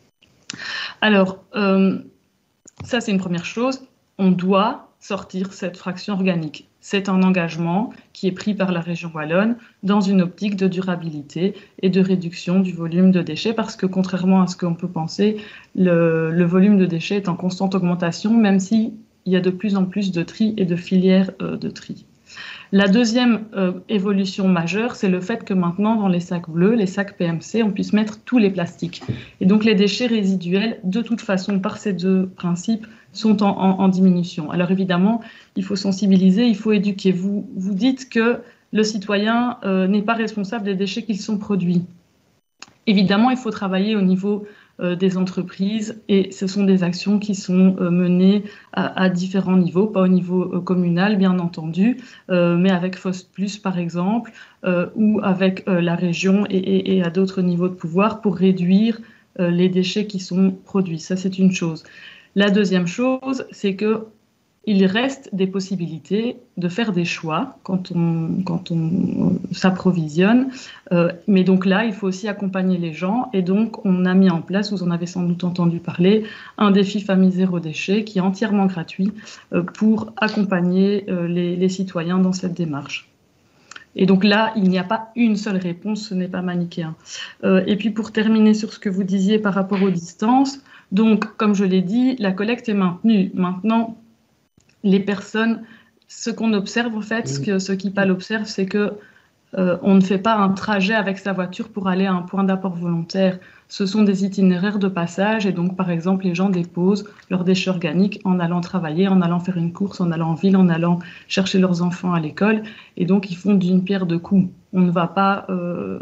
Alors, euh, ça c'est une première chose. On doit sortir cette fraction organique. C'est un engagement qui est pris par la région wallonne dans une optique de durabilité et de réduction du volume de déchets parce que contrairement à ce qu'on peut penser, le, le volume de déchets est en constante augmentation même s'il y a de plus en plus de tri et de filières euh, de tri. La deuxième euh, évolution majeure, c'est le fait que maintenant, dans les sacs bleus, les sacs P M C, on puisse mettre tous les plastiques. Et donc, les déchets résiduels, de toute façon, par ces deux principes, sont en, en, en diminution. Alors, évidemment, il faut sensibiliser, il faut éduquer. Vous, vous dites que le citoyen euh, n'est pas responsable des déchets qui sont produits. Évidemment, il faut travailler au niveau euh, des entreprises et ce sont des actions qui sont euh, menées à, à différents niveaux, pas au niveau euh, communal, bien entendu, euh, mais avec Fost Plus, par exemple, euh, ou avec euh, la région et, et, et à d'autres niveaux de pouvoir pour réduire euh, les déchets qui sont produits. Ça, c'est une chose. La deuxième chose, c'est que il reste des possibilités de faire des choix quand on, quand on s'approvisionne. Euh, mais donc là, il faut aussi accompagner les gens. Et donc, on a mis en place, vous en avez sans doute entendu parler, un défi famille zéro déchet qui est entièrement gratuit euh, pour accompagner euh, les, les citoyens dans cette démarche. Et donc là, il n'y a pas une seule réponse, ce n'est pas manichéen. Euh, et puis pour terminer sur ce que vous disiez par rapport aux distances, donc comme je l'ai dit, la collecte est maintenue. Maintenant, les personnes, ce qu'on observe en fait, ce que ce qu'Ipal observe, c'est que euh, on ne fait pas un trajet avec sa voiture pour aller à un point d'apport volontaire. Ce sont des itinéraires de passage et donc par exemple les gens déposent leurs déchets organiques en allant travailler, en allant faire une course, en allant en ville, en allant chercher leurs enfants à l'école et donc ils font d'une pierre deux coups. On ne va pas euh,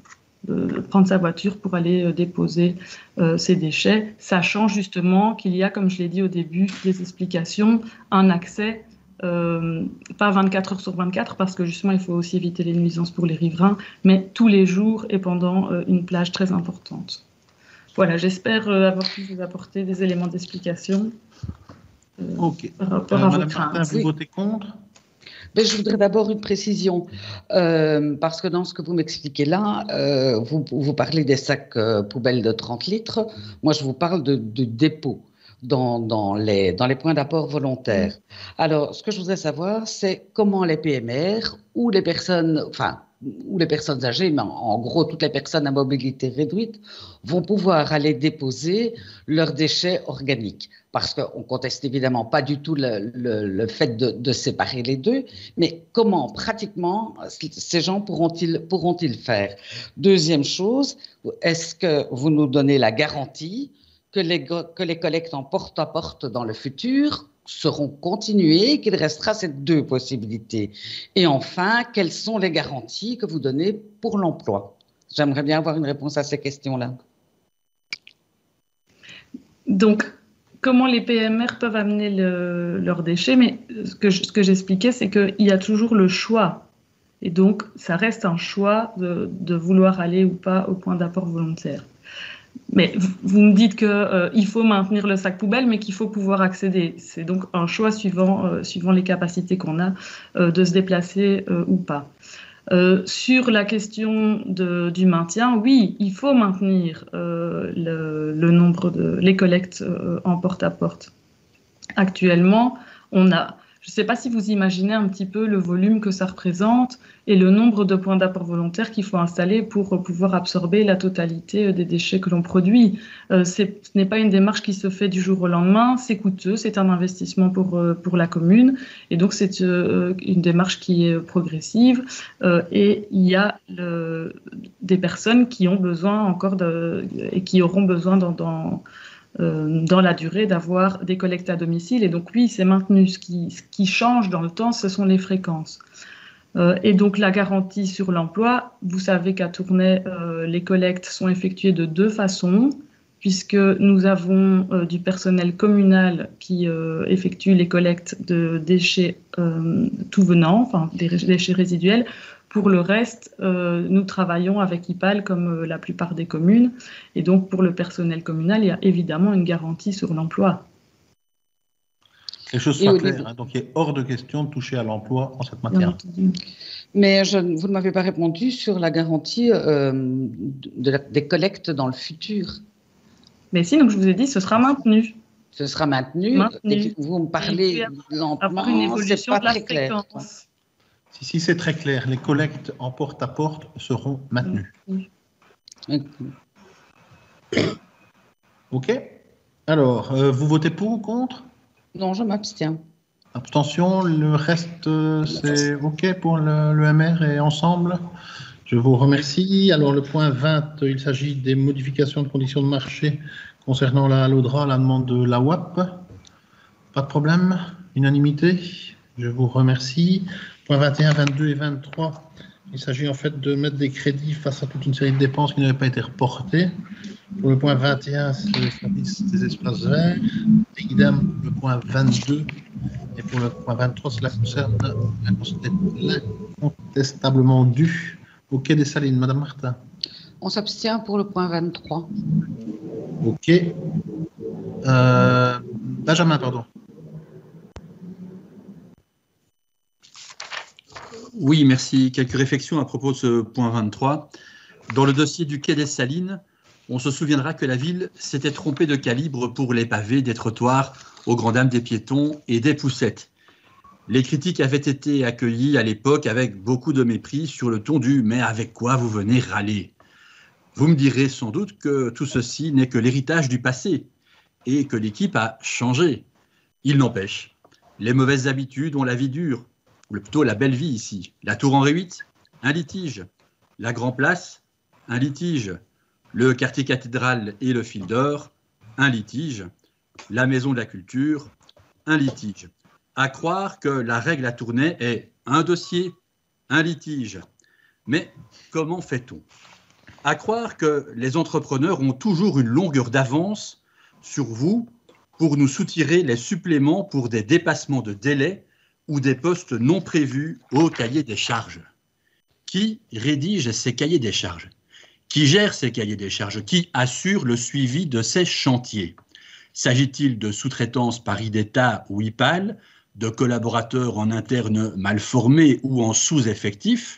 de prendre sa voiture pour aller euh, déposer euh, ses déchets, sachant justement qu'il y a, comme je l'ai dit au début des explications, un accès, euh, pas vingt-quatre heures sur vingt-quatre, parce que justement il faut aussi éviter les nuisances pour les riverains, mais tous les jours et pendant euh, une plage très importante. Voilà, j'espère euh, avoir pu vous apporter des éléments d'explication euh, okay. par rapport euh, à Madame votre Martin, vous votez contre? Mais je voudrais d'abord une précision, euh, parce que dans ce que vous m'expliquez là, euh, vous, vous parlez des sacs euh, poubelles de trente litres. Moi, je vous parle de, de dépôt dans, dans, les, dans les points d'apport volontaires. Alors, ce que je voudrais savoir, c'est comment les P M R ou les personnes, enfin, ou les personnes âgées, mais en, en gros, toutes les personnes à mobilité réduite, vont pouvoir aller déposer leurs déchets organiques. Parce qu'on ne conteste évidemment pas du tout le, le, le fait de, de séparer les deux, mais comment pratiquement ces gens pourront-ils pourront-ils faire? Deuxième chose, est-ce que vous nous donnez la garantie que les, que les collectes en porte-à-porte dans le futur seront continuées, qu'il restera ces deux possibilités? Et enfin, quelles sont les garanties que vous donnez pour l'emploi? J'aimerais bien avoir une réponse à ces questions-là. Donc, comment les P M R peuvent amener le, leurs déchets, mais ce que, ce que j'expliquais, c'est qu'il y a toujours le choix. Et donc, ça reste un choix de, de vouloir aller ou pas au point d'apport volontaire. Mais vous me dites qu'il euh, faut maintenir le sac poubelle, mais qu'il faut pouvoir accéder. C'est donc un choix suivant, euh, suivant les capacités qu'on a euh, de se déplacer euh, ou pas. Euh, sur la question de, du maintien, oui, il faut maintenir euh, le, le nombre de les collectes euh, en porte-à-porte. Actuellement, on a, je ne sais pas si vous imaginez un petit peu le volume que ça représente et le nombre de points d'apport volontaires qu'il faut installer pour pouvoir absorber la totalité des déchets que l'on produit. Euh, c'est, ce n'est pas une démarche qui se fait du jour au lendemain, c'est coûteux, c'est un investissement pour, pour la commune et donc c'est euh, une démarche qui est progressive euh, et il y a le, des personnes qui ont besoin encore de, et qui auront besoin dans, dans Euh, dans la durée d'avoir des collectes à domicile. Et donc oui, c'est maintenu. Ce qui, ce qui change dans le temps, ce sont les fréquences. Euh, et donc la garantie sur l'emploi, vous savez qu'à Tournai, euh, les collectes sont effectuées de deux façons, puisque nous avons euh, du personnel communal qui euh, effectue les collectes de déchets euh, tout venant, enfin des déchets résiduels. Pour le reste, euh, nous travaillons avec Ipal comme euh, la plupart des communes. Et donc, pour le personnel communal, il y a évidemment une garantie sur l'emploi. Que les choses soient claires. Hein, donc, il est hors de question de toucher à l'emploi en cette matière. Mais je, vous ne m'avez pas répondu sur la garantie euh, de la, des collectes dans le futur. Mais si, donc je vous ai dit, ce sera maintenu. Ce sera maintenu. maintenu. Et vous me parlez lentement, une évolution c'est pas de la très clair. fréquence. Si, si c'est très clair, les collectes en porte-à-porte seront maintenues. Oui. OK. Alors, euh, vous votez pour ou contre? Non, je m'abstiens. Abstention, le reste, euh, c'est OK pour le, le M R et ensemble. Je vous remercie. Alors, le point vingt, il s'agit des modifications de conditions de marché concernant la Lodra, la demande de l'A W A P. Pas de problème? Unanimité? Je vous remercie. Point vingt et un, vingt-deux et vingt-trois, il s'agit en fait de mettre des crédits face à toute une série de dépenses qui n'avaient pas été reportées. Pour le point vingt et un, c'est le service des espaces verts. Et idem, le point vingt-deux. Et pour le point vingt-trois, cela concerne l'incontestablement dû au Quai des Salines. Madame Martin. On s'abstient pour le point vingt-trois. OK. Euh, Benjamin, pardon. Oui, merci. Quelques réflexions à propos de ce point vingt-trois. Dans le dossier du quai des Salines, on se souviendra que la ville s'était trompée de calibre pour les pavés des trottoirs aux grandes dames des piétons et des poussettes. Les critiques avaient été accueillies à l'époque avec beaucoup de mépris sur le ton du « mais avec quoi vous venez râler ?» Vous me direz sans doute que tout ceci n'est que l'héritage du passé et que l'équipe a changé. Il n'empêche, les mauvaises habitudes ont la vie dure, ou plutôt la belle vie ici. La Tour Henri huit, un litige. La Grand Place, un litige. Le quartier cathédrale et le Fil d'Or, un litige. La Maison de la Culture, un litige. À croire que la règle à Tournai est un dossier, un litige. Mais comment fait-on? À croire que les entrepreneurs ont toujours une longueur d'avance sur vous pour nous soutirer les suppléments pour des dépassements de délai ou des postes non prévus au cahier des charges. Qui rédige ces cahiers des charges? Qui gère ces cahiers des charges? Qui assure le suivi de ces chantiers? S'agit-il de sous-traitance par I D E T A ou I P A L, de collaborateurs en interne mal formés ou en sous-effectif?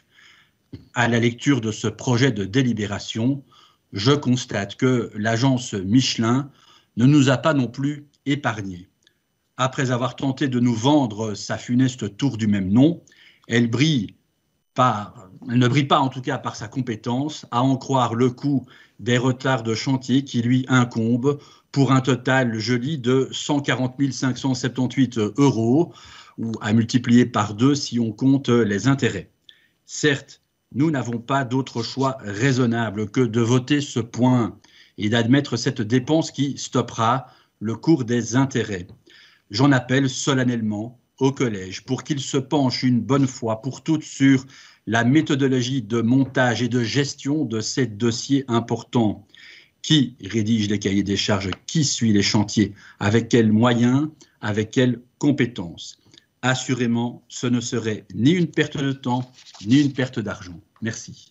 À la lecture de ce projet de délibération, je constate que l'agence Michelin ne nous a pas non plus épargnés. Après avoir tenté de nous vendre sa funeste tour du même nom, elle brille par, elle ne brille pas en tout cas par sa compétence, à en croire le coût des retards de chantier qui lui incombent pour un total, je lis, de cent quarante mille cinq cent soixante-dix-huit euros, ou à multiplier par deux si on compte les intérêts. Certes, nous n'avons pas d'autre choix raisonnable que de voter ce point et d'admettre cette dépense qui stoppera le cours des intérêts. J'en appelle solennellement au collège pour qu'il se penche une bonne fois pour toutes sur la méthodologie de montage et de gestion de ces dossiers importants. Qui rédige les cahiers des charges? Qui suit les chantiers? Avec quels moyens? Avec quelles compétences? Assurément, ce ne serait ni une perte de temps, ni une perte d'argent. Merci.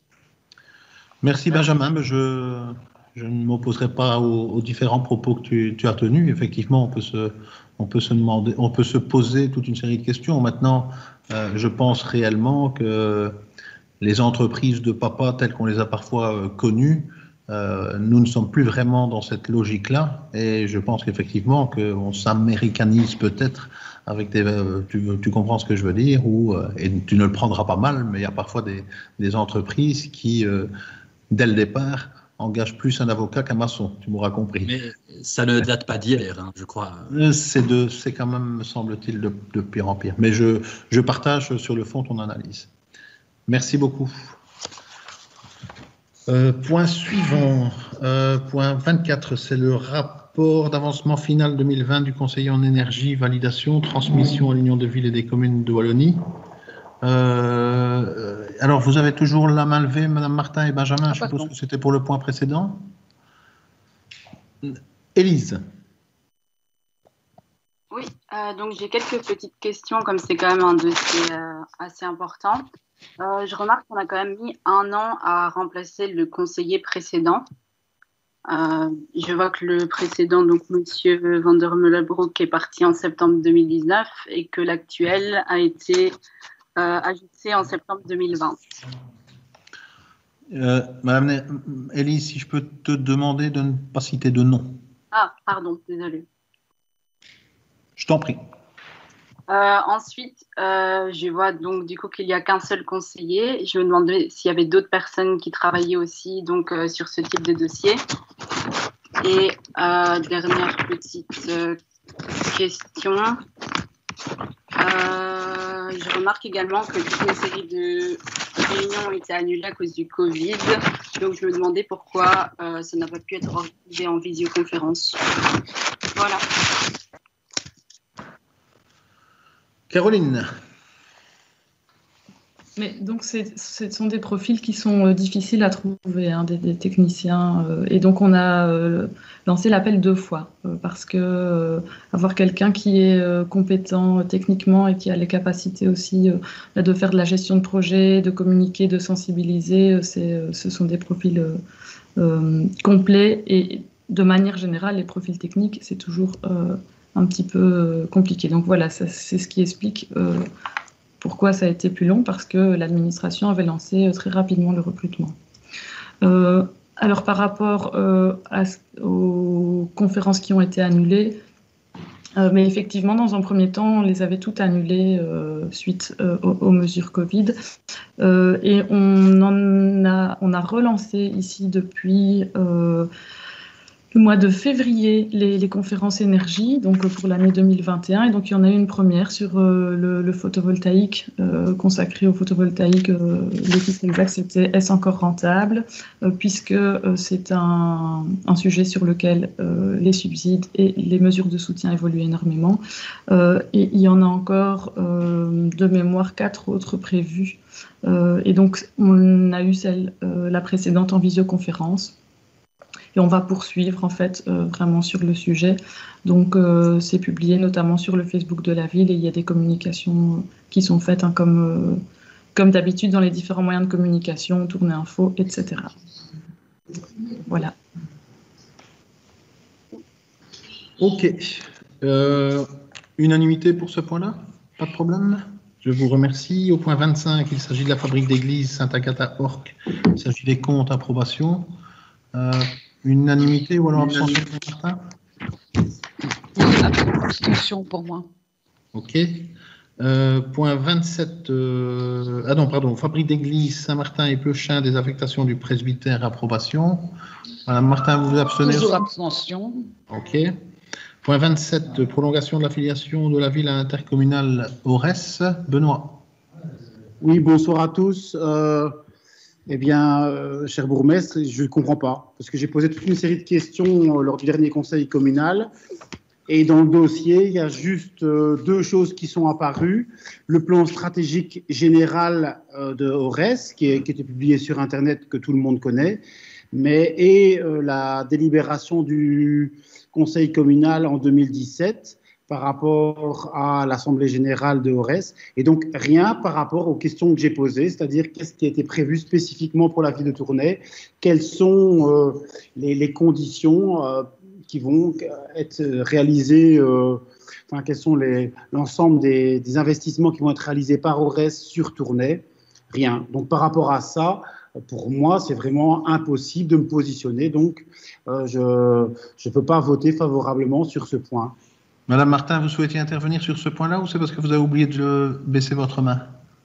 Merci Benjamin. Je, je ne m'opposerai pas aux, aux différents propos que tu, tu as tenus. Effectivement, on peut, se, on, peut se demander, on peut se poser toute une série de questions. Maintenant, euh, je pense réellement que les entreprises de papa, telles qu'on les a parfois euh, connues, euh, nous ne sommes plus vraiment dans cette logique-là. Et je pense qu'effectivement, qu'on s'américanise peut-être avec des, euh, tu, tu comprends ce que je veux dire, ou, euh, et tu ne le prendras pas mal, mais il y a parfois des, des entreprises qui, euh, dès le départ, engagent plus un avocat qu'un maçon, tu m'auras compris. Mais ça ne date pas d'hier, hein, je crois. C'est de, c'est quand même, me semble-t-il, de, de pire en pire. Mais je, je partage sur le fond ton analyse. Merci beaucoup. Euh, point suivant, euh, point vingt-quatre, c'est le rapport d'avancement final deux mille vingt du conseiller en énergie, validation, transmission à l'Union de villes et des communes de Wallonie. Euh, alors, vous avez toujours la main levée, Madame Martin et Benjamin, ah, je suppose que c'était pour le point précédent. Élise. Oui, euh, donc j'ai quelques petites questions, comme c'est quand même un dossier euh, assez important. Euh, je remarque qu'on a quand même mis un an à remplacer le conseiller précédent. Euh, je vois que le précédent, donc Monsieur Van der Meulenbroek, est parti en septembre deux mille dix-neuf et que l'actuel a été euh, ajouté en septembre deux mille vingt. Euh, Madame Élise, si je peux te demander de ne pas citer de nom. Ah, pardon, désolé. Je t'en prie. Euh, ensuite, euh, je vois donc du coup qu'il n'y a qu'un seul conseiller. Je me demandais s'il y avait d'autres personnes qui travaillaient aussi donc, euh, sur ce type de dossier. Et euh, dernière petite euh, question. Euh, je remarque également que toute une série de réunions ont été annulées à cause du Covid. Donc je me demandais pourquoi euh, ça n'a pas pu être organisé en visioconférence. Voilà. Caroline. Mais donc, c'est, ce sont des profils qui sont euh, difficiles à trouver, hein, des, des techniciens. Euh, et donc, on a euh, lancé l'appel deux fois, euh, parce que euh, avoir quelqu'un qui est euh, compétent euh, techniquement et qui a les capacités aussi euh, de faire de la gestion de projet, de communiquer, de sensibiliser, euh, c'est, euh, ce sont des profils euh, euh, complets. Et de manière générale, les profils techniques, c'est toujours... Euh, un petit peu compliqué. Donc voilà, ça, c'est ce qui explique euh, Pourquoi ça a été plus long? Parce que l'administration avait lancé très rapidement le recrutement. Euh, alors par rapport euh, à, aux conférences qui ont été annulées, euh, mais effectivement dans un premier temps on les avait toutes annulées euh, suite euh, aux, aux mesures Covid euh, et on en a, on a relancé ici depuis euh, le mois de février les, les conférences énergie, donc pour l'année deux mille vingt et un, et donc il y en a eu une première sur euh, le, le photovoltaïque, euh, consacré au photovoltaïque. Euh, le titre exact c'était « Est-ce encore rentable ?», euh, puisque euh, c'est un, un sujet sur lequel euh, les subsides et les mesures de soutien évoluent énormément. Euh, et il y en a encore euh, de mémoire quatre autres prévues. Euh, et donc on a eu celle, euh, la précédente en visioconférence. Et on va poursuivre en fait euh, vraiment sur le sujet. Donc euh, c'est publié notamment sur le Facebook de la ville et il y a des communications qui sont faites hein, comme, euh, comme d'habitude dans les différents moyens de communication, tournée info, et cetera. Voilà. Ok. Euh, unanimité pour ce point-là? Pas de problème? Je vous remercie. Au point vingt-cinq, il s'agit de la fabrique d'église Saint-Agatha-Orc. Il s'agit des comptes, approbation. Euh, Unanimité ou alors abstention, Martin? Abstention pour moi. Ok. Euh, point vingt-sept. Euh, ah non, pardon. Fabrique d'église Saint-Martin et Peuchin, des affectations du presbytère, approbation. Madame Martin, vous vous abstenez? Toujours abstention. Ok. Point vingt-sept. Prolongation de l'affiliation de la ville à l'intercommunal Aurès. Benoît. Oui, bonsoir à tous. Euh... Eh bien, euh, cher bourgmestre, je ne comprends pas, parce que j'ai posé toute une série de questions euh, lors du dernier conseil communal, et dans le dossier, il y a juste euh, deux choses qui sont apparues. Le plan stratégique général euh, de Aurès, qui, est, qui était publié sur Internet, que tout le monde connaît, mais, et euh, la délibération du conseil communal en deux mille dix-sept, par rapport à l'Assemblée générale de Aurès, et donc rien par rapport aux questions que j'ai posées, c'est-à-dire qu'est-ce qui a été prévu spécifiquement pour la ville de Tournai, quelles sont euh, les, les conditions euh, qui vont être réalisées, euh, enfin quels sont l'ensemble des, des investissements qui vont être réalisés par Aurès sur Tournai, rien. Donc par rapport à ça, pour moi, c'est vraiment impossible de me positionner, donc euh, je ne peux pas voter favorablement sur ce point. Madame Martin, vous souhaitiez intervenir sur ce point-là ou c'est parce que vous avez oublié de baisser votre main?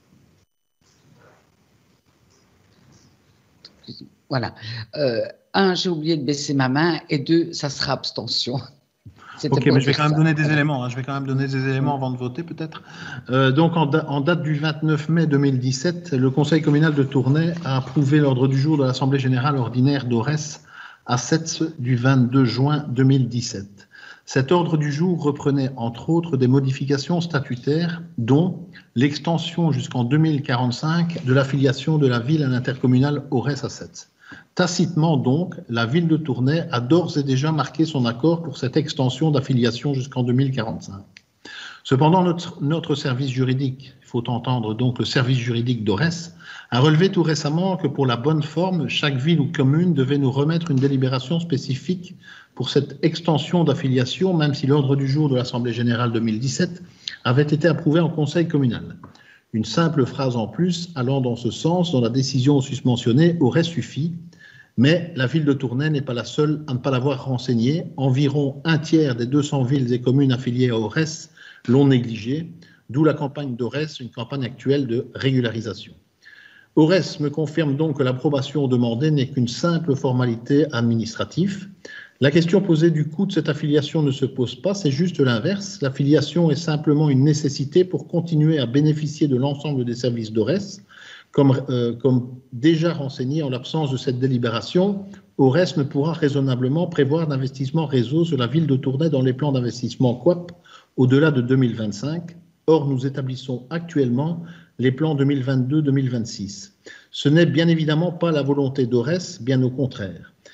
Voilà. Euh, un, j'ai oublié de baisser ma main et deux, ça sera abstention. Ok, mais je vais quand même ça. donner des éléments. Hein. Je vais quand même donner des éléments avant de voter peut-être. Euh, donc en, da en date du vingt-neuf mai deux mille dix-sept, le Conseil communal de Tournai a approuvé l'ordre du jour de l'Assemblée générale ordinaire d'Aurès à sept du vingt-deux juin deux mille dix-sept. Cet ordre du jour reprenait entre autres des modifications statutaires, dont l'extension jusqu'en deux mille quarante-cinq de l'affiliation de la ville à l'intercommunal Aurès à sept. Tacitement donc, la ville de Tournai a d'ores et déjà marqué son accord pour cette extension d'affiliation jusqu'en deux mille quarante-cinq. Cependant, notre, notre service juridique, il faut entendre donc le service juridique d'Aurès, a relevé tout récemment que pour la bonne forme, chaque ville ou commune devait nous remettre une délibération spécifique pour cette extension d'affiliation, même si l'ordre du jour de l'Assemblée générale deux mille dix-sept avait été approuvé en conseil communal. Une simple phrase en plus allant dans ce sens dans la décision susmentionnée aurait suffi, mais la ville de Tournai n'est pas la seule à ne pas l'avoir renseignée. Environ un tiers des deux cents villes et communes affiliées à Aurès l'ont négligée, d'où la campagne d'Aurès, une campagne actuelle de régularisation. Aurès me confirme donc que l'approbation demandée n'est qu'une simple formalité administrative. La question posée du coût de cette affiliation ne se pose pas, c'est juste l'inverse. L'affiliation est simplement une nécessité pour continuer à bénéficier de l'ensemble des services d'Aurès. Comme, euh, comme déjà renseigné en l'absence de cette délibération, Aurès ne pourra raisonnablement prévoir d'investissement réseau sur la ville de Tournai dans les plans d'investissement Coop au-delà de deux mille vingt-cinq. Or, nous établissons actuellement les plans deux mille vingt-deux deux mille vingt-six. Ce n'est bien évidemment pas la volonté d'Aurès, bien au contraire.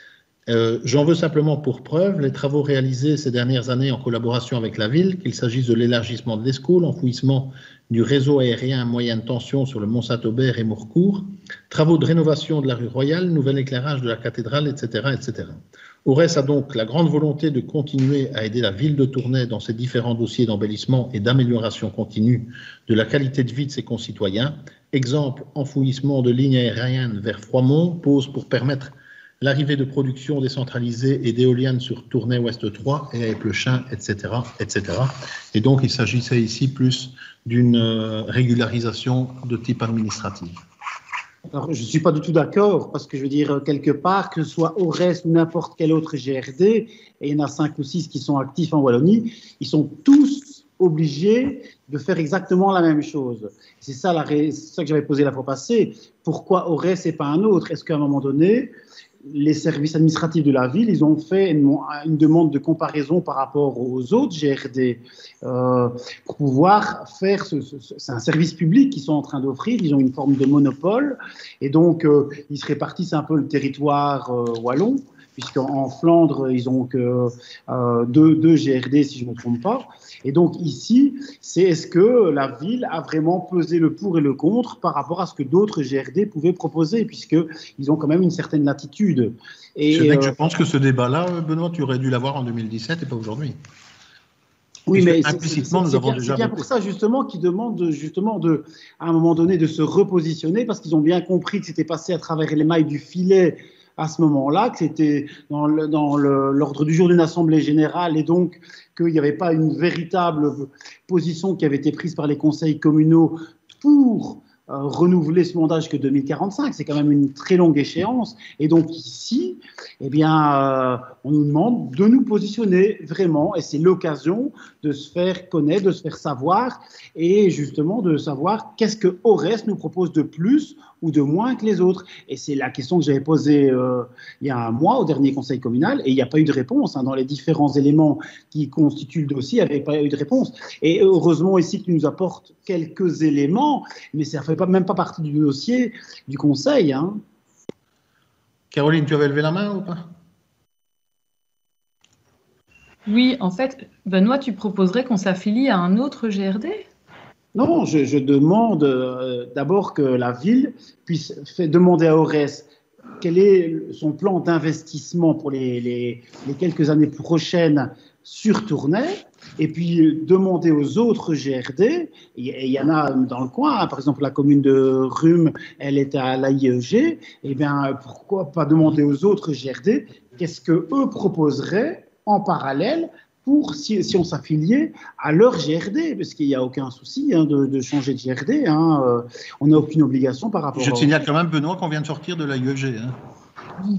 Euh, J'en veux simplement pour preuve les travaux réalisés ces dernières années en collaboration avec la ville, qu'il s'agisse de l'élargissement de l'Escaut, l'enfouissement du réseau aérien à moyenne tension sur le Mont Saint-Aubert et Mourcourt, travaux de rénovation de la rue Royale, nouvel éclairage de la cathédrale, et cetera, et cetera. Aurès a donc la grande volonté de continuer à aider la ville de Tournai dans ses différents dossiers d'embellissement et d'amélioration continue de la qualité de vie de ses concitoyens. Exemple, enfouissement de lignes aériennes vers Froidmont, pause pour permettre l'arrivée de production décentralisée et d'éoliennes sur Tournai Ouest trois et Éplechin, et cetera, et cetera. Et donc, il s'agissait ici plus d'une régularisation de type administratif. Alors, je ne suis pas du tout d'accord, parce que je veux dire, quelque part, que ce soit Aurès ou n'importe quel autre G R D, et il y en a cinq ou six qui sont actifs en Wallonie, ils sont tous obligés de faire exactement la même chose. C'est ça, la ré... ça que j'avais posé la fois passée. Pourquoi Aurès et pas un autre? Est-ce qu'à un moment donné, les services administratifs de la ville, ils ont fait une, une demande de comparaison par rapport aux autres G R D euh, pour pouvoir faire ce, ce, c'est un service public qu'ils sont en train d'offrir, ils ont une forme de monopole et donc euh, ils se répartissent un peu le territoire euh, wallon, puisqu'en Flandre, ils ont que euh, deux, deux G R D, si je ne me trompe pas. Et donc ici, c'est est-ce que la ville a vraiment pesé le pour et le contre par rapport à ce que d'autres G R D pouvaient proposer, puisqu'ils ont quand même une certaine latitude. Et, c'est vrai que euh, je pense que ce débat-là, Benoît, tu aurais dû l'avoir en deux mille dix-sept et pas aujourd'hui. Oui, mais implicitement, nous c'est avons bien, déjà. C'est bien pour ça, justement, qu'ils demandent justement de, à un moment donné de se repositionner, parce qu'ils ont bien compris que c'était passé à travers les mailles du filet à ce moment-là, que c'était dans l'ordre dans le, du jour d'une assemblée générale et donc qu'il n'y avait pas une véritable position qui avait été prise par les conseils communaux pour euh, renouveler ce mandat jusqu'en deux mille quarante-cinq. C'est quand même une très longue échéance. Et donc ici, eh bien, euh, on nous demande de nous positionner vraiment, et c'est l'occasion de se faire connaître, de se faire savoir, et justement de savoir qu'est-ce que Aurès nous propose de plus ou de moins que les autres. Et c'est la question que j'avais posée euh, il y a un mois au dernier conseil communal, et il n'y a pas eu de réponse. Hein. Dans les différents éléments qui constituent le dossier, il n'y avait pas eu de réponse. Et heureusement ici qu'il nous apporte quelques éléments, mais ça ne fait pas, même pas partie du dossier du conseil. Hein. Caroline, tu avais levé la main ou pas? Oui, en fait, Benoît, tu proposerais qu'on s'affilie à un autre G R D? Non, je, je demande euh, d'abord que la ville puisse fait demander à Aurès quel est son plan d'investissement pour les, les, les quelques années prochaines sur Tournai, et puis euh, demander aux autres G R D, et il y en a dans le coin, hein, par exemple la commune de Rhume, elle est à l'A I E G, et bien pourquoi pas demander aux autres G R D qu'est-ce qu'eux proposeraient en parallèle pour, si, si on s'affiliait à leur G R D, parce qu'il n'y a aucun souci hein, de, de changer de G R D, hein, euh, on n'a aucune obligation par rapport à... Je te signale quand même, Benoît, qu'on vient de sortir de l'A I E G. Hein.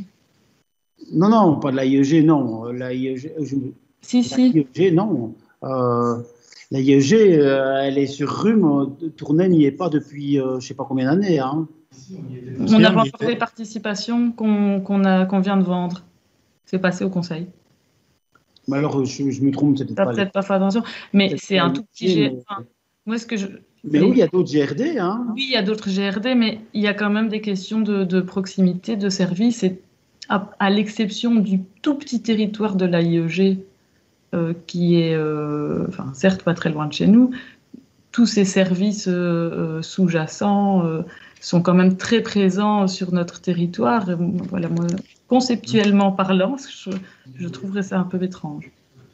Non, non, pas de l'A I E G, non. L'A I E G, je... Si, si. L'A I E G, non. Euh, L'A I E G, euh, elle est sur Rhume, Tournai n'y est pas depuis euh, je ne sais pas combien d'années. Hein. On a encore des participations qu'on qu'on a, qu'on vient de vendre. C'est passé au conseil. Mais alors, je, je me trompe, peut-être pas. peut-être pas fait attention, mais c'est un tout petit G R D. Enfin, moi, ce que je... Mais oui, il y a d'autres G R D. Hein. Oui, il y a d'autres G R D, mais il y a quand même des questions de, de proximité, de service. Et à, à l'exception du tout petit territoire de l'A I E G, euh, qui est, euh, enfin, certes, pas très loin de chez nous, tous ces services euh, sous-jacents euh, sont quand même très présents sur notre territoire. Et, voilà, moi, conceptuellement parlant, je, je trouverais ça un peu étrange.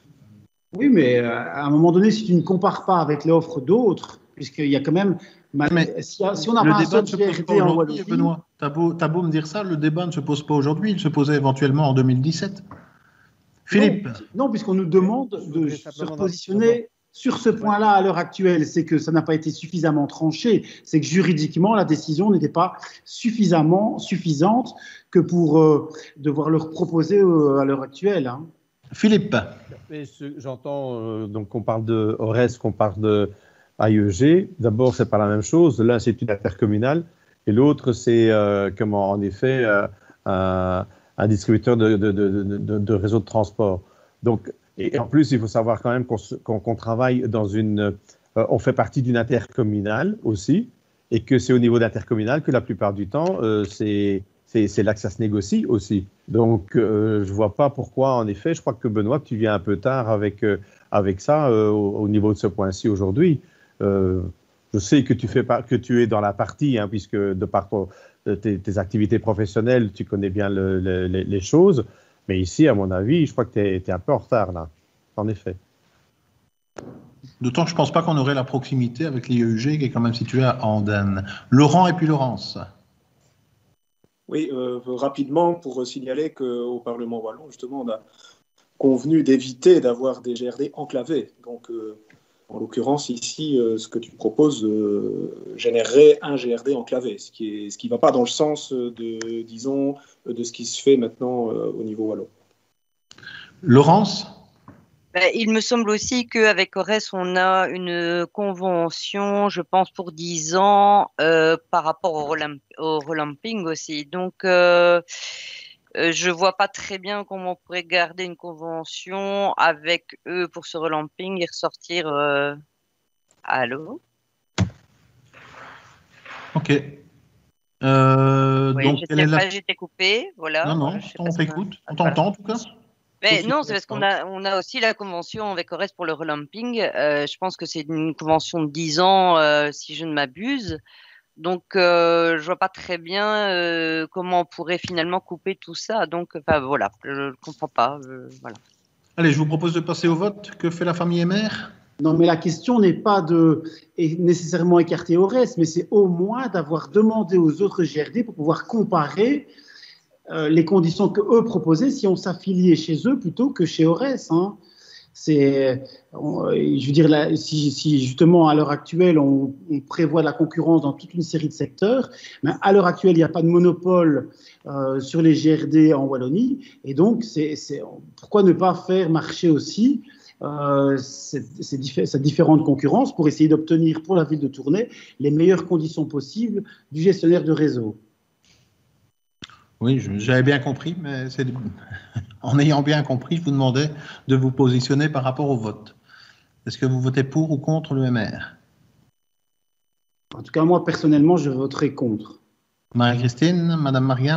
Oui, mais à un moment donné, si tu ne compares pas avec l'offre d'autres, puisqu'il y a quand même... Mais si, si on n'a pas un seul G R D en Wallonie... Benoît, t'as beau, t'as beau me dire ça, le débat ne se pose pas aujourd'hui, il se posait éventuellement en deux mille dix-sept. Philippe? Non, non puisqu'on nous demande de se repositionner sur ce point-là à l'heure actuelle. C'est que ça n'a pas été suffisamment tranché. C'est que juridiquement, la décision n'était pas suffisamment suffisante que pour euh, devoir leur proposer euh, à l'heure actuelle. Hein. Philippe? J'entends euh, donc qu'on parle de Aurès, qu'on parle de A I E G. D'abord, c'est pas la même chose. L'un, c'est une intercommunale et l'autre, c'est euh, comment, en effet, euh, un, un distributeur de, de, de, de, de réseau de transport. Donc, et en plus, il faut savoir quand même qu'on qu'on, qu'on travaille dans une... Euh, on fait partie d'une intercommunale aussi, et que c'est au niveau d'intercommunale que la plupart du temps, euh, ces, c'est là que ça se négocie aussi. Donc, euh, je ne vois pas pourquoi, en effet, je crois que Benoît, tu viens un peu tard avec, euh, avec ça euh, au, au niveau de ce point-ci aujourd'hui. Euh, je sais que tu, fais pas, que tu es dans la partie, hein, puisque de par ton, tes, tes activités professionnelles, tu connais bien le, le, les, les choses. Mais ici, à mon avis, je crois que tu es, es un peu en retard, là, en effet. D'autant que je ne pense pas qu'on aurait la proximité avec l'I E U G qui est quand même situé à Andenne. Laurent et puis Laurence. Oui, euh, rapidement, pour signaler qu'au Parlement wallon, justement, on a convenu d'éviter d'avoir des G R D enclavés. Donc, euh, en l'occurrence, ici, euh, ce que tu proposes euh, générerait un G R D enclavé, ce qui ne va pas dans le sens de, disons, de ce qui se fait maintenant euh, au niveau wallon. Laurence ? Ben, il me semble aussi qu'avec Ores, on a une convention, je pense, pour dix ans euh, par rapport au, relamp au relamping aussi. Donc, euh, euh, je ne vois pas très bien comment on pourrait garder une convention avec eux pour ce relamping et ressortir... Euh... Allô ? Ok. Euh, oui, donc, je ne sais pas, la... j'ai été coupée. Voilà. Non, non, voilà, on t'écoute. On t'entend en tout cas. Mais non, c'est parce qu'on a, on a aussi la convention avec Ores pour le relamping. Euh, je pense que c'est une convention de dix ans, euh, si je ne m'abuse. Donc, euh, je vois pas très bien euh, comment on pourrait finalement couper tout ça. Donc, enfin, voilà, je ne comprends pas. Euh, voilà. Allez, je vous propose de passer au vote. Que fait la famille Emer ? Non, mais la question n'est pas de nécessairement écarter Ores, mais c'est au moins d'avoir demandé aux autres G R D pour pouvoir comparer Euh, les conditions qu'eux proposaient si on s'affiliait chez eux plutôt que chez Ores. Hein. C'est, on, je veux dire, là, si, si justement à l'heure actuelle on, on prévoit la concurrence dans toute une série de secteurs, mais à l'heure actuelle il n'y a pas de monopole euh, sur les G R D en Wallonie, et donc c'est, c'est, pourquoi ne pas faire marcher aussi euh, cette, cette, cette différente concurrence pour essayer d'obtenir pour la ville de Tournai les meilleures conditions possibles du gestionnaire de réseau. Oui, j'avais bien compris, mais c'est en ayant bien compris, je vous demandais de vous positionner par rapport au vote. Est-ce que vous votez pour ou contre le M R ? En tout cas, moi, personnellement, je voterai contre. Marie-Christine, Madame Mariam ?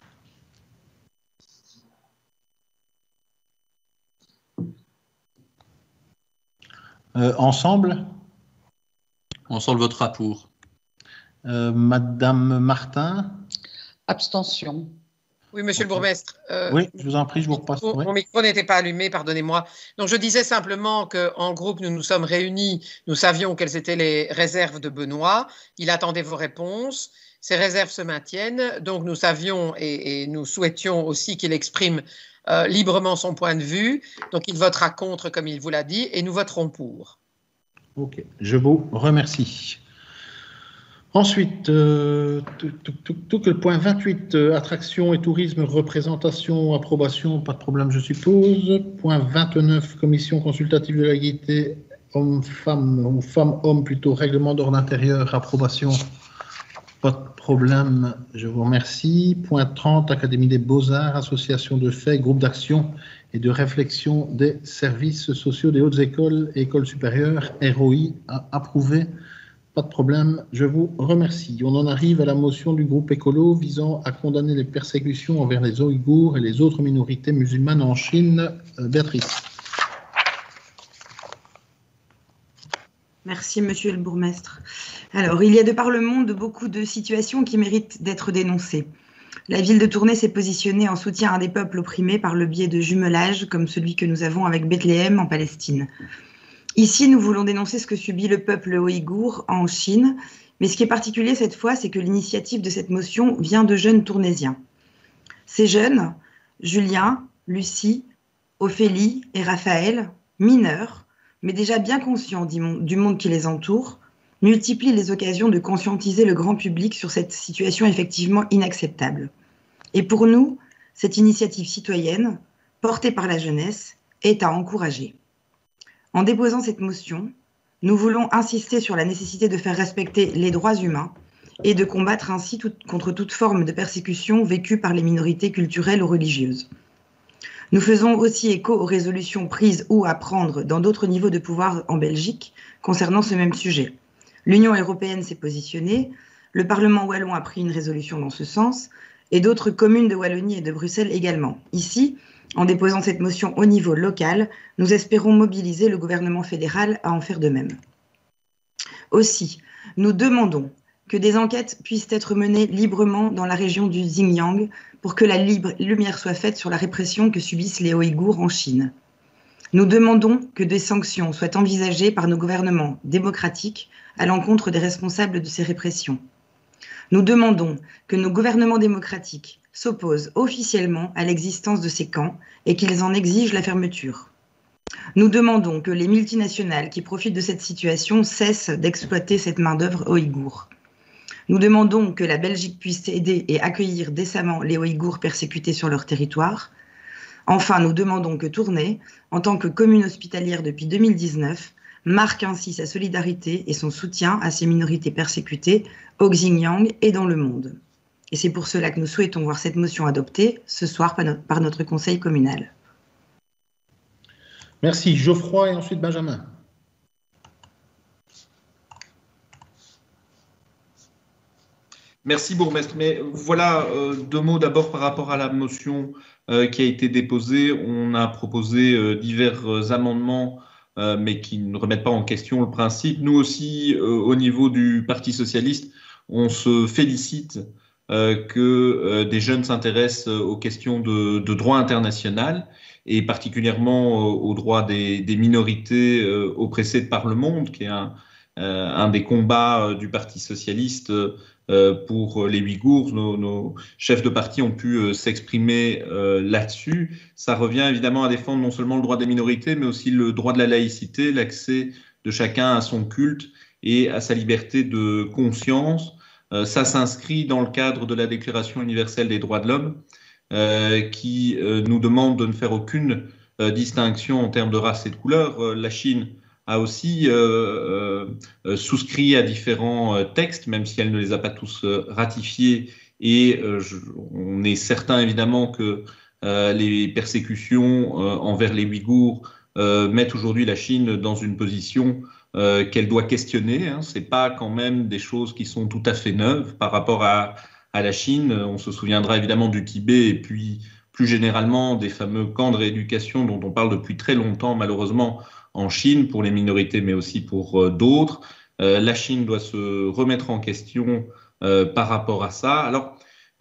euh, Ensemble ? Ensemble votera pour. Euh, Madame Martin ? Abstention. Oui, monsieur le bourgmestre. Euh, oui, je vous en prie, je vous repasse. Mon, oui. mon micro n'était pas allumé, pardonnez-moi. Donc, je disais simplement qu'en groupe, nous nous sommes réunis, nous savions quelles étaient les réserves de Benoît. Il attendait vos réponses. Ces réserves se maintiennent. Donc, nous savions et, et nous souhaitions aussi qu'il exprime euh, librement son point de vue. Donc, il votera contre, comme il vous l'a dit, et nous voterons pour. Ok, je vous remercie. Ensuite, euh, tout, tout, tout, tout, le point vingt-huit, euh, attraction et tourisme, représentation, approbation, pas de problème je suppose. Point vingt-neuf, commission consultative de l'égalité homme-femme, ou femme-homme plutôt, règlement d'ordre intérieur, approbation, pas de problème, je vous remercie. Point trente, Académie des Beaux-Arts, association de faits, groupe d'action et de réflexion des services sociaux des hautes écoles et écoles supérieures, R O I, approuvé. Pas de problème, je vous remercie. On en arrive à la motion du groupe écolo visant à condamner les persécutions envers les Ouïghours et les autres minorités musulmanes en Chine. Euh, Béatrice. Merci, monsieur le bourgmestre. Alors, il y a de par le monde beaucoup de situations qui méritent d'être dénoncées. La ville de Tournai s'est positionnée en soutien à des peuples opprimés par le biais de jumelages comme celui que nous avons avec Bethléem en Palestine. Ici, nous voulons dénoncer ce que subit le peuple ouïghour en Chine, mais ce qui est particulier cette fois, c'est que l'initiative de cette motion vient de jeunes Tournaisiens. Ces jeunes, Julien, Lucie, Ophélie et Raphaël, mineurs, mais déjà bien conscients du monde qui les entoure, multiplient les occasions de conscientiser le grand public sur cette situation effectivement inacceptable. Et pour nous, cette initiative citoyenne, portée par la jeunesse, est à encourager. En déposant cette motion, nous voulons insister sur la nécessité de faire respecter les droits humains et de combattre ainsi tout, contre toute forme de persécution vécue par les minorités culturelles ou religieuses. Nous faisons aussi écho aux résolutions prises ou à prendre dans d'autres niveaux de pouvoir en Belgique concernant ce même sujet. L'Union européenne s'est positionnée, le Parlement wallon a pris une résolution dans ce sens, et d'autres communes de Wallonie et de Bruxelles également. Ici, en déposant cette motion au niveau local, nous espérons mobiliser le gouvernement fédéral à en faire de même. Aussi, nous demandons que des enquêtes puissent être menées librement dans la région du Xinjiang pour que la libre lumière soit faite sur la répression que subissent les Ouïghours en Chine. Nous demandons que des sanctions soient envisagées par nos gouvernements démocratiques à l'encontre des responsables de ces répressions. Nous demandons que nos gouvernements démocratiques s'opposent officiellement à l'existence de ces camps et qu'ils en exigent la fermeture. Nous demandons que les multinationales qui profitent de cette situation cessent d'exploiter cette main-d'œuvre ouïghour. Nous demandons que la Belgique puisse aider et accueillir décemment les Ouïghours persécutés sur leur territoire. Enfin, nous demandons que Tournai, en tant que commune hospitalière depuis deux mille dix-neuf, marque ainsi sa solidarité et son soutien à ces minorités persécutées au Xinjiang et dans le monde. Et c'est pour cela que nous souhaitons voir cette motion adoptée ce soir par notre, par notre conseil communal. Merci. Geoffroy et ensuite Benjamin. Merci, bourgmestre. Mais voilà, euh, deux mots d'abord par rapport à la motion euh, qui a été déposée. On a proposé euh, divers euh, amendements, euh, mais qui ne remettent pas en question le principe. Nous aussi, euh, au niveau du Parti socialiste, on se félicite euh, que euh, des jeunes s'intéressent aux questions de, de droit international et particulièrement euh, aux droits des, des minorités euh, oppressées de par le monde, qui est un, euh, un des combats euh, du Parti socialiste euh, Euh, pour les Ouïghours. Nos, nos chefs de parti ont pu euh, s'exprimer euh, là-dessus. Ça revient évidemment à défendre non seulement le droit des minorités, mais aussi le droit de la laïcité, l'accès de chacun à son culte et à sa liberté de conscience. Euh, ça s'inscrit dans le cadre de la Déclaration universelle des droits de l'homme, euh, qui euh, nous demande de ne faire aucune euh, distinction en termes de race et de couleur. Euh, la Chine a aussi euh, euh, souscrit à différents euh, textes, même si elle ne les a pas tous euh, ratifiés. Et euh, je, on est certain évidemment que euh, les persécutions euh, envers les Ouïghours euh, mettent aujourd'hui la Chine dans une position euh, qu'elle doit questionner. Hein. Ce n'est pas quand même des choses qui sont tout à fait neuves par rapport à, à la Chine. On se souviendra évidemment du Tibet et puis plus généralement des fameux camps de rééducation dont on parle depuis très longtemps malheureusement en Chine pour les minorités, mais aussi pour euh, d'autres. Euh, la Chine doit se remettre en question euh, par rapport à ça. Alors,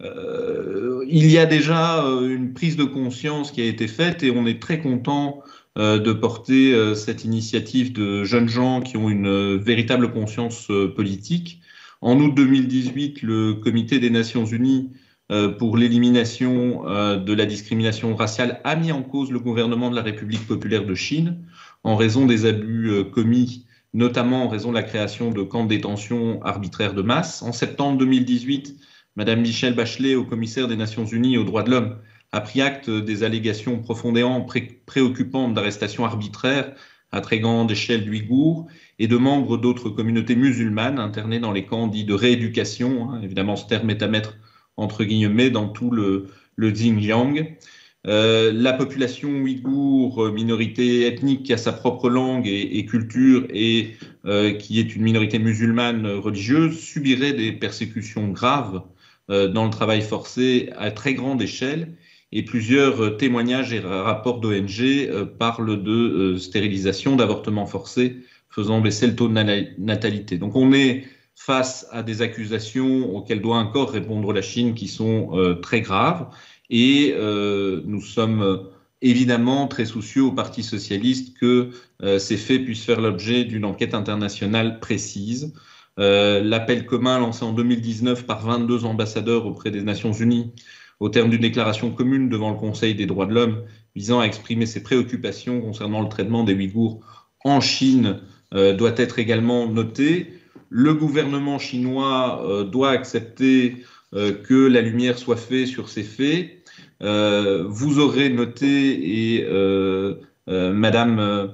euh, il y a déjà euh, une prise de conscience qui a été faite et on est très content euh, de porter euh, cette initiative de jeunes gens qui ont une euh, véritable conscience euh, politique. En août deux mille dix-huit, le Comité des Nations Unies euh, pour l'élimination euh, de la discrimination raciale a mis en cause le gouvernement de la République populaire de Chine en raison des abus euh, commis, notamment en raison de la création de camps de détention arbitraires de masse. En septembre deux mille dix-huit, Madame Michelle Bachelet, au commissaire des Nations Unies aux droits de l'homme, a pris acte des allégations profondément pré préoccupantes d'arrestations arbitraires à très grande échelle d'Ouïghours et de membres d'autres communautés musulmanes internés dans les camps dits de rééducation. Hein, évidemment, ce terme est à mettre entre guillemets dans tout le, le Xinjiang. Euh, la population ouïghour, minorité ethnique qui a sa propre langue et, et culture et euh, qui est une minorité musulmane religieuse, subirait des persécutions graves euh, dans le travail forcé à très grande échelle. Et plusieurs témoignages et rapports d'O N G euh, parlent de euh, stérilisation, d'avortements forcés, faisant baisser le taux de natalité. Donc on est face à des accusations auxquelles doit encore répondre la Chine qui sont euh, très graves. Et euh, nous sommes évidemment très soucieux au Parti socialiste que euh, ces faits puissent faire l'objet d'une enquête internationale précise. Euh, L'appel commun lancé en deux mille dix-neuf par vingt-deux ambassadeurs auprès des Nations Unies au terme d'une déclaration commune devant le Conseil des droits de l'homme visant à exprimer ses préoccupations concernant le traitement des Ouïghours en Chine euh, doit être également noté. Le gouvernement chinois euh, doit accepter euh, que la lumière soit faite sur ces faits. Euh, vous aurez noté, et euh, euh, Madame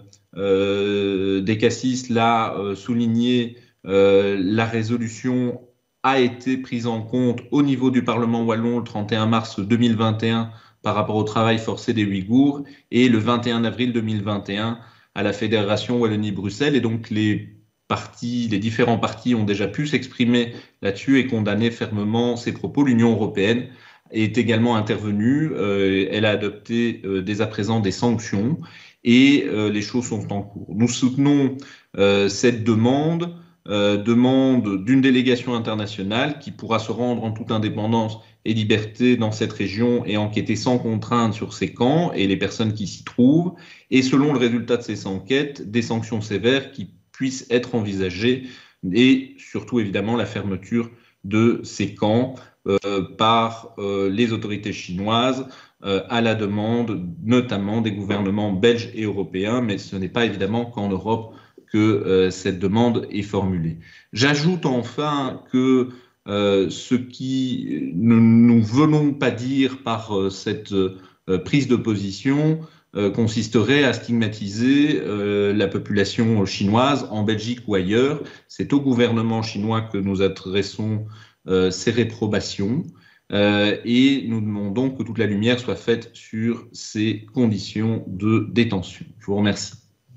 euh, Descassis l'a euh, souligné, euh, la résolution a été prise en compte au niveau du Parlement wallon le trente et un mars deux mille vingt et un par rapport au travail forcé des Ouïghours et le vingt et un avril deux mille vingt et un à la Fédération Wallonie-Bruxelles. Et donc les partis, les différents partis ont déjà pu s'exprimer là-dessus et condamner fermement ces propos. L'Union européenne est également intervenue. Euh, elle a adopté euh, dès à présent des sanctions et euh, les choses sont en cours. Nous soutenons euh, cette demande, euh, demande d'une délégation internationale qui pourra se rendre en toute indépendance et liberté dans cette région et enquêter sans contrainte sur ces camps et les personnes qui s'y trouvent, et selon le résultat de ces enquêtes, des sanctions sévères qui puissent être envisagées, et surtout évidemment la fermeture de ces camps euh, par euh, les autorités chinoises euh, à la demande notamment des gouvernements belges et européens, mais ce n'est pas évidemment qu'en Europe que euh, cette demande est formulée. J'ajoute enfin que euh, ce qui ne nous venons pas dire par euh, cette euh, prise de position euh, consisterait à stigmatiser euh, la population chinoise en Belgique ou ailleurs. C'est au gouvernement chinois que nous adressons euh, ces réprobations euh, et nous demandons que toute la lumière soit faite sur ces conditions de détention. Je vous remercie.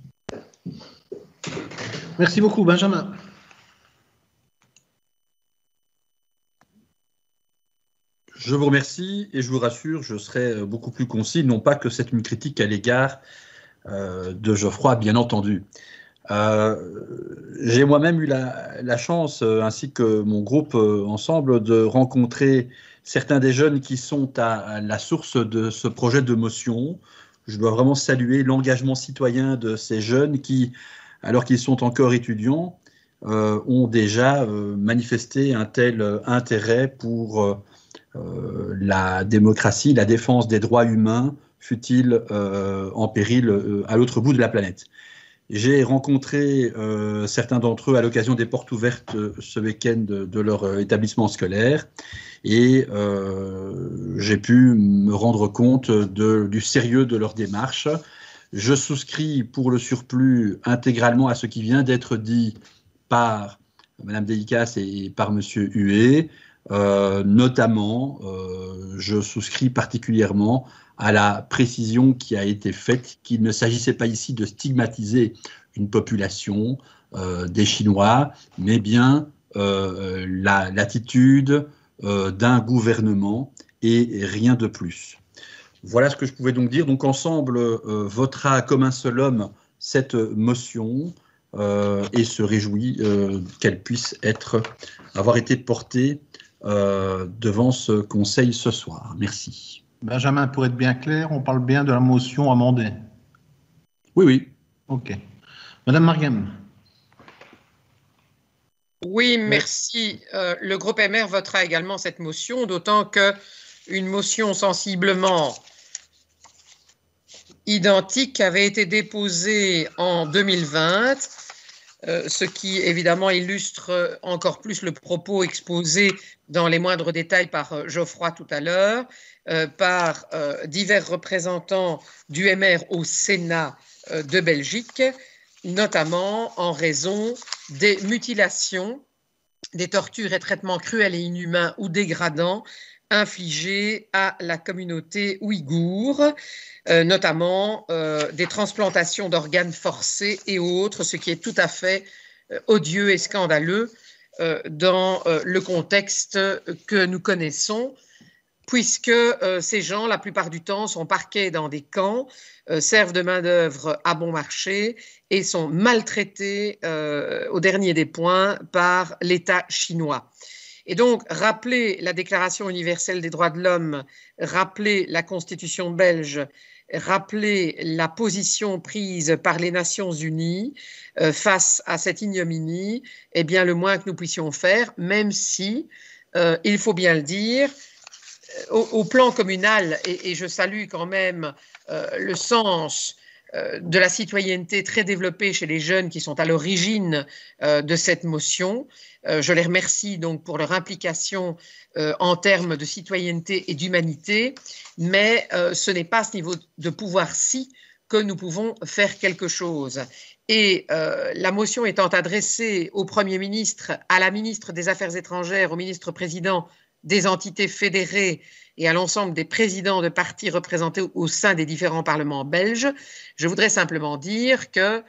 Merci beaucoup, Benjamin. Je vous remercie et je vous rassure, je serai beaucoup plus concis, non pas que c'est une critique à l'égard euh, de Geoffroy, bien entendu. Euh, j'ai moi-même eu la, la chance, euh, ainsi que mon groupe euh, ensemble, de rencontrer certains des jeunes qui sont à, à la source de ce projet de motion. Je dois vraiment saluer l'engagement citoyen de ces jeunes qui, alors qu'ils sont encore étudiants, euh, ont déjà euh, manifesté un tel euh, intérêt pour euh, euh, la démocratie, la défense des droits humains, fut-il euh, en péril euh, à l'autre bout de la planète. J'ai rencontré euh, certains d'entre eux à l'occasion des portes ouvertes euh, ce week-end de, de leur euh, établissement scolaire et euh, j'ai pu me rendre compte de, du sérieux de leur démarche. Je souscris pour le surplus intégralement à ce qui vient d'être dit par Mme Delicas et par M. Huet. Euh, notamment, euh, je souscris particulièrement à la précision qui a été faite qu'il ne s'agissait pas ici de stigmatiser une population euh, des Chinois, mais bien euh, la, l'attitude euh, d'un gouvernement et rien de plus. Voilà ce que je pouvais donc dire. Donc ensemble, euh, votera comme un seul homme cette motion euh, et se réjouit euh, qu'elle puisse être, avoir été portée euh, devant ce Conseil ce soir. Merci. Benjamin, pour être bien clair, on parle bien de la motion amendée. Oui, oui. OK. Madame Marghem. Oui, merci. Euh, le groupe M R votera également cette motion, d'autant qu'une motion sensiblement identique avait été déposée en deux mille vingt, euh, ce qui évidemment illustre encore plus le propos exposé dans les moindres détails par euh, Geoffroy tout à l'heure, euh, par euh, divers représentants du M R au Sénat euh, de Belgique, notamment en raison des mutilations, des tortures et traitements cruels et inhumains ou dégradants infligés à la communauté ouïghour, euh, notamment euh, des transplantations d'organes forcés et autres, ce qui est tout à fait euh, odieux et scandaleux euh, dans euh, le contexte que nous connaissons, puisque euh, ces gens, la plupart du temps, sont parqués dans des camps, euh, servent de main-d'œuvre à bon marché et sont maltraités euh, au dernier des points par l'État chinois. Et donc, rappeler la Déclaration universelle des droits de l'homme, rappeler la Constitution belge, rappeler la position prise par les Nations unies euh, face à cette ignominie, est bien le moins que nous puissions faire, même si, euh, il faut bien le dire, au, au plan communal, et, et je salue quand même euh, le sens euh, de la citoyenneté très développée chez les jeunes qui sont à l'origine euh, de cette motion. Euh, je les remercie donc pour leur implication euh, en termes de citoyenneté et d'humanité, mais euh, ce n'est pas à ce niveau de pouvoir-ci que nous pouvons faire quelque chose. Et euh, la motion étant adressée au Premier ministre, à la ministre des Affaires étrangères, au ministre-président des entités fédérées et à l'ensemble des présidents de partis représentés au sein des différents parlements belges, je voudrais simplement dire que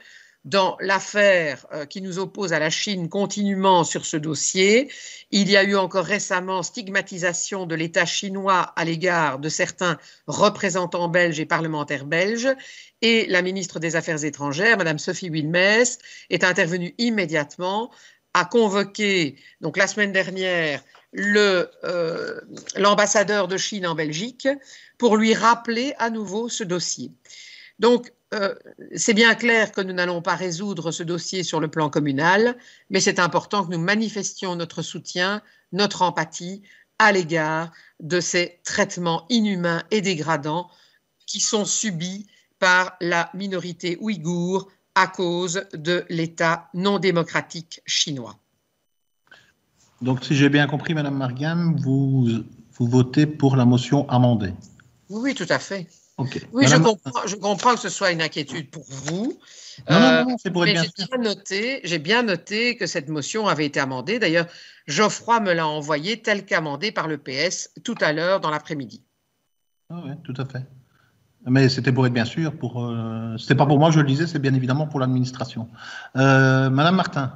dans l'affaire euh, qui nous oppose à la Chine continuellement sur ce dossier. Il y a eu encore récemment stigmatisation de l'État chinois à l'égard de certains représentants belges et parlementaires belges. Et la ministre des Affaires étrangères, Madame Sophie Wilmès, est intervenue immédiatement, a convoqué, donc la semaine dernière, le, euh, l'ambassadeur de Chine en Belgique pour lui rappeler à nouveau ce dossier. Donc, euh, c'est bien clair que nous n'allons pas résoudre ce dossier sur le plan communal, mais c'est important que nous manifestions notre soutien, notre empathie à l'égard de ces traitements inhumains et dégradants qui sont subis par la minorité ouïghour à cause de l'État non démocratique chinois. Donc, si j'ai bien compris, Madame Margam, vous, vous votez pour la motion amendée. Oui, oui, tout à fait. Okay. Oui, Madame... je, comprends, je comprends que ce soit une inquiétude pour vous. Non, euh, non, non, c'est pour être mais bien j'ai sûr. bien noté, j'ai bien noté que cette motion avait été amendée. D'ailleurs, Geoffroy me l'a envoyée telle qu'amendée par le P S tout à l'heure dans l'après-midi. Ah oui, tout à fait. Mais c'était pour être bien sûr. Pour, euh, c'était pas pour moi, je le disais, c'est bien évidemment pour l'administration. Euh, Madame Martin.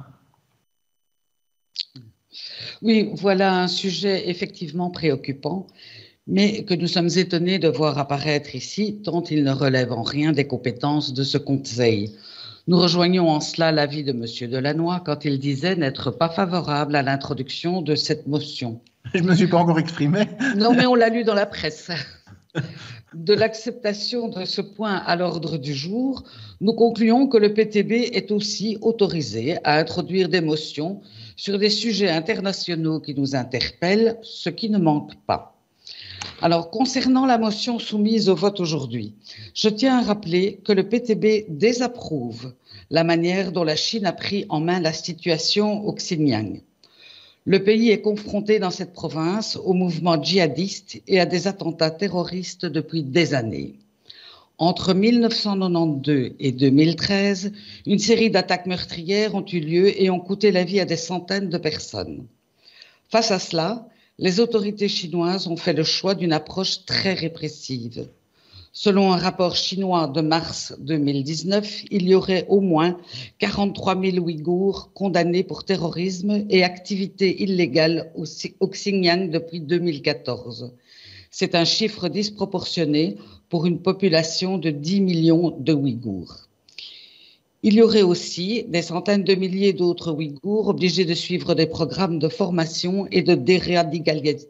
Oui, voilà un sujet effectivement préoccupant, mais que nous sommes étonnés de voir apparaître ici, tant il ne relève en rien des compétences de ce Conseil. Nous rejoignons en cela l'avis de M. Delannoy quand il disait n'être pas favorable à l'introduction de cette motion. Je ne me suis pas encore exprimé. Non, mais on l'a lu dans la presse. De l'acceptation de ce point à l'ordre du jour, nous concluons que le P T B est aussi autorisé à introduire des motions sur des sujets internationaux qui nous interpellent, ce qui ne manque pas. Alors, concernant la motion soumise au vote aujourd'hui, je tiens à rappeler que le P T B désapprouve la manière dont la Chine a pris en main la situation au Xinjiang. Le pays est confronté dans cette province au mouvement djihadiste et à des attentats terroristes depuis des années. Entre mille neuf cent quatre-vingt-douze et deux mille treize, une série d'attaques meurtrières ont eu lieu et ont coûté la vie à des centaines de personnes. Face à cela, les autorités chinoises ont fait le choix d'une approche très répressive. Selon un rapport chinois de mars deux mille dix-neuf, il y aurait au moins quarante-trois mille Ouïghours condamnés pour terrorisme et activités illégales au Xinjiang depuis deux mille quatorze. C'est un chiffre disproportionné pour une population de dix millions de Ouïghours. Il y aurait aussi des centaines de milliers d'autres Ouïghours obligés de suivre des programmes de formation et de déradicalisation.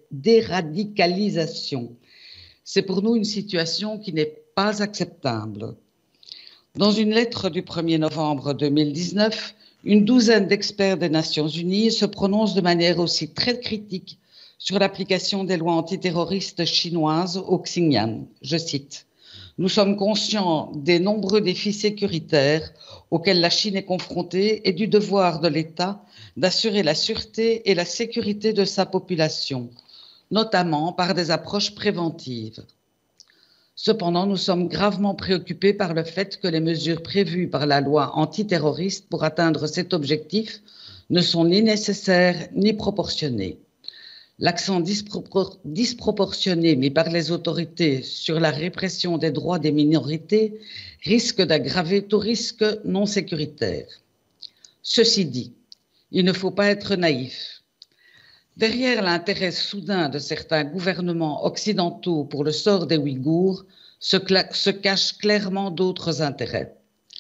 C'est pour nous une situation qui n'est pas acceptable. Dans une lettre du premier novembre deux mille dix-neuf, une douzaine d'experts des Nations Unies se prononcent de manière aussi très critique sur l'application des lois antiterroristes chinoises au Xinjiang. Je cite. Nous sommes conscients des nombreux défis sécuritaires auxquels la Chine est confrontée et du devoir de l'État d'assurer la sûreté et la sécurité de sa population, notamment par des approches préventives. Cependant, nous sommes gravement préoccupés par le fait que les mesures prévues par la loi antiterroriste pour atteindre cet objectif ne sont ni nécessaires ni proportionnées. L'accent dispropor- disproportionné mis par les autorités sur la répression des droits des minorités risque d'aggraver tout risque non sécuritaire. Ceci dit, il ne faut pas être naïf. Derrière l'intérêt soudain de certains gouvernements occidentaux pour le sort des Ouïghours se, cla- se cachent clairement d'autres intérêts.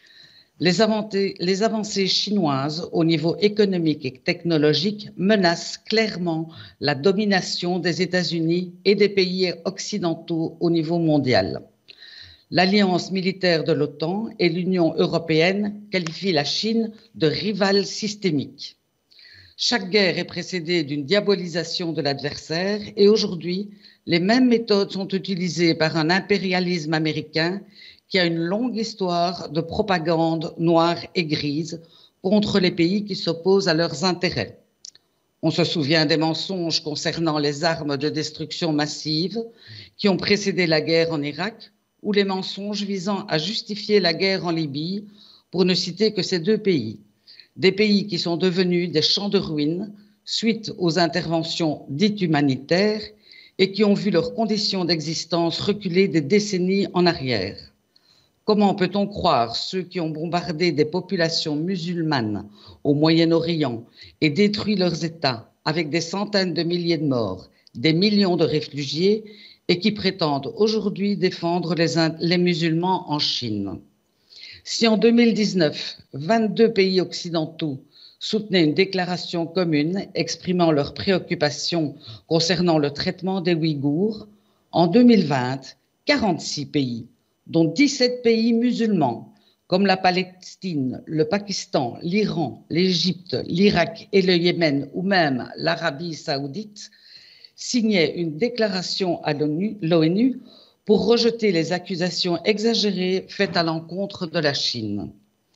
Les avancées, les avancées chinoises au niveau économique et technologique menacent clairement la domination des États-Unis et des pays occidentaux au niveau mondial. L'alliance militaire de l'OTAN et l'Union européenne qualifient la Chine de rivale systémique. Chaque guerre est précédée d'une diabolisation de l'adversaire et aujourd'hui, les mêmes méthodes sont utilisées par un impérialisme américain qui a une longue histoire de propagande noire et grise contre les pays qui s'opposent à leurs intérêts. On se souvient des mensonges concernant les armes de destruction massive qui ont précédé la guerre en Irak ou les mensonges visant à justifier la guerre en Libye, pour ne citer que ces deux pays. Des pays qui sont devenus des champs de ruines suite aux interventions dites humanitaires et qui ont vu leurs conditions d'existence reculer des décennies en arrière. Comment peut-on croire ceux qui ont bombardé des populations musulmanes au Moyen-Orient et détruit leurs États avec des centaines de milliers de morts, des millions de réfugiés et qui prétendent aujourd'hui défendre les, les musulmans en Chine? Si en deux mille dix-neuf, vingt-deux pays occidentaux soutenaient une déclaration commune exprimant leurs préoccupations concernant le traitement des Ouïghours, en deux mille vingt, quarante-six pays, dont dix-sept pays musulmans, comme la Palestine, le Pakistan, l'Iran, l'Égypte, l'Irak et le Yémen, ou même l'Arabie saoudite, signaient une déclaration à l'ONU pour rejeter les accusations exagérées faites à l'encontre de la Chine.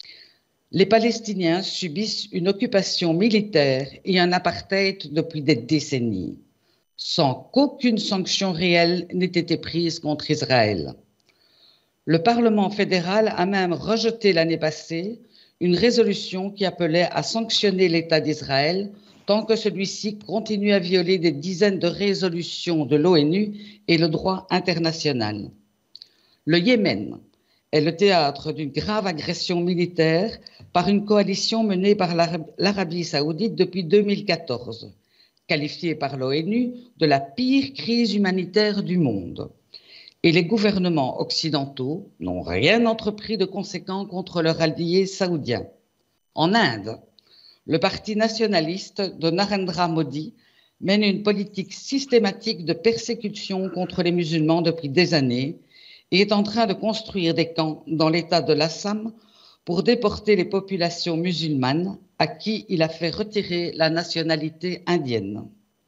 Les Palestiniens subissent une occupation militaire et un apartheid depuis des décennies, sans qu'aucune sanction réelle n'ait été prise contre Israël. Le Parlement fédéral a même rejeté l'année passée une résolution qui appelait à sanctionner l'État d'Israël tant que celui-ci continue à violer des dizaines de résolutions de l'ONU et le droit international. Le Yémen est le théâtre d'une grave agression militaire par une coalition menée par l'Arabie saoudite depuis deux mille quatorze, qualifiée par l'ONU de la pire crise humanitaire du monde. Et les gouvernements occidentaux n'ont rien entrepris de conséquent contre leurs alliés saoudiens. En Inde, le parti nationaliste de Narendra Modi mène une politique systématique de persécution contre les musulmans depuis des années et est en train de construire des camps dans l'état de l'Assam pour déporter les populations musulmanes à qui il a fait retirer la nationalité indienne.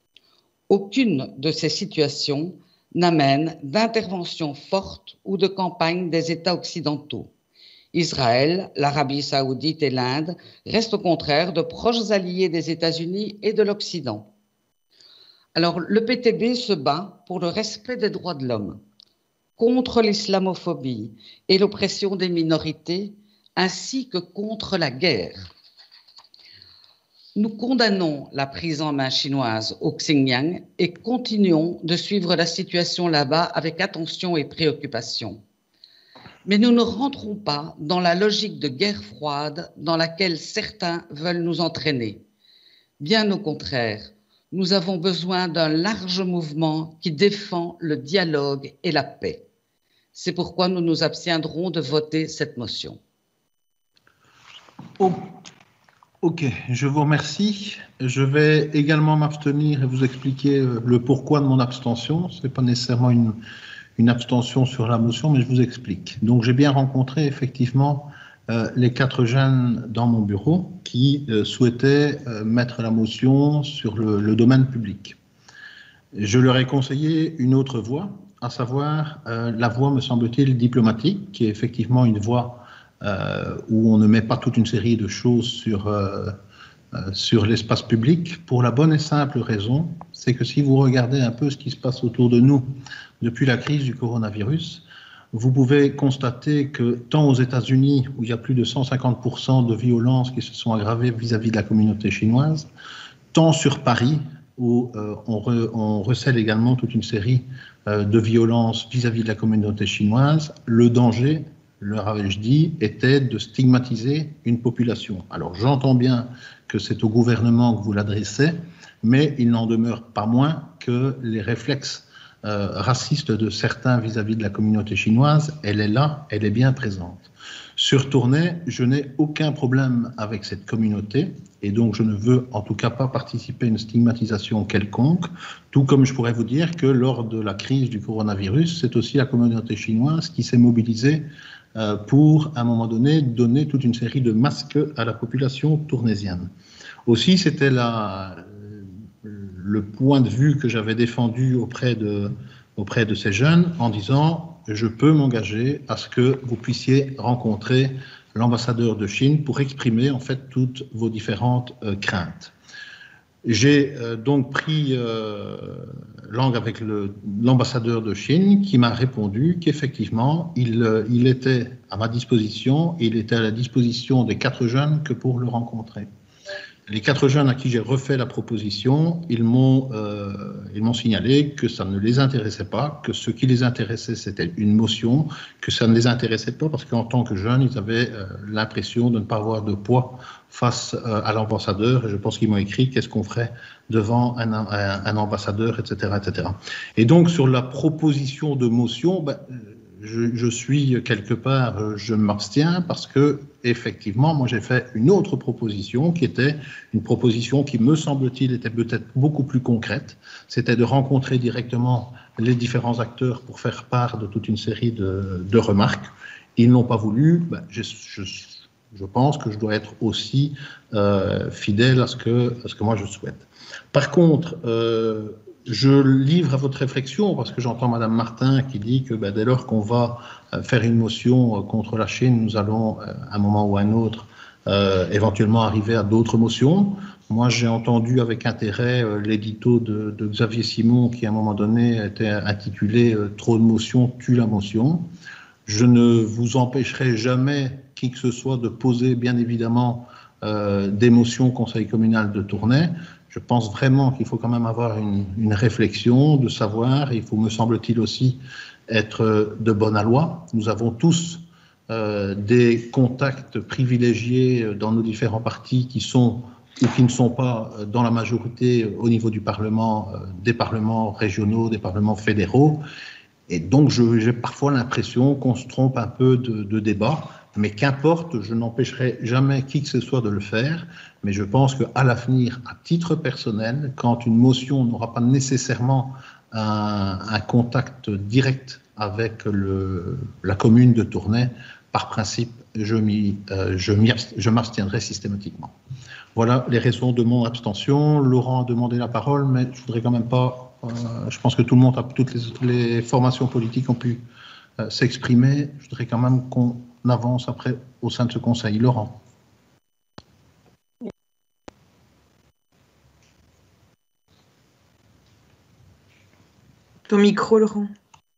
Aucune de ces situations n'amène d'intervention forte ou de campagne des États occidentaux. Israël, l'Arabie saoudite et l'Inde restent au contraire de proches alliés des États-Unis et de l'Occident. Alors, le P T B se bat pour le respect des droits de l'homme, contre l'islamophobie et l'oppression des minorités, ainsi que contre la guerre. Nous condamnons la prise en main chinoise au Xinjiang et continuons de suivre la situation là-bas avec attention et préoccupation. Mais nous ne rentrons pas dans la logique de guerre froide dans laquelle certains veulent nous entraîner. Bien au contraire, nous avons besoin d'un large mouvement qui défend le dialogue et la paix. C'est pourquoi nous nous abstiendrons de voter cette motion. Oh. Ok, je vous remercie. Je vais également m'abstenir et vous expliquer le pourquoi de mon abstention. Ce n'est pas nécessairement une, une abstention sur la motion, mais je vous explique. Donc, j'ai bien rencontré effectivement euh, les quatre jeunes dans mon bureau qui euh, souhaitaient euh, mettre la motion sur le, le domaine public. Je leur ai conseillé une autre voie, à savoir euh, la voie, me semble-t-il, diplomatique, qui est effectivement une voie Euh, où on ne met pas toute une série de choses sur, euh, euh, sur l'espace public, pour la bonne et simple raison, c'est que si vous regardez un peu ce qui se passe autour de nous depuis la crise du coronavirus, vous pouvez constater que tant aux États-Unis, où il y a plus de cent cinquante pour cent de violences qui se sont aggravées vis-à-vis de la communauté chinoise, tant sur Paris, où euh, on, re, on recèle également toute une série euh, de violences vis-à-vis de la communauté chinoise, le danger, leur avais-je dit, était de stigmatiser une population. Alors j'entends bien que c'est au gouvernement que vous l'adressez, mais il n'en demeure pas moins que les réflexes euh, racistes de certains vis-à-vis de la communauté chinoise, elle est là, elle est bien présente. Sur Tournai, je n'ai aucun problème avec cette communauté, et donc je ne veux en tout cas pas participer à une stigmatisation quelconque, tout comme je pourrais vous dire que lors de la crise du coronavirus, c'est aussi la communauté chinoise qui s'est mobilisée pour, à un moment donné, donner toute une série de masques à la population tournaisienne. Aussi, c'était le point de vue que j'avais défendu auprès de, auprès de ces jeunes en disant « je peux m'engager à ce que vous puissiez rencontrer l'ambassadeur de Chine pour exprimer en fait toutes vos différentes euh, craintes ». J'ai euh, donc pris euh, langue avec l'ambassadeur de Chine qui m'a répondu qu'effectivement, il, euh, il était à ma disposition, et il était à la disposition des quatre jeunes que pour le rencontrer. les quatre jeunes à qui j'ai refait la proposition, ils m'ont euh, ils m'ont signalé que ça ne les intéressait pas, que ce qui les intéressait, c'était une motion, que ça ne les intéressait pas parce qu'en tant que jeunes, ils avaient euh, l'impression de ne pas avoir de poids face euh, à l'ambassadeur. Et je pense qu'ils m'ont écrit qu'est-ce qu'on ferait devant un, un, un ambassadeur, et cetera, et cetera. Et donc, sur la proposition de motion, ben, Je, je suis quelque part, je m'abstiens parce que effectivement, moi j'ai fait une autre proposition qui était une proposition qui me semble-t-il était peut-être beaucoup plus concrète. C'était de rencontrer directement les différents acteurs pour faire part de toute une série de, de remarques. Ils n'ont pas voulu. Ben, je, je, je pense que je dois être aussi euh, fidèle à ce que, à ce que moi je souhaite. Par contre, euh, je livre à votre réflexion parce que j'entends Madame Martin qui dit que ben, dès lors qu'on va faire une motion contre la Chine, nous allons, à un moment ou à un autre, euh, éventuellement arriver à d'autres motions. Moi, j'ai entendu avec intérêt euh, l'édito de, de Xavier Simon qui, à un moment donné, était intitulé euh, « Trop de motions tue la motion ». Je ne vous empêcherai jamais, qui que ce soit, de poser, bien évidemment, euh, des motions au Conseil communal de Tournai. Je pense vraiment qu'il faut quand même avoir une, une réflexion, de savoir, et il faut, me semble-t-il aussi, être de bonne aloi. Nous avons tous euh, des contacts privilégiés dans nos différents partis qui sont ou qui ne sont pas dans la majorité au niveau du Parlement, euh, des parlements régionaux, des parlements fédéraux. Et donc, je, j'ai parfois l'impression qu'on se trompe un peu de, de débat. Mais qu'importe, je n'empêcherai jamais qui que ce soit de le faire, mais je pense qu'à l'avenir, à titre personnel, quand une motion n'aura pas nécessairement un, un contact direct avec le, la commune de Tournai, par principe, je, m'y, euh, je, m'y abst- je m'abstiendrai systématiquement. Voilà les raisons de mon abstention. Laurent a demandé la parole, mais je ne voudrais quand même pas... Euh, je pense que tout le monde, a, toutes les, toutes les formations politiques ont pu euh, s'exprimer. Je voudrais quand même qu'on avance après au sein de ce conseil. Laurent. Ton micro, Laurent.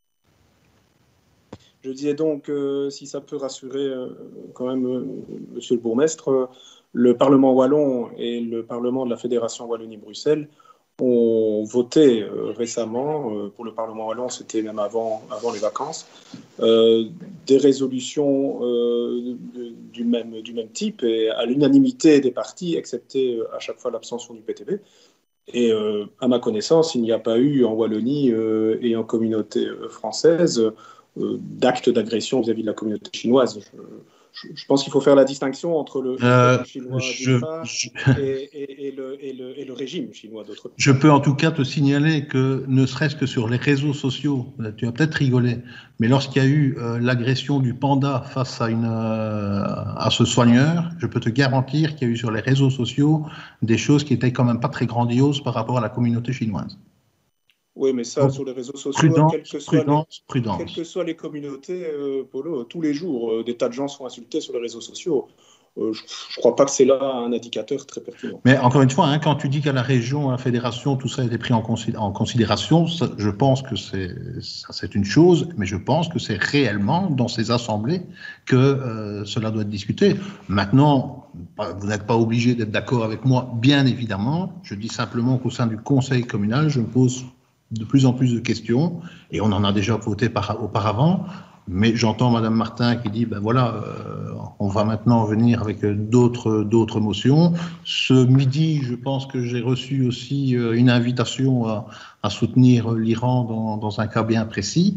Je disais donc, euh, si ça peut rassurer euh, quand même euh, Monsieur le bourgmestre, euh, le Parlement wallon et le Parlement de la Fédération Wallonie-Bruxelles ont voté euh, récemment, euh, pour le Parlement wallon, c'était même avant, avant les vacances, euh, des résolutions euh, de, du, même, du même type et à l'unanimité des partis, excepté euh, à chaque fois l'abstention du P T B. Et euh, à ma connaissance, il n'y a pas eu en Wallonie euh, et en communauté euh, française euh, d'actes d'agression vis-à-vis de la communauté chinoise. Je, je, je pense qu'il faut faire la distinction entre le euh, chinois je, d'une part je... Et, et, et, le, et, le, et le régime chinois d'autre part. Je peux en tout cas te signaler que, ne serait-ce que sur les réseaux sociaux, tu as peut-être rigolé, mais lorsqu'il y a eu euh, l'agression du panda face à, une, euh, à ce soigneur, je peux te garantir qu'il y a eu sur les réseaux sociaux des choses qui étaient quand même pas très grandioses par rapport à la communauté chinoise. Oui, mais ça, donc, sur les réseaux sociaux, prudence, quelles que soient prudence, les, prudence. Quelles que soient les communautés, euh, Polo, tous les jours, euh, des tas de gens sont insultés sur les réseaux sociaux. Euh, je ne crois pas que c'est là un indicateur très pertinent. Mais encore une fois, hein, quand tu dis qu'à la région, à la fédération, tout ça a été pris en, considé- en considération, ça, je pense que c'est, ça, c'est une chose, mais je pense que c'est réellement dans ces assemblées que euh, cela doit être discuté. Maintenant, vous n'êtes pas obligé d'être d'accord avec moi, bien évidemment. Je dis simplement qu'au sein du conseil communal, je me pose de plus en plus de questions, et on en a déjà voté par, auparavant. Mais j'entends Madame Martin qui dit, ben voilà, euh, on va maintenant venir avec d'autres, d'autres motions. Ce midi, je pense que j'ai reçu aussi euh, une invitation à, à soutenir l'Iran dans, dans un cas bien précis.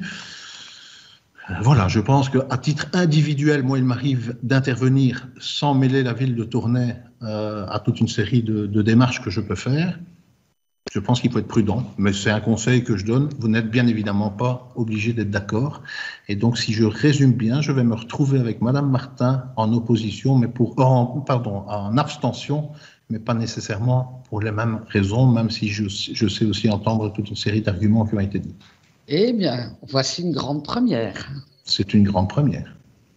Euh, voilà, je pense qu'à titre individuel, moi, il m'arrive d'intervenir sans mêler la ville de Tournai euh, à toute une série de, de démarches que je peux faire. Je pense qu'il faut être prudent, mais c'est un conseil que je donne. Vous n'êtes bien évidemment pas obligé d'être d'accord. Et donc, si je résume bien, je vais me retrouver avec Madame Martin en opposition, mais pour, en, pardon, en abstention, mais pas nécessairement pour les mêmes raisons, même si je, je sais aussi entendre toute une série d'arguments qui ont été dits. Eh bien, voici une grande première. C'est une grande première.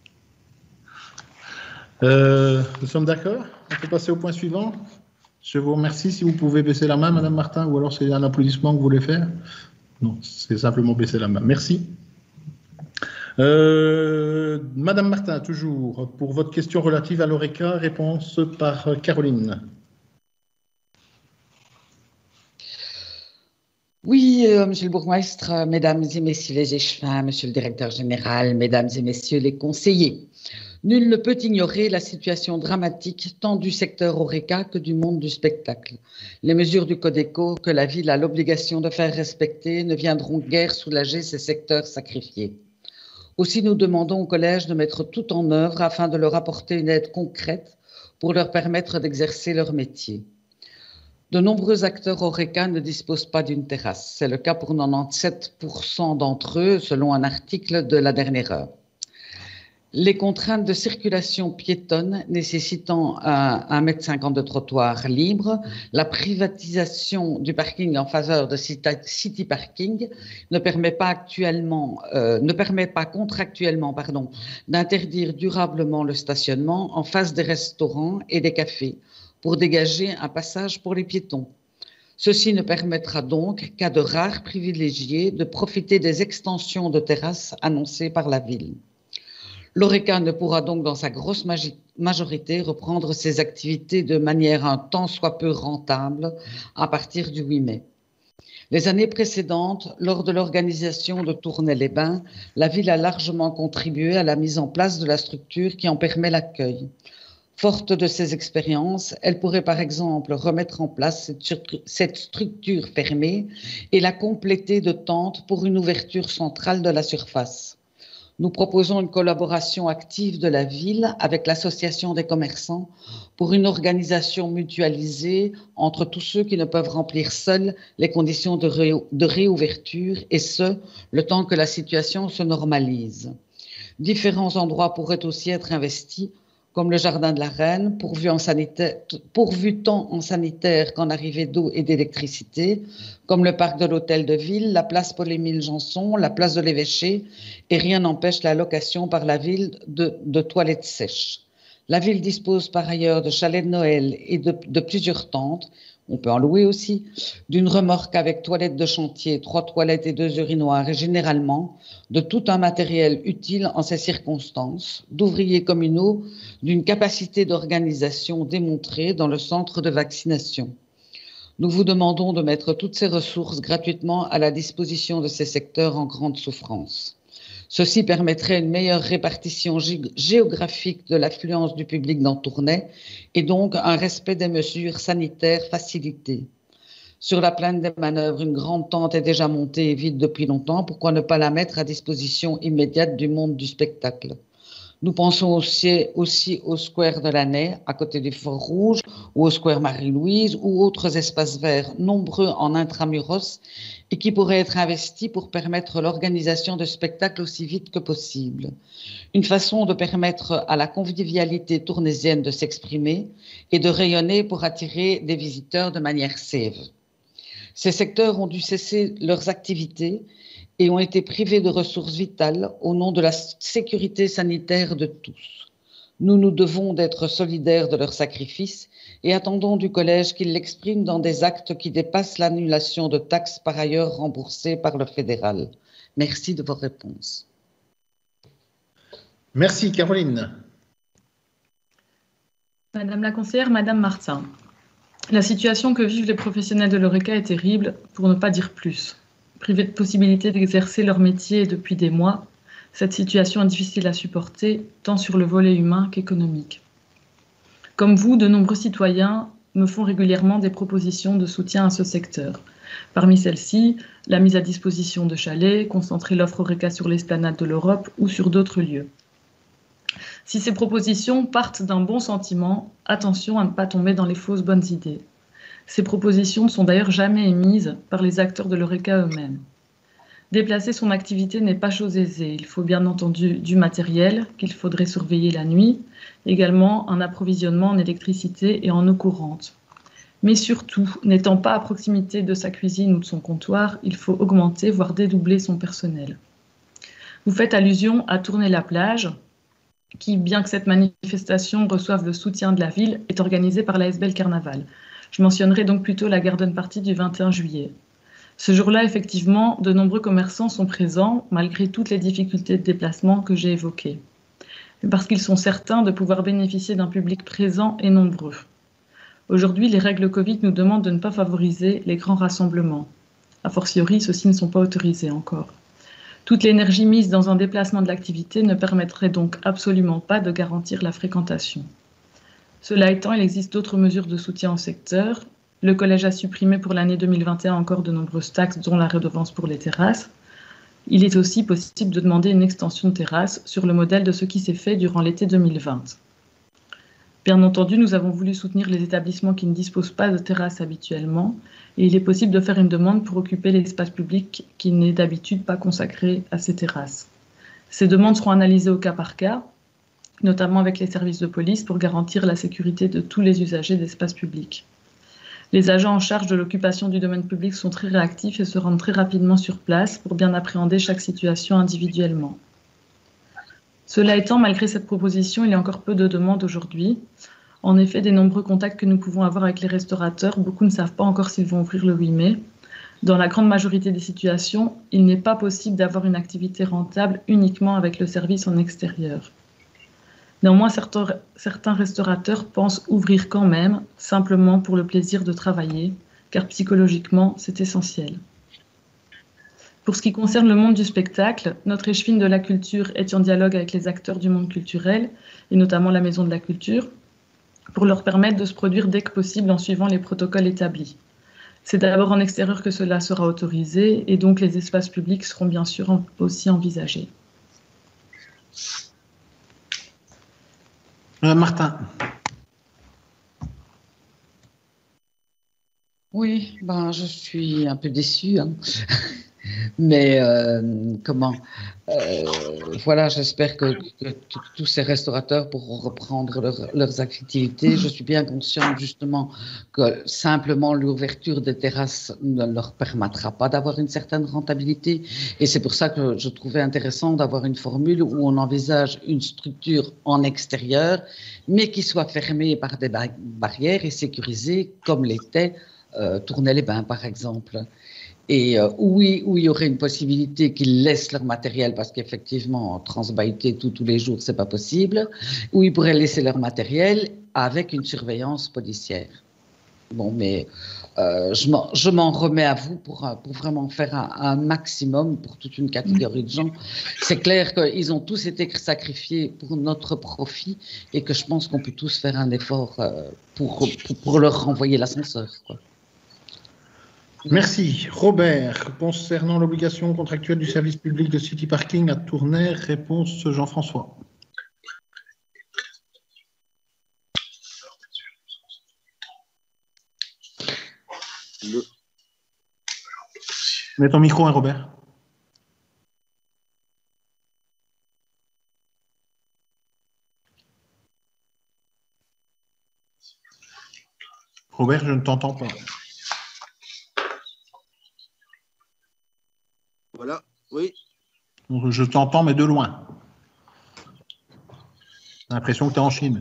Euh, nous sommes d'accord? On peut passer au point suivant. Je vous remercie. Si vous pouvez baisser la main, Madame Martin, ou alors c'est un applaudissement que vous voulez faire? Non, c'est simplement baisser la main. Merci. Euh, Madame Martin, toujours, pour votre question relative à l'ORECA, réponse par Caroline. Oui, euh, monsieur le bourgmestre, euh, mesdames et messieurs les échevins, monsieur le directeur général, mesdames et messieurs les conseillers. Nul ne peut ignorer la situation dramatique tant du secteur Horeca que du monde du spectacle. Les mesures du Codeco que la ville a l'obligation de faire respecter ne viendront guère soulager ces secteurs sacrifiés. Aussi, nous demandons au collège de mettre tout en œuvre afin de leur apporter une aide concrète pour leur permettre d'exercer leur métier. De nombreux acteurs Horeca ne disposent pas d'une terrasse. C'est le cas pour quatre-vingt-dix-sept pour cent d'entre eux, selon un article de la dernière heure. Les contraintes de circulation piétonne nécessitant un, un mètre cinquante de trottoir libre, la privatisation du parking en faveur de City Parking ne permet pas actuellement, euh, ne permet pas contractuellement, pardon, d'interdire durablement le stationnement en face des restaurants et des cafés pour dégager un passage pour les piétons. Ceci ne permettra donc qu'à de rares privilégiés de profiter des extensions de terrasses annoncées par la ville. L'Horeca ne pourra donc dans sa grosse majorité reprendre ses activités de manière un tant soit peu rentable à partir du huit mai. Les années précédentes, lors de l'organisation de Tournai-les-Bains, la ville a largement contribué à la mise en place de la structure qui en permet l'accueil. Forte de ces expériences, elle pourrait par exemple remettre en place cette structure fermée et la compléter de tentes pour une ouverture centrale de la surface. Nous proposons une collaboration active de la ville avec l'association des commerçants pour une organisation mutualisée entre tous ceux qui ne peuvent remplir seuls les conditions de, ré de réouverture et ce, le temps que la situation se normalise. Différents endroits pourraient aussi être investis comme le jardin de la Reine, pourvu, en sanitaire, pourvu tant en sanitaire qu'en arrivée d'eau et d'électricité, comme le parc de l'Hôtel de Ville, la place Paul-Émile Janson, la place de l'Évêché, et rien n'empêche la location par la ville de, de toilettes sèches. La ville dispose par ailleurs de chalets de Noël et de, de plusieurs tentes, on peut en louer aussi, d'une remorque avec toilettes de chantier, trois toilettes et deux urinoirs, et généralement de tout un matériel utile en ces circonstances, d'ouvriers communaux, d'une capacité d'organisation démontrée dans le centre de vaccination. Nous vous demandons de mettre toutes ces ressources gratuitement à la disposition de ces secteurs en grande souffrance. Ceci permettrait une meilleure répartition gé géographique de l'affluence du public dans Tournai et donc un respect des mesures sanitaires facilitées. Sur la plaine des manœuvres, une grande tente est déjà montée et vide depuis longtemps. Pourquoi ne pas la mettre à disposition immédiate du monde du spectacle? Nous pensons aussi, aussi au square de l'Année, à côté du Fort Rouge, ou au square Marie-Louise, ou autres espaces verts nombreux en intramuros et qui pourraient être investis pour permettre l'organisation de spectacles aussi vite que possible. Une façon de permettre à la convivialité tournaisienne de s'exprimer et de rayonner pour attirer des visiteurs de manière safe. Ces secteurs ont dû cesser leurs activités et ont été privés de ressources vitales au nom de la sécurité sanitaire de tous. Nous nous devons d'être solidaires de leur sacrifice et attendons du collège qu'il l'exprime dans des actes qui dépassent l'annulation de taxes par ailleurs remboursées par le fédéral. Merci de vos réponses. Merci Caroline. Madame la conseillère, Madame Martin, la situation que vivent les professionnels de l'Horeca est terrible, pour ne pas dire plus. Privés de possibilité d'exercer leur métier depuis des mois, cette situation est difficile à supporter, tant sur le volet humain qu'économique. Comme vous, de nombreux citoyens me font régulièrement des propositions de soutien à ce secteur. Parmi celles-ci, la mise à disposition de chalets, concentrer l'offre Horeca sur l'esplanade de l'Europe ou sur d'autres lieux. Si ces propositions partent d'un bon sentiment, attention à ne pas tomber dans les fausses bonnes idées. Ces propositions ne sont d'ailleurs jamais émises par les acteurs de l'Horeca eux-mêmes. Déplacer son activité n'est pas chose aisée. Il faut bien entendu du matériel qu'il faudrait surveiller la nuit, également un approvisionnement en électricité et en eau courante. Mais surtout, n'étant pas à proximité de sa cuisine ou de son comptoir, il faut augmenter, voire dédoubler son personnel. Vous faites allusion à Tournai-la-Plage, qui, bien que cette manifestation reçoive le soutien de la ville, est organisée par l'A S B L Carnaval. Je mentionnerai donc plutôt la Garden Party du vingt et un juillet. Ce jour-là, effectivement, de nombreux commerçants sont présents, malgré toutes les difficultés de déplacement que j'ai évoquées. Parce qu'ils sont certains de pouvoir bénéficier d'un public présent et nombreux. Aujourd'hui, les règles Covid nous demandent de ne pas favoriser les grands rassemblements. A fortiori, ceux-ci ne sont pas autorisés encore. Toute l'énergie mise dans un déplacement de l'activité ne permettrait donc absolument pas de garantir la fréquentation. Cela étant, il existe d'autres mesures de soutien au secteur. Le Collège a supprimé pour l'année deux mille vingt et un encore de nombreuses taxes, dont la redevance pour les terrasses. Il est aussi possible de demander une extension de terrasse sur le modèle de ce qui s'est fait durant l'été deux mille vingt. Bien entendu, nous avons voulu soutenir les établissements qui ne disposent pas de terrasse habituellement, et il est possible de faire une demande pour occuper l'espace public qui n'est d'habitude pas consacré à ces terrasses. Ces demandes seront analysées au cas par cas, notamment avec les services de police pour garantir la sécurité de tous les usagers d'espace public. Les agents en charge de l'occupation du domaine public sont très réactifs et se rendent très rapidement sur place pour bien appréhender chaque situation individuellement. Cela étant, malgré cette proposition, il y a encore peu de demandes aujourd'hui. En effet, des nombreux contacts que nous pouvons avoir avec les restaurateurs, beaucoup ne savent pas encore s'ils vont ouvrir le huit mai. Dans la grande majorité des situations, il n'est pas possible d'avoir une activité rentable uniquement avec le service en extérieur. Néanmoins, certains, certains restaurateurs pensent ouvrir quand même, simplement pour le plaisir de travailler, car psychologiquement, c'est essentiel. Pour ce qui concerne le monde du spectacle, notre échevine de la culture est en dialogue avec les acteurs du monde culturel, et notamment la Maison de la Culture, pour leur permettre de se produire dès que possible en suivant les protocoles établis. C'est d'abord en extérieur que cela sera autorisé, et donc les espaces publics seront bien sûr aussi envisagés. Madame Martin. Oui, ben, je suis un peu déçue. Hein. Mais euh, comment euh, voilà, j'espère que, que, que tous ces restaurateurs pourront reprendre leur, leurs activités. Je suis bien consciente justement que simplement l'ouverture des terrasses ne leur permettra pas d'avoir une certaine rentabilité. Et c'est pour ça que je trouvais intéressant d'avoir une formule où on envisage une structure en extérieur, mais qui soit fermée par des barrières et sécurisée comme l'était euh, Tournai-les-Bains par exemple. Et euh, oui, où il y aurait une possibilité qu'ils laissent leur matériel, parce qu'effectivement, transbaïter tout, tous les jours, c'est pas possible, où ils pourraient laisser leur matériel avec une surveillance policière. Bon, mais euh, je m'en remets à vous pour, pour vraiment faire un, un maximum pour toute une catégorie de gens. C'est clair qu'ils ont tous été sacrifiés pour notre profit et que je pense qu'on peut tous faire un effort euh, pour, pour, pour leur renvoyer l'ascenseur, quoi. Merci. Robert, concernant l'obligation contractuelle du service public de City Parking à Tournai, réponse Jean-François. Le... Mets ton micro, hein, Robert. Robert, je ne t'entends pas. Voilà, oui. Je t'entends, mais de loin. J'ai l'impression que tu es en Chine.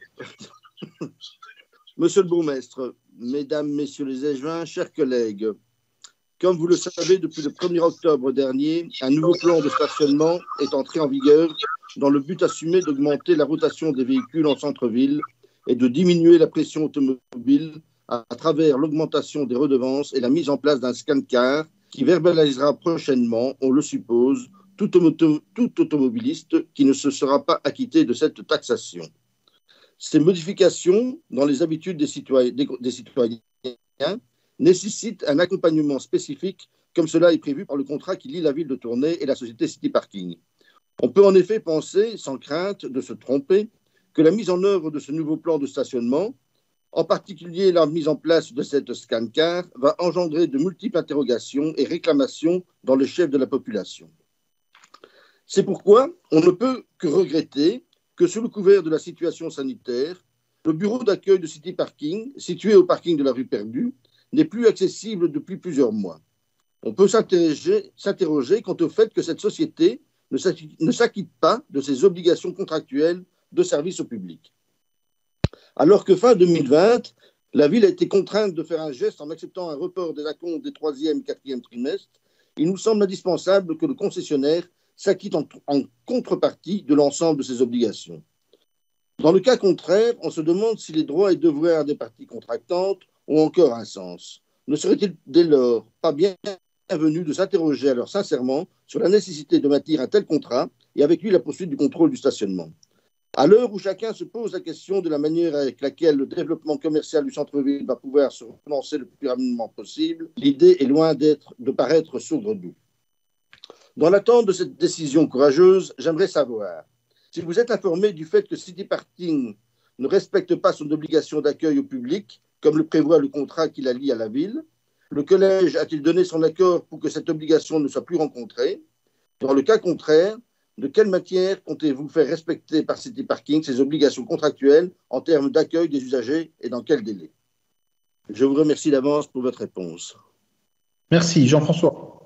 Monsieur le bourgmestre, mesdames, messieurs les échevins, chers collègues, comme vous le savez, depuis le premier octobre dernier, un nouveau plan de stationnement est entré en vigueur dans le but assumé d'augmenter la rotation des véhicules en centre-ville et de diminuer la pression automobile à, à travers l'augmentation des redevances et la mise en place d'un scan-car qui verbalisera prochainement, on le suppose, tout, auto tout automobiliste qui ne se sera pas acquitté de cette taxation. Ces modifications dans les habitudes des citoyens, des, des citoyens nécessitent un accompagnement spécifique, comme cela est prévu par le contrat qui lie la ville de Tournai et la société City Parking. On peut en effet penser, sans crainte de se tromper, que la mise en œuvre de ce nouveau plan de stationnement, en particulier la mise en place de cette scan-car, va engendrer de multiples interrogations et réclamations dans le chef de la population. C'est pourquoi on ne peut que regretter que sous le couvert de la situation sanitaire, le bureau d'accueil de City Parking, situé au parking de la rue Perdue, n'est plus accessible depuis plusieurs mois. On peut s'interroger quant au fait que cette société ne s'acquitte pas de ses obligations contractuelles de service au public. Alors que fin deux mille vingt, la ville a été contrainte de faire un geste en acceptant un report des acomptes des troisième et quatrième trimestres, il nous semble indispensable que le concessionnaire s'acquitte en, en contrepartie de l'ensemble de ses obligations. Dans le cas contraire, on se demande si les droits et devoirs des parties contractantes ont encore un sens. Ne serait-il dès lors pas bien bienvenu de s'interroger alors sincèrement sur la nécessité de maintenir un tel contrat et avec lui la poursuite du contrôle du stationnement. À l'heure où chacun se pose la question de la manière avec laquelle le développement commercial du centre-ville va pouvoir se relancer le plus rapidement possible, l'idée est loin d'être, de paraître sourde-doux. Dans l'attente de cette décision courageuse, j'aimerais savoir si vous êtes informé du fait que City Parking ne respecte pas son obligation d'accueil au public, comme le prévoit le contrat qui la lie à la ville. Le collège a-t-il donné son accord pour que cette obligation ne soit plus rencontrée? Dans le cas contraire, de quelle matière comptez-vous faire respecter par City Parking ces obligations contractuelles en termes d'accueil des usagers et dans quel délai? Je vous remercie d'avance pour votre réponse. Merci. Jean-François.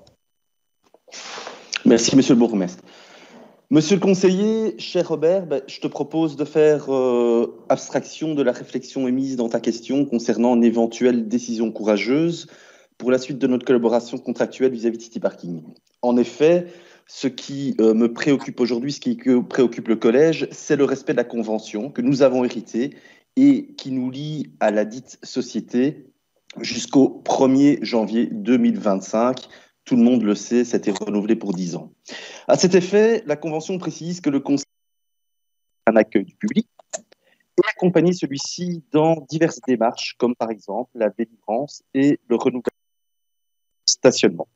Merci, monsieur le bourgmestre. Monsieur le conseiller, cher Robert, ben, je te propose de faire euh, abstraction de la réflexion émise dans ta question concernant une éventuelle décision courageuse pour la suite de notre collaboration contractuelle vis-à-vis de City Parking. En effet, ce qui euh, me préoccupe aujourd'hui, ce qui préoccupe le collège, c'est le respect de la convention que nous avons héritée et qui nous lie à la dite société jusqu'au premier janvier deux mille vingt-cinq. Tout le monde le sait, ça a été renouvelé pour dix ans. À cet effet, la Convention précise que le Conseil a un accueil du public et accompagner celui-ci dans diverses démarches, comme par exemple la délivrance et le renouvellement du stationnement.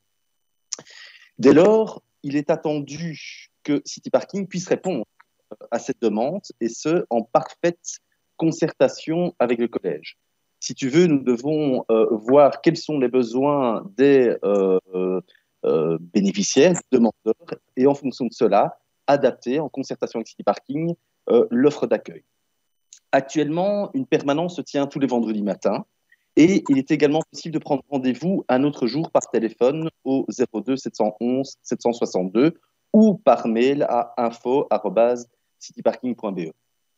Dès lors, il est attendu que City Parking puisse répondre à cette demande, et ce, en parfaite concertation avec le collège. Si tu veux, nous devons euh, voir quels sont les besoins des euh, euh, bénéficiaires, des demandeurs, et en fonction de cela, adapter en concertation avec City Parking euh, l'offre d'accueil. Actuellement, une permanence se tient tous les vendredis matins, et il est également possible de prendre rendez-vous un autre jour par téléphone au zéro deux sept un un sept six deux ou par mail à info arobase cityparking point b e.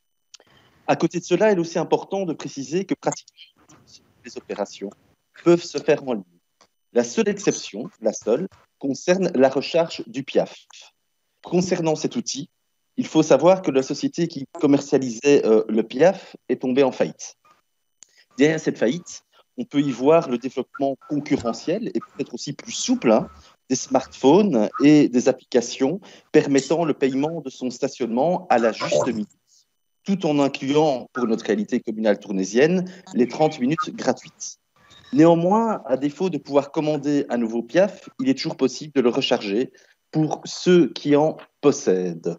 À côté de cela, il est aussi important de préciser que pratiquement les opérations peuvent se faire en ligne. La seule exception, la seule, concerne la recharge du P I A F. Concernant cet outil, il faut savoir que la société qui commercialisait euh, le P I A F est tombée en faillite. Derrière cette faillite, on peut y voir le développement concurrentiel et peut-être aussi plus souple hein, des smartphones et des applications permettant le paiement de son stationnement à la juste minute, tout en incluant, pour notre réalité communale tournaisienne, les trente minutes gratuites. Néanmoins, à défaut de pouvoir commander un nouveau P I A F, il est toujours possible de le recharger pour ceux qui en possèdent.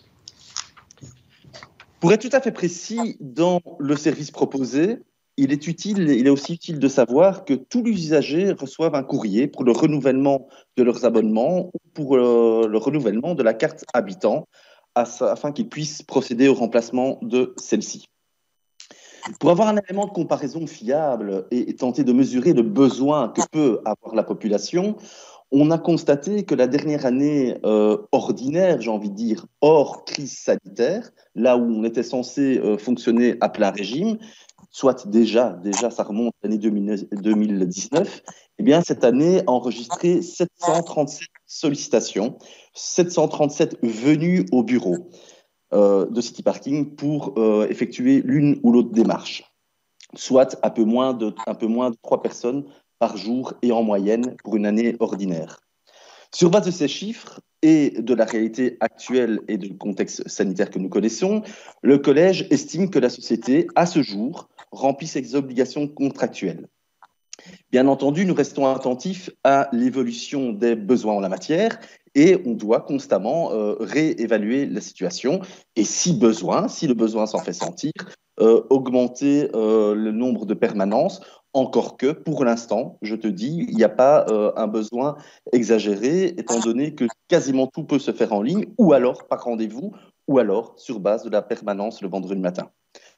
Pour être tout à fait précis, dans le service proposé, il est utile, il est aussi utile de savoir que tous les usagers reçoivent un courrier pour le renouvellement de leurs abonnements ou pour le, le renouvellement de la carte habitant, afin qu'ils puissent procéder au remplacement de celle-ci. Pour avoir un élément de comparaison fiable et tenter de mesurer le besoin que peut avoir la population, on a constaté que la dernière année euh, ordinaire, j'ai envie de dire, hors crise sanitaire, là où on était censé euh, fonctionner à plein régime, soit déjà, déjà ça remonte à l'année deux mille dix-neuf, eh bien cette année a enregistré sept cent trente-sept sollicitations, sept cent trente-sept venues au bureau euh, de City Parking pour euh, effectuer l'une ou l'autre démarche, soit un peu moins de, un peu moins de trois personnes par jour et en moyenne pour une année ordinaire. Sur base de ces chiffres et de la réalité actuelle et du contexte sanitaire que nous connaissons, le collège estime que la société, à ce jour, remplit ses obligations contractuelles. Bien entendu, nous restons attentifs à l'évolution des besoins en la matière et on doit constamment euh, réévaluer la situation et si besoin, si le besoin s'en fait sentir, euh, augmenter euh, le nombre de permanences. Encore que, pour l'instant, je te dis, il n'y a pas euh, un besoin exagéré, étant donné que quasiment tout peut se faire en ligne, ou alors par rendez-vous, ou alors sur base de la permanence le vendredi matin.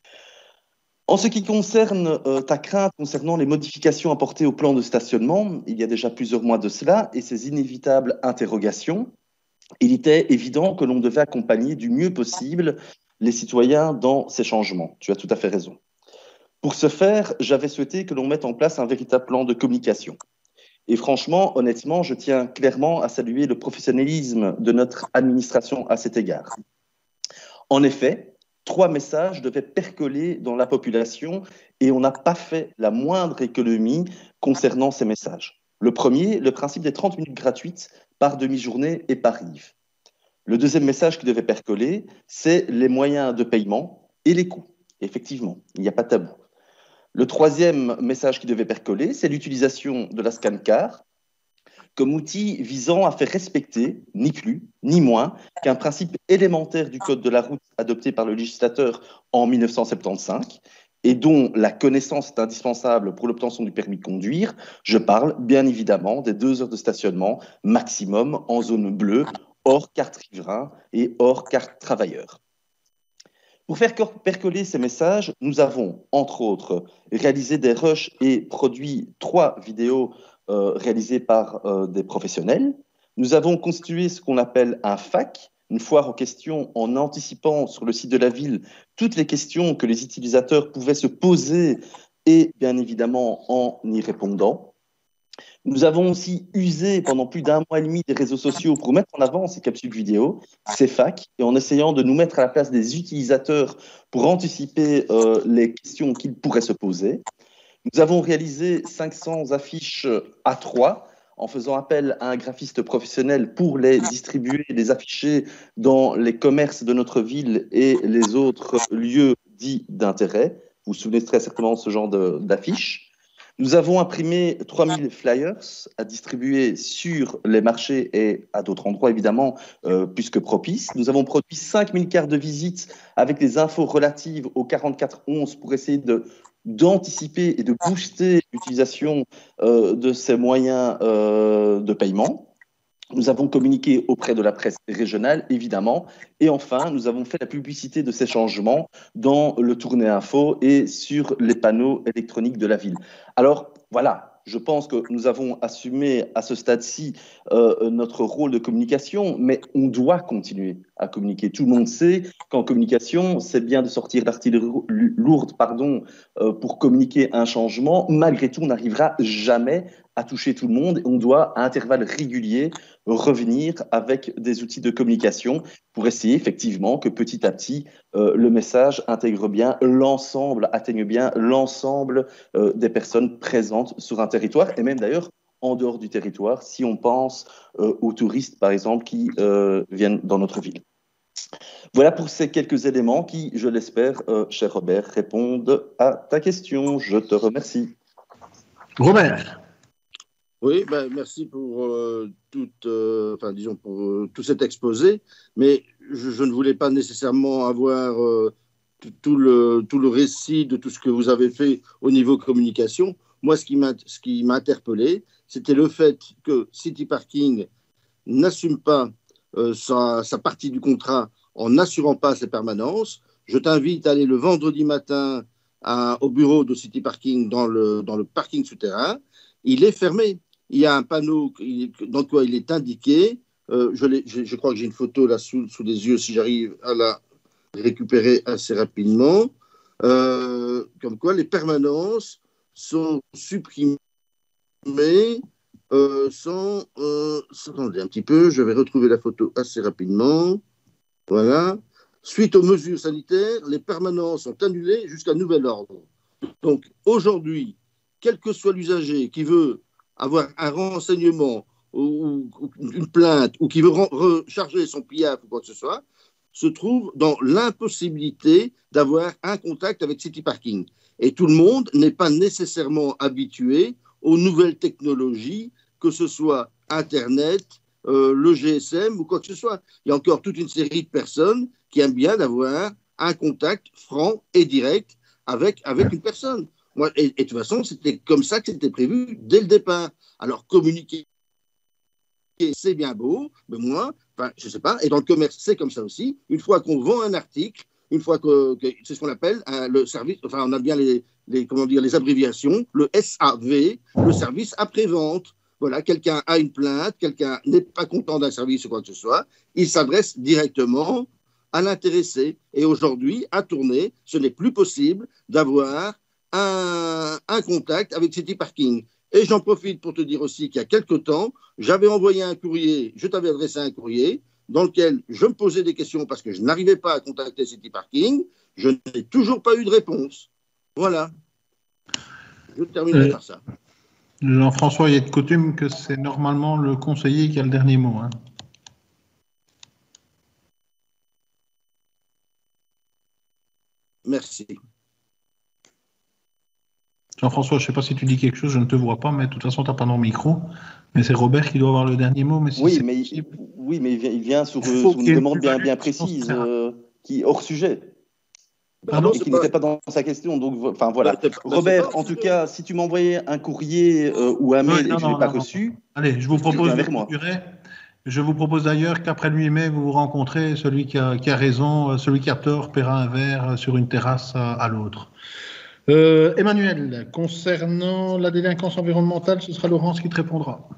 En ce qui concerne euh, ta crainte concernant les modifications apportées au plan de stationnement, il y a déjà plusieurs mois de cela, et ces inévitables interrogations, il était évident que l'on devait accompagner du mieux possible les citoyens dans ces changements. Tu as tout à fait raison. Pour ce faire, j'avais souhaité que l'on mette en place un véritable plan de communication. Et franchement, honnêtement, je tiens clairement à saluer le professionnalisme de notre administration à cet égard. En effet, trois messages devaient percoler dans la population et on n'a pas fait la moindre économie concernant ces messages. Le premier, le principe des trente minutes gratuites par demi-journée et par rive. Le deuxième message qui devait percoler, c'est les moyens de paiement et les coûts. Effectivement, il n'y a pas de tabou. Le troisième message qui devait percoler, c'est l'utilisation de la scan-car comme outil visant à faire respecter, ni plus, ni moins, qu'un principe élémentaire du Code de la route adopté par le législateur en mille neuf cent soixante-quinze et dont la connaissance est indispensable pour l'obtention du permis de conduire. Je parle bien évidemment des deux heures de stationnement maximum en zone bleue, hors carte riverain et hors carte travailleur. Pour faire percoler ces messages, nous avons, entre autres, réalisé des rushs et produit trois vidéos euh, réalisées par euh, des professionnels. Nous avons constitué ce qu'on appelle un F A Q, une foire aux questions, en anticipant sur le site de la ville toutes les questions que les utilisateurs pouvaient se poser et, bien évidemment, en y répondant. Nous avons aussi usé pendant plus d'un mois et demi des réseaux sociaux pour mettre en avant ces capsules vidéo, ces F A Q, et en essayant de nous mettre à la place des utilisateurs pour anticiper euh, les questions qu'ils pourraient se poser. Nous avons réalisé cinq cents affiches A trois en faisant appel à un graphiste professionnel pour les distribuer, les afficher dans les commerces de notre ville et les autres lieux dits d'intérêt. Vous vous souvenez très certainement de ce genre d'affiches. Nous avons imprimé trois mille flyers à distribuer sur les marchés et à d'autres endroits, évidemment, euh, plus que propices. Nous avons produit cinq mille cartes de visite avec des infos relatives au quarante-quatre onze pour essayer de d'anticiper et de booster l'utilisation euh, de ces moyens euh, de paiement. Nous avons communiqué auprès de la presse régionale, évidemment. Et enfin, nous avons fait la publicité de ces changements dans le Tourné Info et sur les panneaux électroniques de la ville. Alors, voilà, je pense que nous avons assumé à ce stade-ci euh, notre rôle de communication, mais on doit continuer à communiquer. Tout le monde sait qu'en communication, c'est bien de sortir l'artillerie lourde pardon, euh, pour communiquer un changement. Malgré tout, on n'arrivera jamais à toucher tout le monde. On doit, à intervalles réguliers, revenir avec des outils de communication pour essayer effectivement que petit à petit, euh, le message intègre bien l'ensemble, atteigne bien l'ensemble euh, des personnes présentes sur un territoire et même d'ailleurs en dehors du territoire, si on pense euh, aux touristes, par exemple, qui euh, viennent dans notre ville. Voilà pour ces quelques éléments qui, je l'espère, euh, cher Robert, répondent à ta question. Je te remercie. Robert. Oui, ben, merci pour, euh, tout, euh, enfin, disons pour euh, tout cet exposé, mais je, je ne voulais pas nécessairement avoir euh, tout, tout, le, tout le récit de tout ce que vous avez fait au niveau communication. Moi, ce qui m'a interpellé, c'était le fait que City Parking n'assume pas euh, sa, sa partie du contrat en n'assurant pas ses permanences. Je t'invite à aller le vendredi matin à, au bureau de City Parking dans le, dans le parking souterrain. Il est fermé. Il y a un panneau dans quoi il est indiqué. Euh, je, je, je crois que j'ai une photo là sous, sous les yeux si j'arrive à la récupérer assez rapidement. Euh, comme quoi les permanences sont supprimées euh, sans, euh, attendez un petit peu, je vais retrouver la photo assez rapidement. Voilà. Suite aux mesures sanitaires, les permanences sont annulées jusqu'à nouvel ordre. Donc aujourd'hui, quel que soit l'usager qui veut avoir un renseignement ou, ou une plainte ou qui veut recharger son P I A F ou quoi que ce soit, se trouve dans l'impossibilité d'avoir un contact avec City Parking. Et tout le monde n'est pas nécessairement habitué aux nouvelles technologies, que ce soit Internet, euh, le G S M ou quoi que ce soit. Il y a encore toute une série de personnes qui aiment bien d'avoir un contact franc et direct avec, avec une personne. Moi, et, et de toute façon, c'était comme ça que c'était prévu dès le départ. Alors, communiquer, c'est bien beau, mais moi, enfin, je ne sais pas, et dans le commerce, c'est comme ça aussi. Une fois qu'on vend un article, une fois que, que c'est ce qu'on appelle hein, le service, enfin, on a bien les, les, comment dire, les abréviations, le S A V, le service après-vente. Voilà, quelqu'un a une plainte, quelqu'un n'est pas content d'un service ou quoi que ce soit, il s'adresse directement à l'intéressé. Et aujourd'hui, à Tournai, ce n'est plus possible d'avoir Un, un contact avec City Parking. Et j'en profite pour te dire aussi qu'il y a quelque temps, j'avais envoyé un courrier, je t'avais adressé un courrier dans lequel je me posais des questions parce que je n'arrivais pas à contacter City Parking. Je n'ai toujours pas eu de réponse. Voilà. Je terminerai euh, par ça. Jean-François, il est de coutume que c'est normalement le conseiller qui a le dernier mot. Hein. Merci. Jean-François, je ne sais pas si tu dis quelque chose, je ne te vois pas, mais de toute façon, tu n'as pas dans le micro. Mais c'est Robert qui doit avoir le dernier mot. Mais si oui, mais il, oui, mais il vient, il vient sur, sur une demande bien, bien précise, euh, qui hors sujet. Pardon, et qui n'était pas dans sa question. Donc, enfin, voilà. Bah, Robert, en tout cas, si tu m'envoyais un courrier euh, ou un mail ouais, non, et que je ne l'ai pas non, reçu, non. Allez, je vous propose de clôturer. Je vous propose d'ailleurs qu'après le huit mai, vous vous rencontrez, celui qui a, qui a raison, celui qui a tort paiera un verre sur une terrasse à, à l'autre. Euh, Emmanuel, concernant la délinquance environnementale, ce sera Laurence qui te répondra.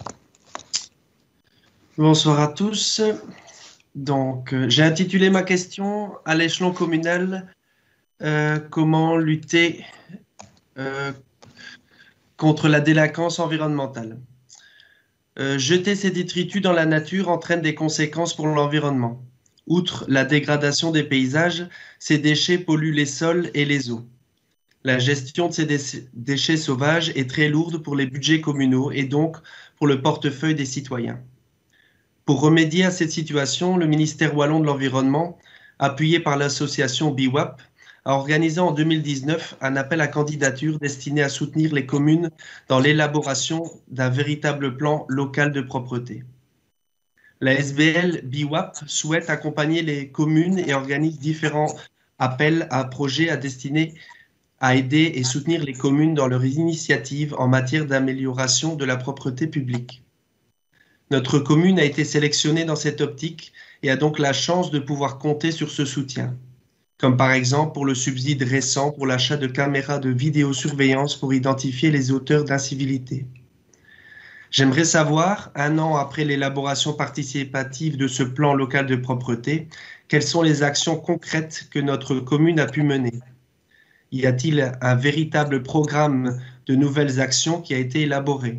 Bonsoir à tous. Donc, euh, j'ai intitulé ma question à l'échelon communal, euh, comment lutter euh, contre la délinquance environnementale. Euh, jeter ces détritus dans la nature entraîne des conséquences pour l'environnement. Outre la dégradation des paysages, ces déchets polluent les sols et les eaux. La gestion de ces déchets sauvages est très lourde pour les budgets communaux et donc pour le portefeuille des citoyens. Pour remédier à cette situation, le ministère wallon de l'Environnement, appuyé par l'association B W A P, a organisé en deux mille dix-neuf un appel à candidature destiné à soutenir les communes dans l'élaboration d'un véritable plan local de propreté. La S B L B W A P souhaite accompagner les communes et organise différents appels à projets à destiner à aider et soutenir les communes dans leurs initiatives en matière d'amélioration de la propreté publique. Notre commune a été sélectionnée dans cette optique et a donc la chance de pouvoir compter sur ce soutien, comme par exemple pour le subside récent pour l'achat de caméras de vidéosurveillance pour identifier les auteurs d'incivilités. J'aimerais savoir, un an après l'élaboration participative de ce plan local de propreté, quelles sont les actions concrètes que notre commune a pu mener. Y a-t-il un véritable programme de nouvelles actions qui a été élaboré?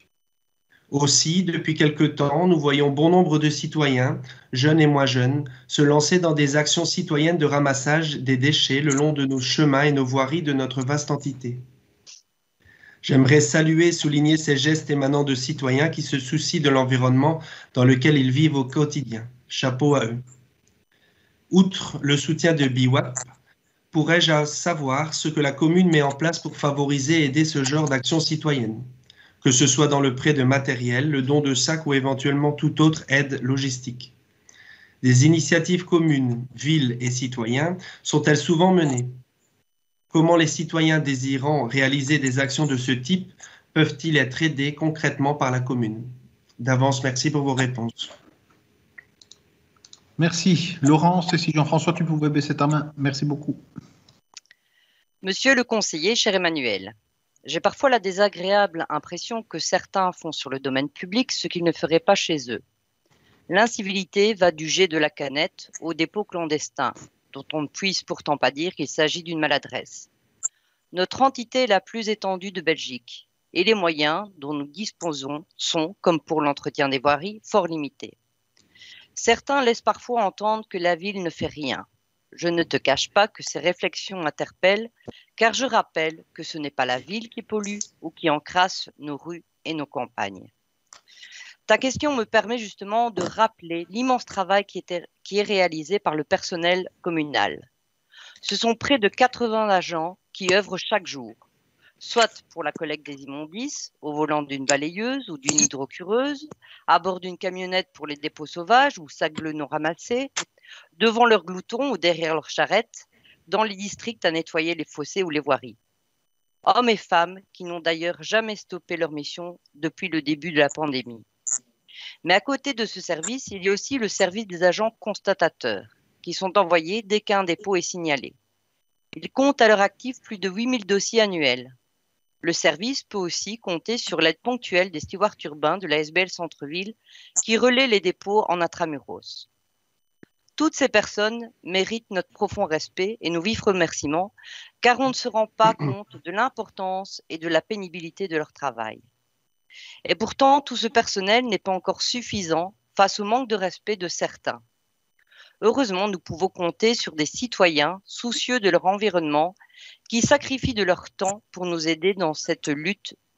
Aussi, depuis quelque temps, nous voyons bon nombre de citoyens, jeunes et moins jeunes, se lancer dans des actions citoyennes de ramassage des déchets le long de nos chemins et nos voiries de notre vaste entité. J'aimerais saluer et souligner ces gestes émanant de citoyens qui se soucient de l'environnement dans lequel ils vivent au quotidien. Chapeau à eux. Outre le soutien de B W A P, pourrais-je savoir ce que la commune met en place pour favoriser et aider ce genre d'action citoyenne, que ce soit dans le prêt de matériel, le don de sacs ou éventuellement toute autre aide logistique? Des initiatives communes, villes et citoyens sont-elles souvent menées? Comment les citoyens désirant réaliser des actions de ce type peuvent-ils être aidés concrètement par la commune? D'avance, merci pour vos réponses. Merci. Laurence, et si Jean-François, tu pouvais baisser ta main. Merci beaucoup. Monsieur le conseiller, cher Emmanuel, j'ai parfois la désagréable impression que certains font sur le domaine public ce qu'ils ne feraient pas chez eux. L'incivilité va du jet de la canette au dépôt clandestin, dont on ne puisse pourtant pas dire qu'il s'agit d'une maladresse. Notre entité est la plus étendue de Belgique, et les moyens dont nous disposons sont, comme pour l'entretien des voiries, fort limités. Certains laissent parfois entendre que la ville ne fait rien. Je ne te cache pas que ces réflexions interpellent, car je rappelle que ce n'est pas la ville qui pollue ou qui encrasse nos rues et nos campagnes. Ta question me permet justement de rappeler l'immense travail qui, était, qui est réalisé par le personnel communal. Ce sont près de quatre-vingts agents qui œuvrent chaque jour, soit pour la collecte des immondices, au volant d'une balayeuse ou d'une hydrocureuse, à bord d'une camionnette pour les dépôts sauvages ou sacs bleus non ramassés, devant leur glouton ou derrière leur charrette, dans les districts à nettoyer les fossés ou les voiries. Hommes et femmes qui n'ont d'ailleurs jamais stoppé leur mission depuis le début de la pandémie. Mais à côté de ce service, il y a aussi le service des agents constatateurs, qui sont envoyés dès qu'un dépôt est signalé. Ils comptent à leur actif plus de huit mille dossiers annuels. Le service peut aussi compter sur l'aide ponctuelle des stewards urbains de la S B L Centre-Ville qui relaient les dépôts en intramuros. Toutes ces personnes méritent notre profond respect et nos vifs remerciements, car on ne se rend pas compte de l'importance et de la pénibilité de leur travail. Et pourtant, tout ce personnel n'est pas encore suffisant face au manque de respect de certains. Heureusement, nous pouvons compter sur des citoyens soucieux de leur environnement qui sacrifient de leur temps pour nous aider dans cette lutte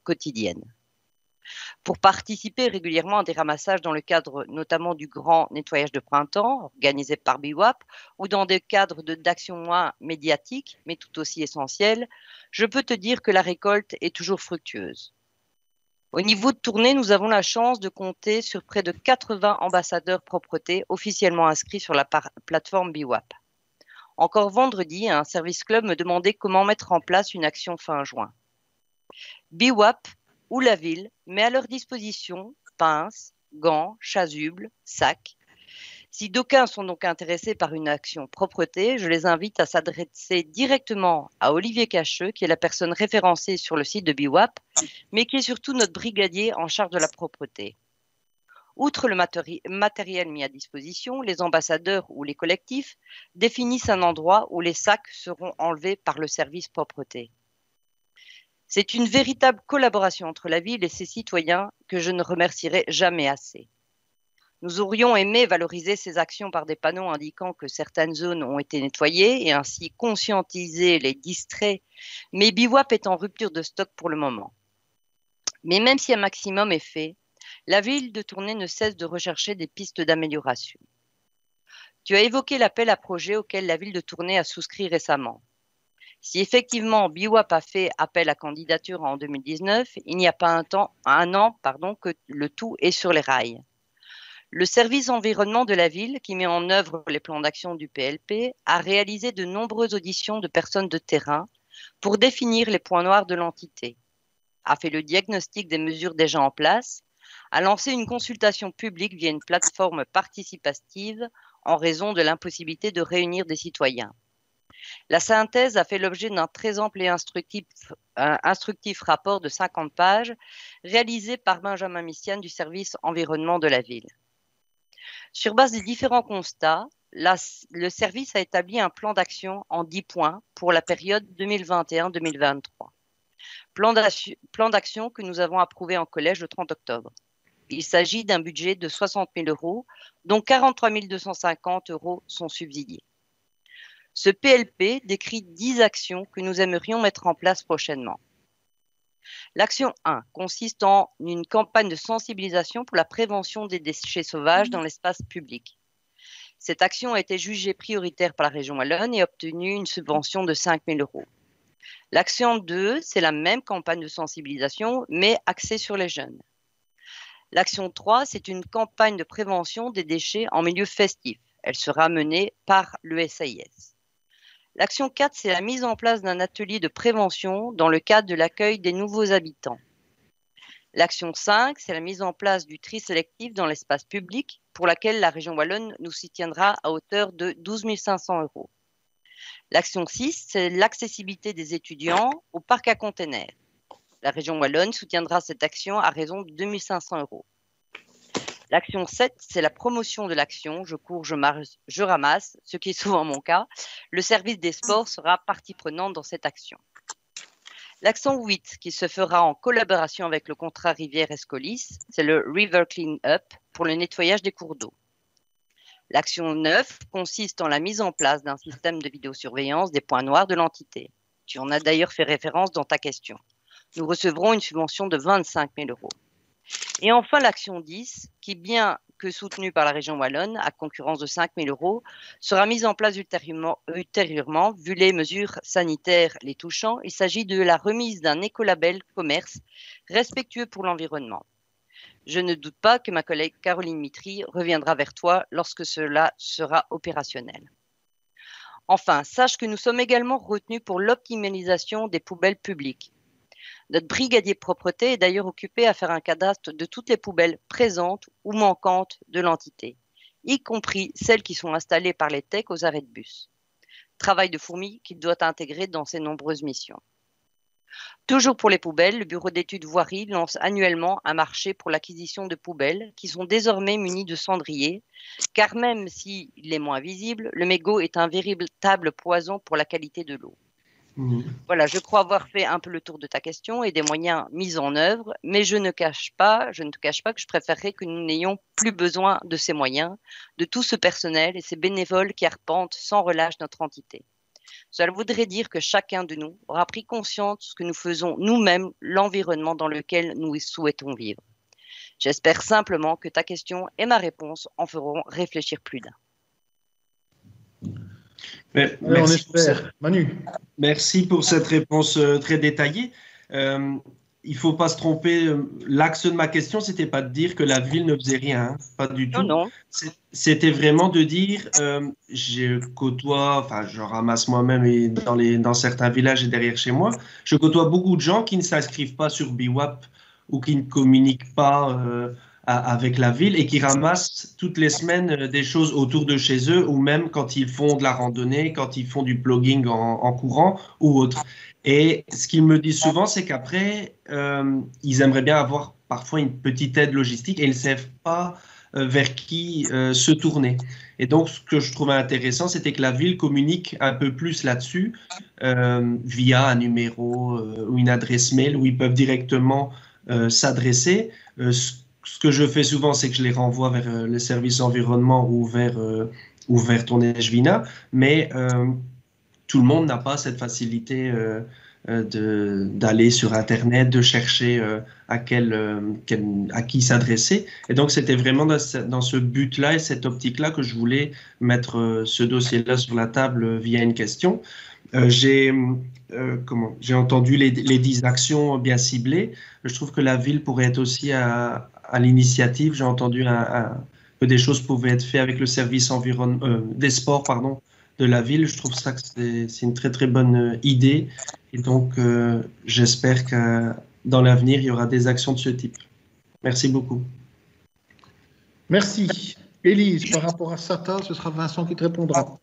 quotidienne. Pour participer régulièrement à des ramassages dans le cadre notamment du grand nettoyage de printemps organisé par B W A P ou dans des cadres d'actions moins médiatiques, mais tout aussi essentielles, je peux te dire que la récolte est toujours fructueuse. Au niveau de Tournai, nous avons la chance de compter sur près de quatre-vingts ambassadeurs propreté officiellement inscrits sur la plateforme B W A P. Encore vendredi, un service club me demandait comment mettre en place une action fin juin. B W A P ou la ville met à leur disposition pinces, gants, chasubles, sacs. Si d'aucuns sont donc intéressés par une action propreté, je les invite à s'adresser directement à Olivier Cacheux, qui est la personne référencée sur le site de B W A P, mais qui est surtout notre brigadier en charge de la propreté. Outre le matéri- matériel mis à disposition, les ambassadeurs ou les collectifs définissent un endroit où les sacs seront enlevés par le service propreté. C'est une véritable collaboration entre la ville et ses citoyens que je ne remercierai jamais assez. Nous aurions aimé valoriser ces actions par des panneaux indiquant que certaines zones ont été nettoyées et ainsi conscientiser les distraits, mais B W A P est en rupture de stock pour le moment. Mais même si un maximum est fait, la ville de Tournai ne cesse de rechercher des pistes d'amélioration. Tu as évoqué l'appel à projet auquel la ville de Tournai a souscrit récemment. Si effectivement B W A P a fait appel à candidature en deux mille dix-neuf, il n'y a pas un, temps, un an pardon, que le tout est sur les rails. Le service environnement de la ville, qui met en œuvre les plans d'action du P L P, a réalisé de nombreuses auditions de personnes de terrain pour définir les points noirs de l'entité, a fait le diagnostic des mesures déjà en place, a lancé une consultation publique via une plateforme participative en raison de l'impossibilité de réunir des citoyens. La synthèse a fait l'objet d'un très ample et instructif, euh, instructif rapport de cinquante pages réalisé par Benjamin Missiane du service environnement de la ville. Sur base des différents constats, la, le service a établi un plan d'action en dix points pour la période deux mille vingt et un deux mille vingt-trois. Plan d'action que nous avons approuvé en collège le trente octobre. Il s'agit d'un budget de soixante mille euros, dont quarante-trois mille deux cent cinquante euros sont subsidiés. Ce P L P décrit dix actions que nous aimerions mettre en place prochainement. L'action un consiste en une campagne de sensibilisation pour la prévention des déchets sauvages dans l'espace public. Cette action a été jugée prioritaire par la région Wallonne et a obtenu une subvention de cinq mille euros. L'action deux, c'est la même campagne de sensibilisation, mais axée sur les jeunes. L'action trois, c'est une campagne de prévention des déchets en milieu festif. Elle sera menée par l'E S A I S. L'action quatre, c'est la mise en place d'un atelier de prévention dans le cadre de l'accueil des nouveaux habitants. L'action cinq, c'est la mise en place du tri sélectif dans l'espace public, pour laquelle la région Wallonne nous soutiendra à hauteur de douze mille cinq cents euros. L'action six, c'est l'accessibilité des étudiants au parc à containers. La région Wallonne soutiendra cette action à raison de deux mille cinq cents euros. L'action sept, c'est la promotion de l'action. Je cours, je marche, je ramasse, ce qui est souvent mon cas. Le service des sports sera partie prenante dans cette action. L'action huit, qui se fera en collaboration avec le contrat Rivière Escolis, c'est le River Clean Up pour le nettoyage des cours d'eau. L'action neuf consiste en la mise en place d'un système de vidéosurveillance des points noirs de l'entité. Tu en as d'ailleurs fait référence dans ta question. Nous recevrons une subvention de vingt-cinq mille euros. Et enfin, l'action dix, qui bien que soutenue par la région Wallonne, à concurrence de cinq mille euros, sera mise en place ultérieurement, ultérieurement, vu les mesures sanitaires les touchant. Il s'agit de la remise d'un écolabel commerce respectueux pour l'environnement. Je ne doute pas que ma collègue Caroline Mitry reviendra vers toi lorsque cela sera opérationnel. Enfin, sache que nous sommes également retenus pour l'optimalisation des poubelles publiques. Notre brigadier propreté est d'ailleurs occupé à faire un cadastre de toutes les poubelles présentes ou manquantes de l'entité, y compris celles qui sont installées par les T E C aux arrêts de bus. Travail de fourmi qu'il doit intégrer dans ses nombreuses missions. Toujours pour les poubelles, le bureau d'études voirie lance annuellement un marché pour l'acquisition de poubelles qui sont désormais munies de cendriers, car même s'il est moins visible, le mégot est un véritable poison pour la qualité de l'eau. Mmh. Voilà, je crois avoir fait un peu le tour de ta question et des moyens mis en œuvre, mais je ne cache pas, je ne te cache pas que je préférerais que nous n'ayons plus besoin de ces moyens, de tout ce personnel et ces bénévoles qui arpentent sans relâche notre entité. Cela voudrait dire que chacun de nous aura pris conscience que nous faisons nous-mêmes l'environnement dans lequel nous souhaitons vivre. J'espère simplement que ta question et ma réponse en feront réfléchir plus d'un. Mais, Alors, merci, on espère. pour cette, Manu. merci pour cette réponse euh, très détaillée. Euh, il ne faut pas se tromper. L'axe de ma question, ce n'était pas de dire que la ville ne faisait rien, hein, pas du tout. Non, non. C'était vraiment de dire, euh, je côtoie, enfin, je ramasse moi-même et dans, les, dans certains villages et derrière chez moi, je côtoie beaucoup de gens qui ne s'inscrivent pas sur B I W A P ou qui ne communiquent pas euh, à, avec la ville et qui ramassent toutes les semaines des choses autour de chez eux ou même quand ils font de la randonnée, quand ils font du plugging en, en courant ou autre. Et ce qu'ils me disent souvent, c'est qu'après, euh, ils aimeraient bien avoir parfois une petite aide logistique et ils ne savent pas euh, vers qui euh, se tourner. Et donc, ce que je trouvais intéressant, c'était que la ville communique un peu plus là-dessus euh, via un numéro euh, ou une adresse mail où ils peuvent directement euh, s'adresser. Euh, ce, ce que je fais souvent, c'est que je les renvoie vers euh, le service environnement ou vers, euh, ou vers Tonège-Vina, mais euh, tout le monde n'a pas cette facilité euh, de, d'aller sur Internet, de chercher euh, à, quel, euh, quel, à qui s'adresser. Et donc, c'était vraiment dans ce, dans ce but-là et cette optique-là que je voulais mettre euh, ce dossier-là sur la table euh, via une question. Euh, j'ai, euh, comment, j'ai entendu les, les dix actions bien ciblées. Je trouve que la ville pourrait être aussi à, à l'initiative. J'ai entendu un, un, que des choses pouvaient être faites avec le service environ, euh, des sports, pardon, de la ville. Je trouve ça que c'est, c'est une très très bonne idée et donc euh, j'espère que dans l'avenir il y aura des actions de ce type. Merci beaucoup. Merci. Élise, par rapport à SATA, ce sera Vincent qui te répondra.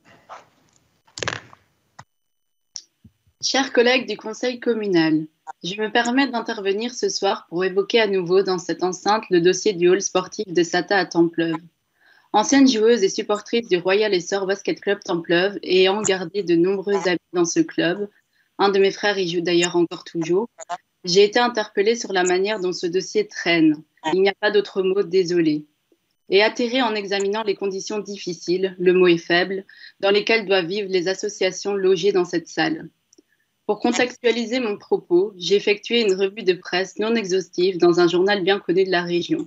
Chers collègues du Conseil communal, je me permets d'intervenir ce soir pour évoquer à nouveau dans cette enceinte le dossier du hall sportif de SATA à Templeuve. Ancienne joueuse et supportrice du Royal Essor Basket Club Templeuve et ayant gardé de nombreux amis dans ce club, un de mes frères y joue d'ailleurs encore toujours, j'ai été interpellée sur la manière dont ce dossier traîne. Il n'y a pas d'autre mot, désolé. Et atterrée en examinant les conditions difficiles, le mot est faible, dans lesquelles doivent vivre les associations logées dans cette salle. Pour contextualiser mon propos, j'ai effectué une revue de presse non exhaustive dans un journal bien connu de la région.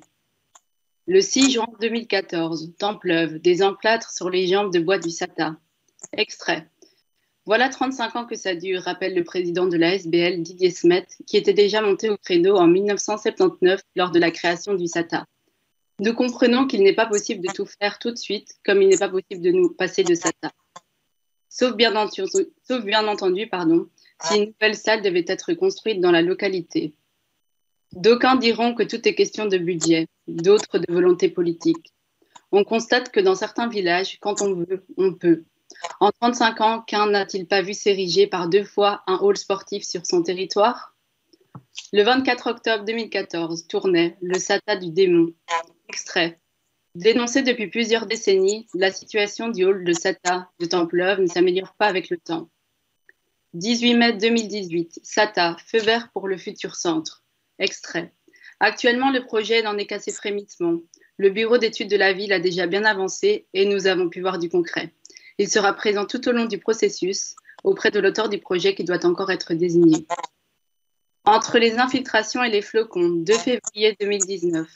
Le six juin deux mille quatorze, Templeuve, des emplâtres sur les jambes de bois du SATA. Extrait. Voilà trente-cinq ans que ça dure, rappelle le président de la S B L, Didier Smet, qui était déjà monté au créneau en mille neuf cent soixante-dix-neuf lors de la création du SATA. Nous comprenons qu'il n'est pas possible de tout faire tout de suite, comme il n'est pas possible de nous passer de SATA. Sauf bien entendu, sauf bien entendu pardon, si une nouvelle salle devait être construite dans la localité. D'aucuns diront que tout est question de budget, d'autres de volonté politique. On constate que dans certains villages, quand on veut, on peut. En trente-cinq ans, qu'un n'a-t-il pas vu s'ériger par deux fois un hall sportif sur son territoire? Le vingt-quatre octobre deux mille quatorze, Tournai, le SATA du démon. Extrait. Dénoncé depuis plusieurs décennies, la situation du hall de SATA de Templeuve ne s'améliore pas avec le temps. dix-huit mai deux mille dix-huit, SATA, feu vert pour le futur centre. Extrait. Actuellement, le projet n'en est qu'à ses frémissements. Le bureau d'études de la ville a déjà bien avancé et nous avons pu voir du concret. Il sera présent tout au long du processus auprès de l'auteur du projet qui doit encore être désigné. Entre les infiltrations et les flocons, deux février deux mille dix-neuf.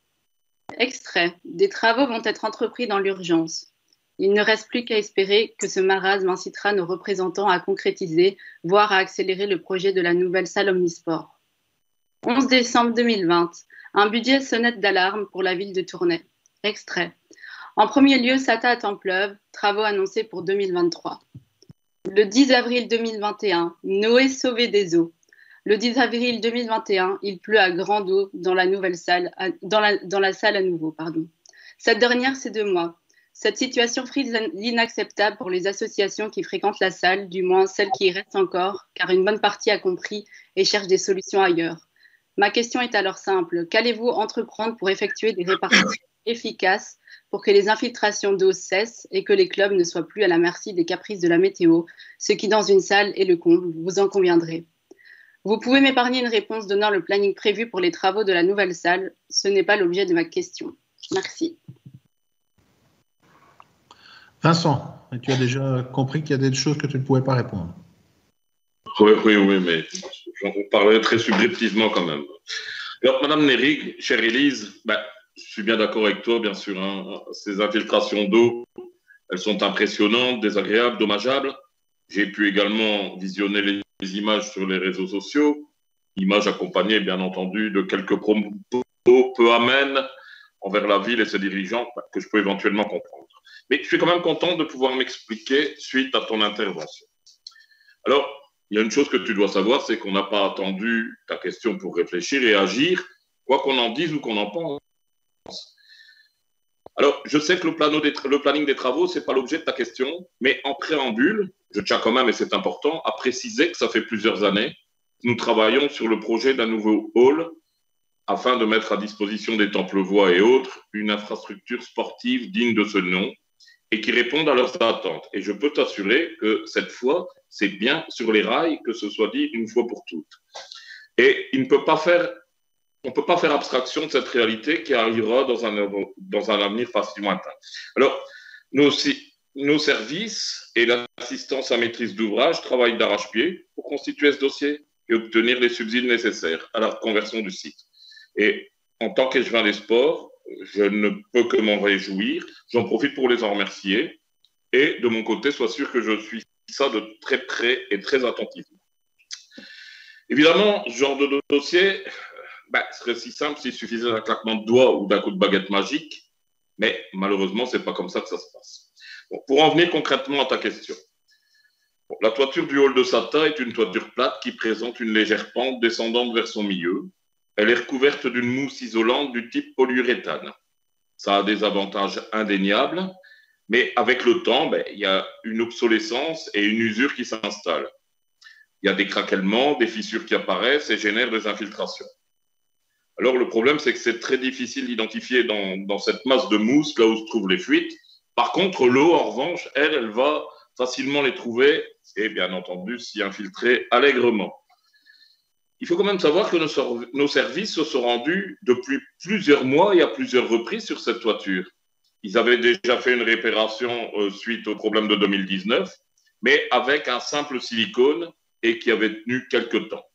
Extrait. Des travaux vont être entrepris dans l'urgence. Il ne reste plus qu'à espérer que ce marasme incitera nos représentants à concrétiser, voire à accélérer le projet de la nouvelle salle Omnisport. onze décembre deux mille vingt, un budget sonnette d'alarme pour la ville de Tournai. Extrait. En premier lieu, SATA à Templeuve, travaux annoncés pour deux mille vingt-trois. Le dix avril deux mille vingt et un, Noé sauvé des eaux. Le dix avril deux mille vingt et un, il pleut à grande eau dans la nouvelle salle, dans la, dans la salle à nouveau. Pardon. Cette dernière, c'est deux mois. Cette situation frise l'inacceptable pour les associations qui fréquentent la salle, du moins celles qui y restent encore, car une bonne partie a compris et cherche des solutions ailleurs. Ma question est alors simple. Qu'allez-vous entreprendre pour effectuer des répartitions efficaces pour que les infiltrations d'eau cessent et que les clubs ne soient plus à la merci des caprices de la météo, ce qui dans une salle est le comble, vous en conviendrez. Vous pouvez m'épargner une réponse donnant le planning prévu pour les travaux de la nouvelle salle. Ce n'est pas l'objet de ma question. Merci. Vincent, tu as déjà compris qu'il y a des choses que tu ne pouvais pas répondre. Oui, oui, oui, mais j'en parlerai très subjectivement quand même. Alors, Madame Nérig, chère Élise, ben, je suis bien d'accord avec toi, bien sûr. Hein, ces infiltrations d'eau, elles sont impressionnantes, désagréables, dommageables. J'ai pu également visionner les images sur les réseaux sociaux, images accompagnées, bien entendu, de quelques propos peu amènes envers la ville et ses dirigeants que je peux éventuellement comprendre. Mais je suis quand même content de pouvoir m'expliquer suite à ton intervention. Alors, il y a une chose que tu dois savoir, c'est qu'on n'a pas attendu ta question pour réfléchir et agir, quoi qu'on en dise ou qu'on en pense. Alors, je sais que le, plano des le planning des travaux, ce n'est pas l'objet de ta question, mais en préambule, je tiens quand même, et c'est important, à préciser que ça fait plusieurs années, nous travaillons sur le projet d'un nouveau hall afin de mettre à disposition des Templevoix et autres une infrastructure sportive digne de ce nom et qui réponde à leurs attentes. Et je peux t'assurer que cette fois, c'est bien sur les rails, que ce soit dit une fois pour toutes. Et il ne peut pas faire, on ne peut pas faire abstraction de cette réalité qui arrivera dans un, dans un avenir pas si lointain. Alors, nos, nos services et l'assistance à maîtrise d'ouvrage travaillent d'arrache-pied pour constituer ce dossier et obtenir les subsides nécessaires à la conversion du site. Et en tant qu'échevin des sports, je ne peux que m'en réjouir. J'en profite pour les en remercier. Et de mon côté, sois sûr que je suis ça de très près et très attentivement. Évidemment, ce genre de dossier ben, serait si simple s'il suffisait d'un claquement de doigts ou d'un coup de baguette magique. Mais malheureusement, ce n'est pas comme ça que ça se passe. Bon, pour en venir concrètement à ta question. Bon, la toiture du hall de Sata est une toiture plate qui présente une légère pente descendante vers son milieu. Elle est recouverte d'une mousse isolante du type polyuréthane. Ça a des avantages indéniables, mais avec le temps, ben, il y a une obsolescence et une usure qui s'installent. Il y a des craquements, des fissures qui apparaissent et génèrent des infiltrations. Alors le problème, c'est que c'est très difficile d'identifier dans, dans cette masse de mousse, là où se trouvent les fuites. Par contre, l'eau, en revanche, elle, elle va facilement les trouver et bien entendu s'y infiltrer allègrement. Il faut quand même savoir que nos, nos services se sont rendus depuis plusieurs mois et à plusieurs reprises sur cette toiture. Ils avaient déjà fait une réparation euh, suite au problème de deux mille dix-neuf, mais avec un simple silicone et qui avait tenu quelques temps.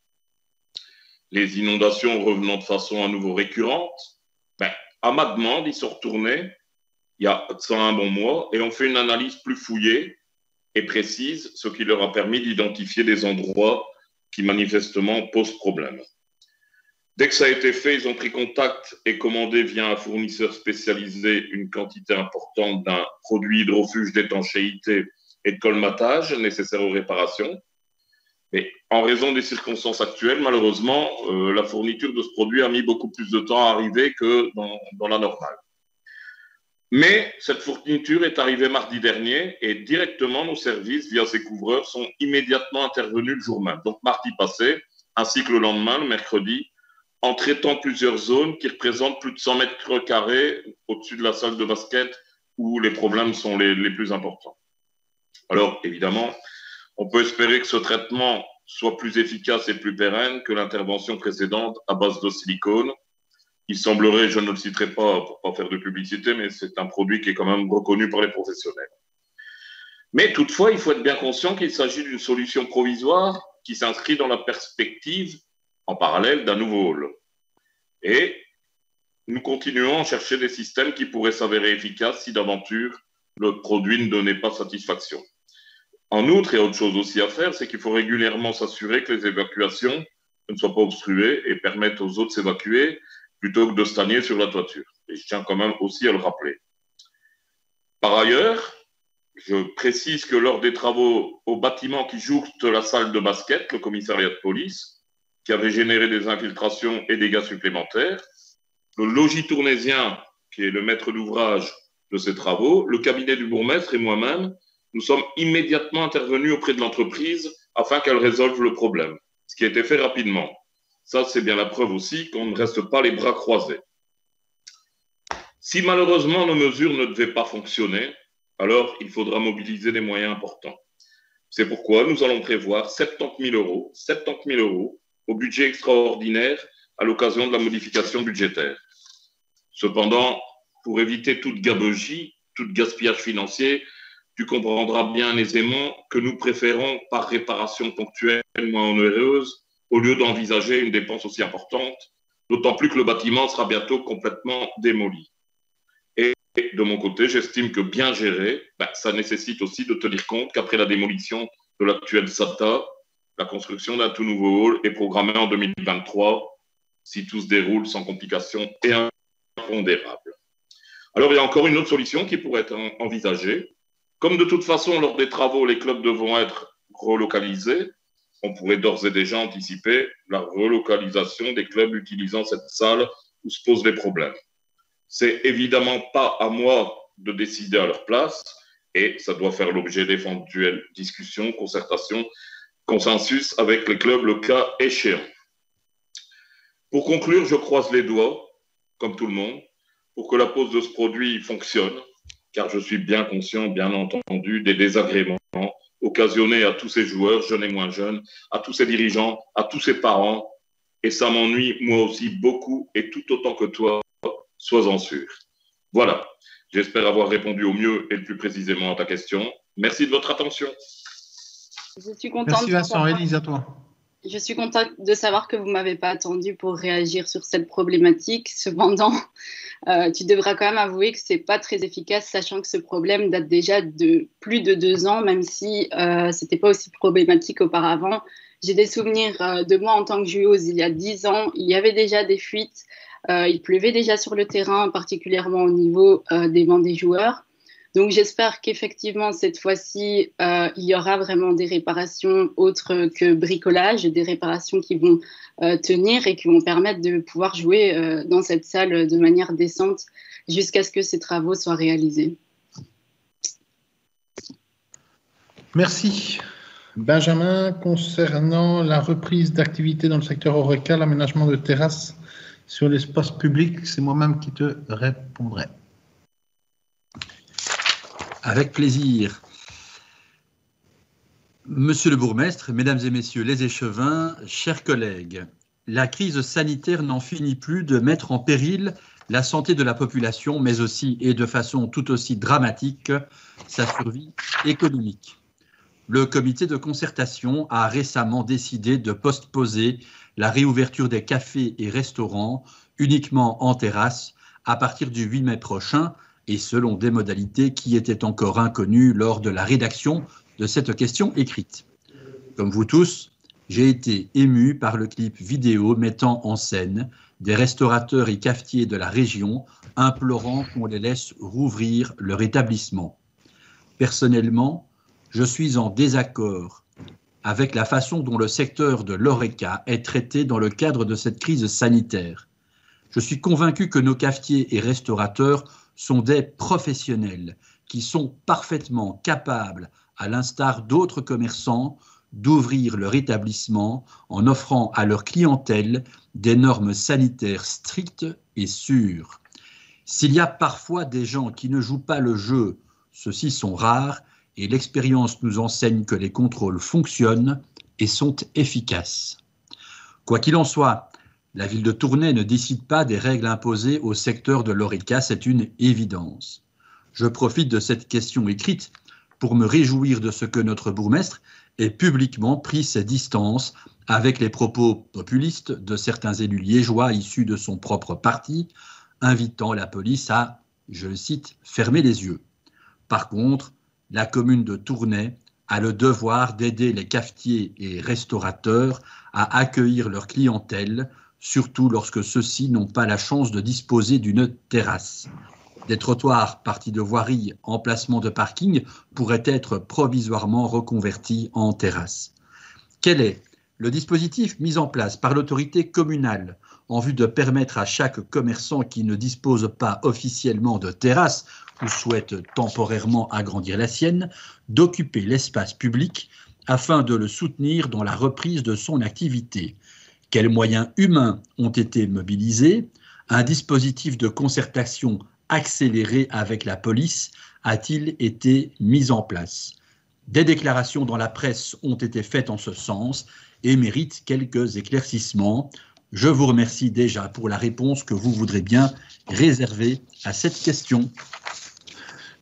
Les inondations revenant de façon à nouveau récurrente, ben, à ma demande, ils sont retournés il y a ça un bon mois et ont fait une analyse plus fouillée et précise, ce qui leur a permis d'identifier des endroits qui manifestement posent problème. Dès que ça a été fait, ils ont pris contact et commandé via un fournisseur spécialisé une quantité importante d'un produit hydrofuge d'étanchéité et de colmatage nécessaire aux réparations. Mais en raison des circonstances actuelles, malheureusement, euh, la fourniture de ce produit a mis beaucoup plus de temps à arriver que dans, dans la normale. Mais cette fourniture est arrivée mardi dernier et directement nos services, via ces couvreurs, sont immédiatement intervenus le jour même, donc mardi passé, ainsi que le lendemain, le mercredi, en traitant plusieurs zones qui représentent plus de cent mètres carrés au-dessus de la salle de basket où les problèmes sont les, les plus importants. Alors, évidemment, on peut espérer que ce traitement soit plus efficace et plus pérenne que l'intervention précédente à base de silicone. Il semblerait, je ne le citerai pas pour ne pas faire de publicité, mais c'est un produit qui est quand même reconnu par les professionnels. Mais toutefois, il faut être bien conscient qu'il s'agit d'une solution provisoire qui s'inscrit dans la perspective, en parallèle, d'un nouveau hall. Et nous continuons à chercher des systèmes qui pourraient s'avérer efficaces si d'aventure le produit ne donnait pas satisfaction. En outre, il y a autre chose aussi à faire, c'est qu'il faut régulièrement s'assurer que les évacuations ne soient pas obstruées et permettent aux autres de s'évacuer plutôt que de stagner sur la toiture. Et je tiens quand même aussi à le rappeler. Par ailleurs, je précise que lors des travaux au bâtiment qui jouxte la salle de basket, le commissariat de police, qui avait généré des infiltrations et dégâts supplémentaires, le logis tournésien, qui est le maître d'ouvrage de ces travaux, le cabinet du bourgmestre et moi-même, nous sommes immédiatement intervenus auprès de l'entreprise afin qu'elle résolve le problème, ce qui a été fait rapidement. Ça, c'est bien la preuve aussi qu'on ne reste pas les bras croisés. Si malheureusement nos mesures ne devaient pas fonctionner, alors il faudra mobiliser des moyens importants. C'est pourquoi nous allons prévoir soixante-dix mille euros, soixante-dix mille euros au budget extraordinaire à l'occasion de la modification budgétaire. Cependant, pour éviter toute gabegie, tout gaspillage financier, tu comprendras bien aisément que nous préférons, par réparation ponctuelle moins onéreuse, au lieu d'envisager une dépense aussi importante, d'autant plus que le bâtiment sera bientôt complètement démoli. Et de mon côté, j'estime que bien gérer, ben, ça nécessite aussi de tenir compte qu'après la démolition de l'actuel S A T A, la construction d'un tout nouveau hall est programmée en deux mille vingt-trois, si tout se déroule sans complications et impondérables. Alors, il y a encore une autre solution qui pourrait être envisagée. Comme de toute façon, lors des travaux, les clubs devront être relocalisés, on pourrait d'ores et déjà anticiper la relocalisation des clubs utilisant cette salle où se posent les problèmes. C'est évidemment pas à moi de décider à leur place et ça doit faire l'objet d'éventuelles discussions, concertations, consensus avec les clubs le cas échéant. Pour conclure, je croise les doigts, comme tout le monde, pour que la pose de ce produit fonctionne, car je suis bien conscient, bien entendu, des désagréments occasionnés à tous ces joueurs, jeunes et moins jeunes, à tous ces dirigeants, à tous ces parents, et ça m'ennuie moi aussi beaucoup, et tout autant que toi, sois-en sûr. Voilà, j'espère avoir répondu au mieux et le plus précisément à ta question. Merci de votre attention. Je suis contente Merci Vincent. Élise, à toi. Je suis contente de savoir que vous ne m'avez pas attendu pour réagir sur cette problématique. Cependant, euh, tu devras quand même avouer que ce n'est pas très efficace, sachant que ce problème date déjà de plus de deux ans, même si euh, ce n'était pas aussi problématique auparavant. J'ai des souvenirs euh, de moi en tant que joueuse il y a dix ans. Il y avait déjà des fuites. Euh, il pleuvait déjà sur le terrain, particulièrement au niveau euh, des bancs des joueurs. Donc j'espère qu'effectivement cette fois-ci, euh, il y aura vraiment des réparations autres que bricolage, des réparations qui vont euh, tenir et qui vont permettre de pouvoir jouer euh, dans cette salle de manière décente jusqu'à ce que ces travaux soient réalisés. Merci. Benjamin, concernant la reprise d'activité dans le secteur Horeca, l'aménagement de terrasses sur l'espace public, c'est moi-même qui te répondrai. Avec plaisir. Monsieur le bourgmestre, mesdames et messieurs les échevins, chers collègues, la crise sanitaire n'en finit plus de mettre en péril la santé de la population, mais aussi, et de façon tout aussi dramatique, sa survie économique. Le comité de concertation a récemment décidé de postposer la réouverture des cafés et restaurants uniquement en terrasse à partir du huit mai prochain, et selon des modalités qui étaient encore inconnues lors de la rédaction de cette question écrite. Comme vous tous, j'ai été ému par le clip vidéo mettant en scène des restaurateurs et cafetiers de la région implorant qu'on les laisse rouvrir leur établissement. Personnellement, je suis en désaccord avec la façon dont le secteur de l'Horeca est traité dans le cadre de cette crise sanitaire. Je suis convaincu que nos cafetiers et restaurateurs sont des professionnels qui sont parfaitement capables, à l'instar d'autres commerçants, d'ouvrir leur établissement en offrant à leur clientèle des normes sanitaires strictes et sûres. S'il y a parfois des gens qui ne jouent pas le jeu, ceux-ci sont rares et l'expérience nous enseigne que les contrôles fonctionnent et sont efficaces. Quoi qu'il en soit, la ville de Tournai ne décide pas des règles imposées au secteur de l'Horeca, c'est une évidence. Je profite de cette question écrite pour me réjouir de ce que notre bourgmestre ait publiquement pris ses distances avec les propos populistes de certains élus liégeois issus de son propre parti, invitant la police à, je le cite, fermer les yeux. Par contre, la commune de Tournai a le devoir d'aider les cafetiers et restaurateurs à accueillir leur clientèle, surtout lorsque ceux-ci n'ont pas la chance de disposer d'une terrasse. Des trottoirs partis de voirie, emplacements de parking pourraient être provisoirement reconvertis en terrasses. Quel est le dispositif mis en place par l'autorité communale en vue de permettre à chaque commerçant qui ne dispose pas officiellement de terrasse ou souhaite temporairement agrandir la sienne d'occuper l'espace public afin de le soutenir dans la reprise de son activité? Quels moyens humains ont été mobilisés? Un dispositif de concertation accéléré avec la police a-t-il été mis en place? Des déclarations dans la presse ont été faites en ce sens et méritent quelques éclaircissements. Je vous remercie déjà pour la réponse que vous voudrez bien réserver à cette question.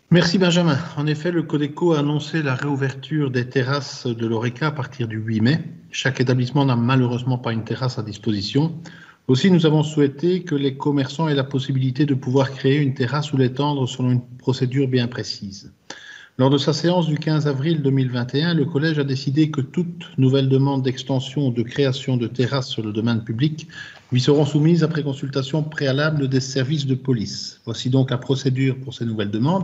Merci Benjamin. En effet, le Codeco a annoncé la réouverture des terrasses de l'Oreca à partir du huit mai. Chaque établissement n'a malheureusement pas une terrasse à disposition. Aussi, nous avons souhaité que les commerçants aient la possibilité de pouvoir créer une terrasse ou l'étendre selon une procédure bien précise. Lors de sa séance du quinze avril deux mille vingt et un, le Collège a décidé que toute nouvelle demande d'extension ou de création de terrasse sur le domaine public lui seront soumises après consultation préalable des services de police. Voici donc la procédure pour ces nouvelles demandes.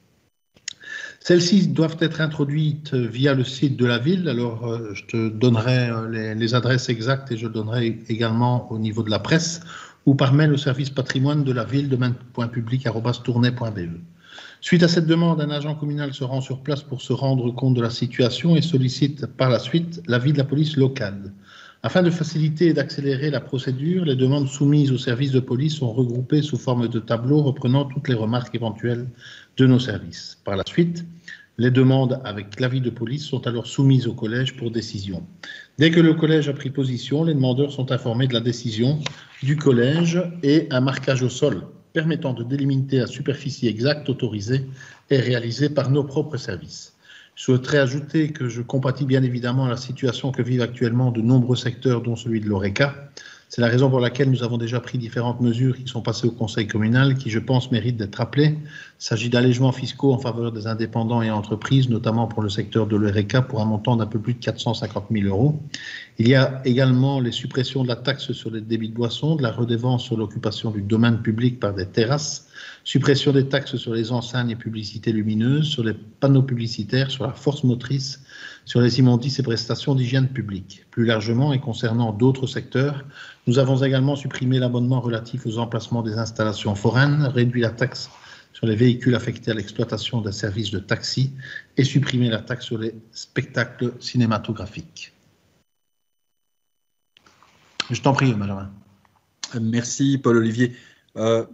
Celles-ci doivent être introduites via le site de la ville. Alors, euh, je te donnerai euh, les, les adresses exactes et je donnerai également au niveau de la presse ou par mail au service patrimoine de la ville, domaine point public arobase tournai point b e. Suite à cette demande, un agent communal se rend sur place pour se rendre compte de la situation et sollicite par la suite l'avis de la police locale. Afin de faciliter et d'accélérer la procédure, les demandes soumises aux services de police sont regroupées sous forme de tableaux reprenant toutes les remarques éventuelles de nos services. Par la suite, les demandes avec l'avis de police sont alors soumises au collège pour décision. Dès que le collège a pris position, les demandeurs sont informés de la décision du collège et un marquage au sol permettant de délimiter la superficie exacte autorisée est réalisé par nos propres services. Je souhaiterais ajouter que je compatis bien évidemment à la situation que vivent actuellement de nombreux secteurs, dont celui de l'Oreca. C'est la raison pour laquelle nous avons déjà pris différentes mesures qui sont passées au conseil communal, qui, je pense, méritent d'être rappelées. Il s'agit d'allègements fiscaux en faveur des indépendants et entreprises, notamment pour le secteur de l'Oreca, pour un montant d'un peu plus de quatre cent cinquante mille euros. Il y a également les suppressions de la taxe sur les débits de boissons, de la redevance sur l'occupation du domaine public par des terrasses, suppression des taxes sur les enseignes et publicités lumineuses, sur les panneaux publicitaires, sur la force motrice, sur les immondices et prestations d'hygiène publique. Plus largement et concernant d'autres secteurs, nous avons également supprimé l'abonnement relatif aux emplacements des installations foraines, réduit la taxe sur les véhicules affectés à l'exploitation des services de taxi et supprimé la taxe sur les spectacles cinématographiques. Je t'en prie, Benjamin. Merci, Paul-Olivier. Euh,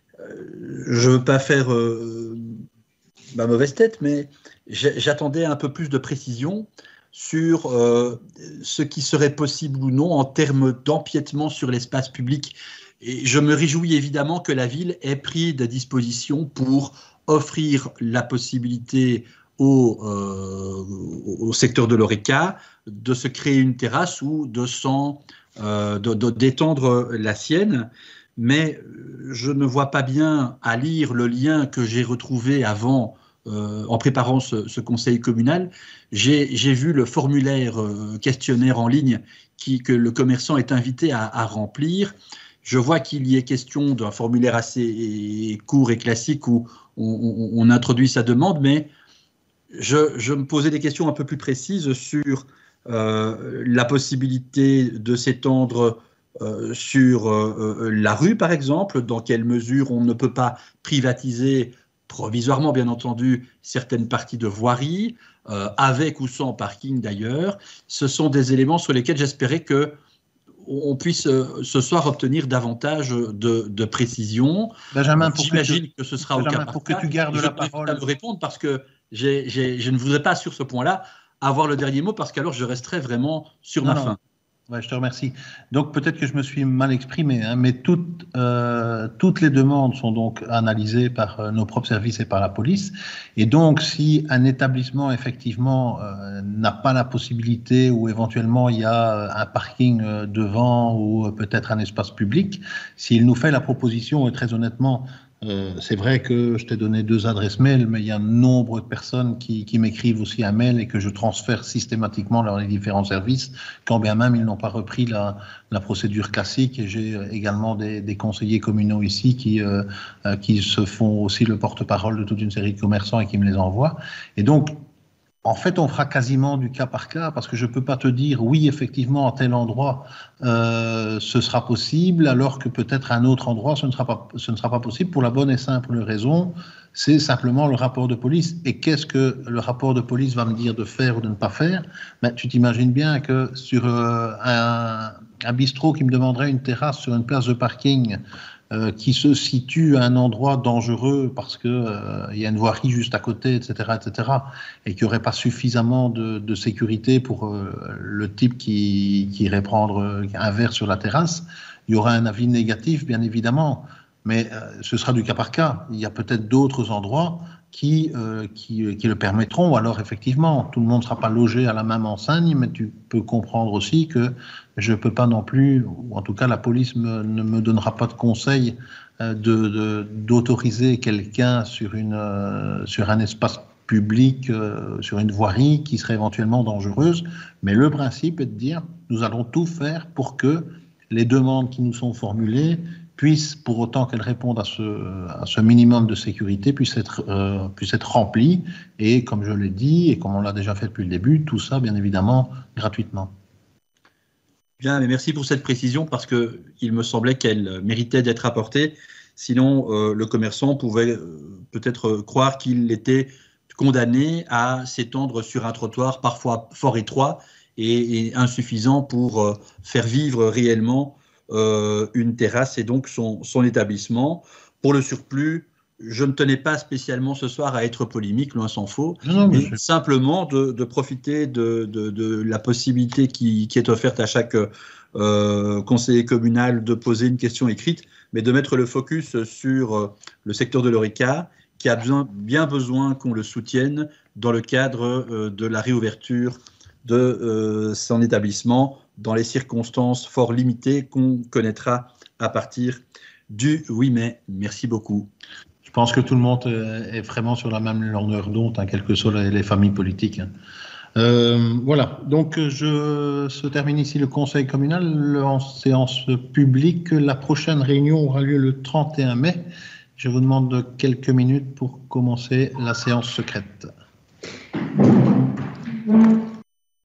je ne veux pas faire euh, ma mauvaise tête, mais j'attendais un peu plus de précision sur euh, ce qui serait possible ou non en termes d'empiètement sur l'espace public. Et je me réjouis évidemment que la ville ait pris des dispositions pour offrir la possibilité au, euh, au secteur de l'Oreca de se créer une terrasse ou de s'en, euh, de, de, d'étendre la sienne. Mais je ne vois pas bien à lire le lien que j'ai retrouvé avant, euh, en préparant ce, ce conseil communal. J'ai, j'ai vu le formulaire euh, questionnaire en ligne qui, que le commerçant est invité à, à remplir. Je vois qu'il y est question d'un formulaire assez court et classique où on, on, on introduit sa demande, mais je, je me posais des questions un peu plus précises sur euh, la possibilité de s'étendre Euh, sur euh, la rue, par exemple, dans quelle mesure on ne peut pas privatiser provisoirement, bien entendu, certaines parties de voirie, euh, avec ou sans parking d'ailleurs. Ce sont des éléments sur lesquels j'espérais qu'on puisse euh, ce soir obtenir davantage de, de précision. Benjamin, pour j'imagine que, que, que ce sera Benjamin, au cas par pour cas. que tu gardes je la parole. Je ne peux pas me répondre parce que j'ai, j'ai, je ne voudrais pas sur ce point-là avoir le dernier mot parce qu'alors je resterai vraiment sur non, ma non. faim. Ouais, je te remercie. Donc peut-être que je me suis mal exprimé, hein, mais toutes, euh, toutes les demandes sont donc analysées par euh, nos propres services et par la police. Et donc si un établissement effectivement euh, n'a pas la possibilité ou éventuellement il y a un parking euh, devant ou euh, peut-être un espace public, s'il nous fait la proposition, et très honnêtement, Euh, c'est vrai que je t'ai donné deux adresses mail, mais il y a nombre de personnes qui, qui m'écrivent aussi un mail et que je transfère systématiquement dans les différents services, quand bien même ils n'ont pas repris la, la procédure classique. Et j'ai également des, des conseillers communaux ici qui, euh, qui se font aussi le porte-parole de toute une série de commerçants et qui me les envoient. Et donc, en fait, on fera quasiment du cas par cas parce que je ne peux pas te dire oui, effectivement, à tel endroit, euh, ce sera possible, alors que peut-être à un autre endroit, ce ne sera pas, ce ne sera pas possible pour la bonne et simple raison, c'est simplement le rapport de police. Et qu'est-ce que le rapport de police va me dire de faire ou de ne pas faire? Ben, tu t'imagines bien que sur euh, un, un bistrot qui me demanderait une terrasse sur une place de parking Euh, qui se situe à un endroit dangereux parce qu'il euh, y a une voirie juste à côté, et cetera, et cetera, et qu'il n'y aurait pas suffisamment de, de sécurité pour euh, le type qui, qui irait prendre un verre sur la terrasse, il y aura un avis négatif, bien évidemment, mais euh, ce sera du cas par cas. Il y a peut-être d'autres endroits qui, euh, qui, qui le permettront. Alors effectivement, tout le monde ne sera pas logé à la même enseigne, mais tu peux comprendre aussi que je ne peux pas non plus, ou en tout cas la police me, ne me donnera pas de conseil euh, de, de, d'autoriser quelqu'un sur, une, euh, sur un espace public, euh, sur une voirie qui serait éventuellement dangereuse. Mais le principe est de dire, nous allons tout faire pour que les demandes qui nous sont formulées puissent, pour autant qu'elles répondent à ce, à ce minimum de sécurité, puissent être, euh, puissent être remplies. Et comme je l'ai dit, et comme on l'a déjà fait depuis le début, tout ça, bien évidemment, gratuitement. Bien, mais merci pour cette précision, parce qu'il me semblait qu'elle méritait d'être apportée. Sinon, euh, le commerçant pouvait euh, peut-être croire qu'il était condamné à s'étendre sur un trottoir parfois fort étroit et, et insuffisant pour euh, faire vivre réellement euh, une terrasse et donc son, son établissement. Pour le surplus, je ne tenais pas spécialement ce soir à être polémique, loin s'en faut, non, mais je... simplement de, de profiter de, de, de la possibilité qui, qui est offerte à chaque euh, conseiller communal de poser une question écrite, mais de mettre le focus sur euh, le secteur de l'Horeca, qui a besoin, bien besoin qu'on le soutienne dans le cadre euh, de la réouverture de euh, son établissement dans les circonstances fort limitées qu'on connaîtra à partir du huit mai. Merci beaucoup. Je pense que tout le monde est vraiment sur la même longueur d'onde, hein, quelles que soient les, les familles politiques. Hein. Euh, voilà, donc je se termine ici le conseil communal en séance publique. La prochaine réunion aura lieu le trente et un mai. Je vous demande quelques minutes pour commencer la séance secrète.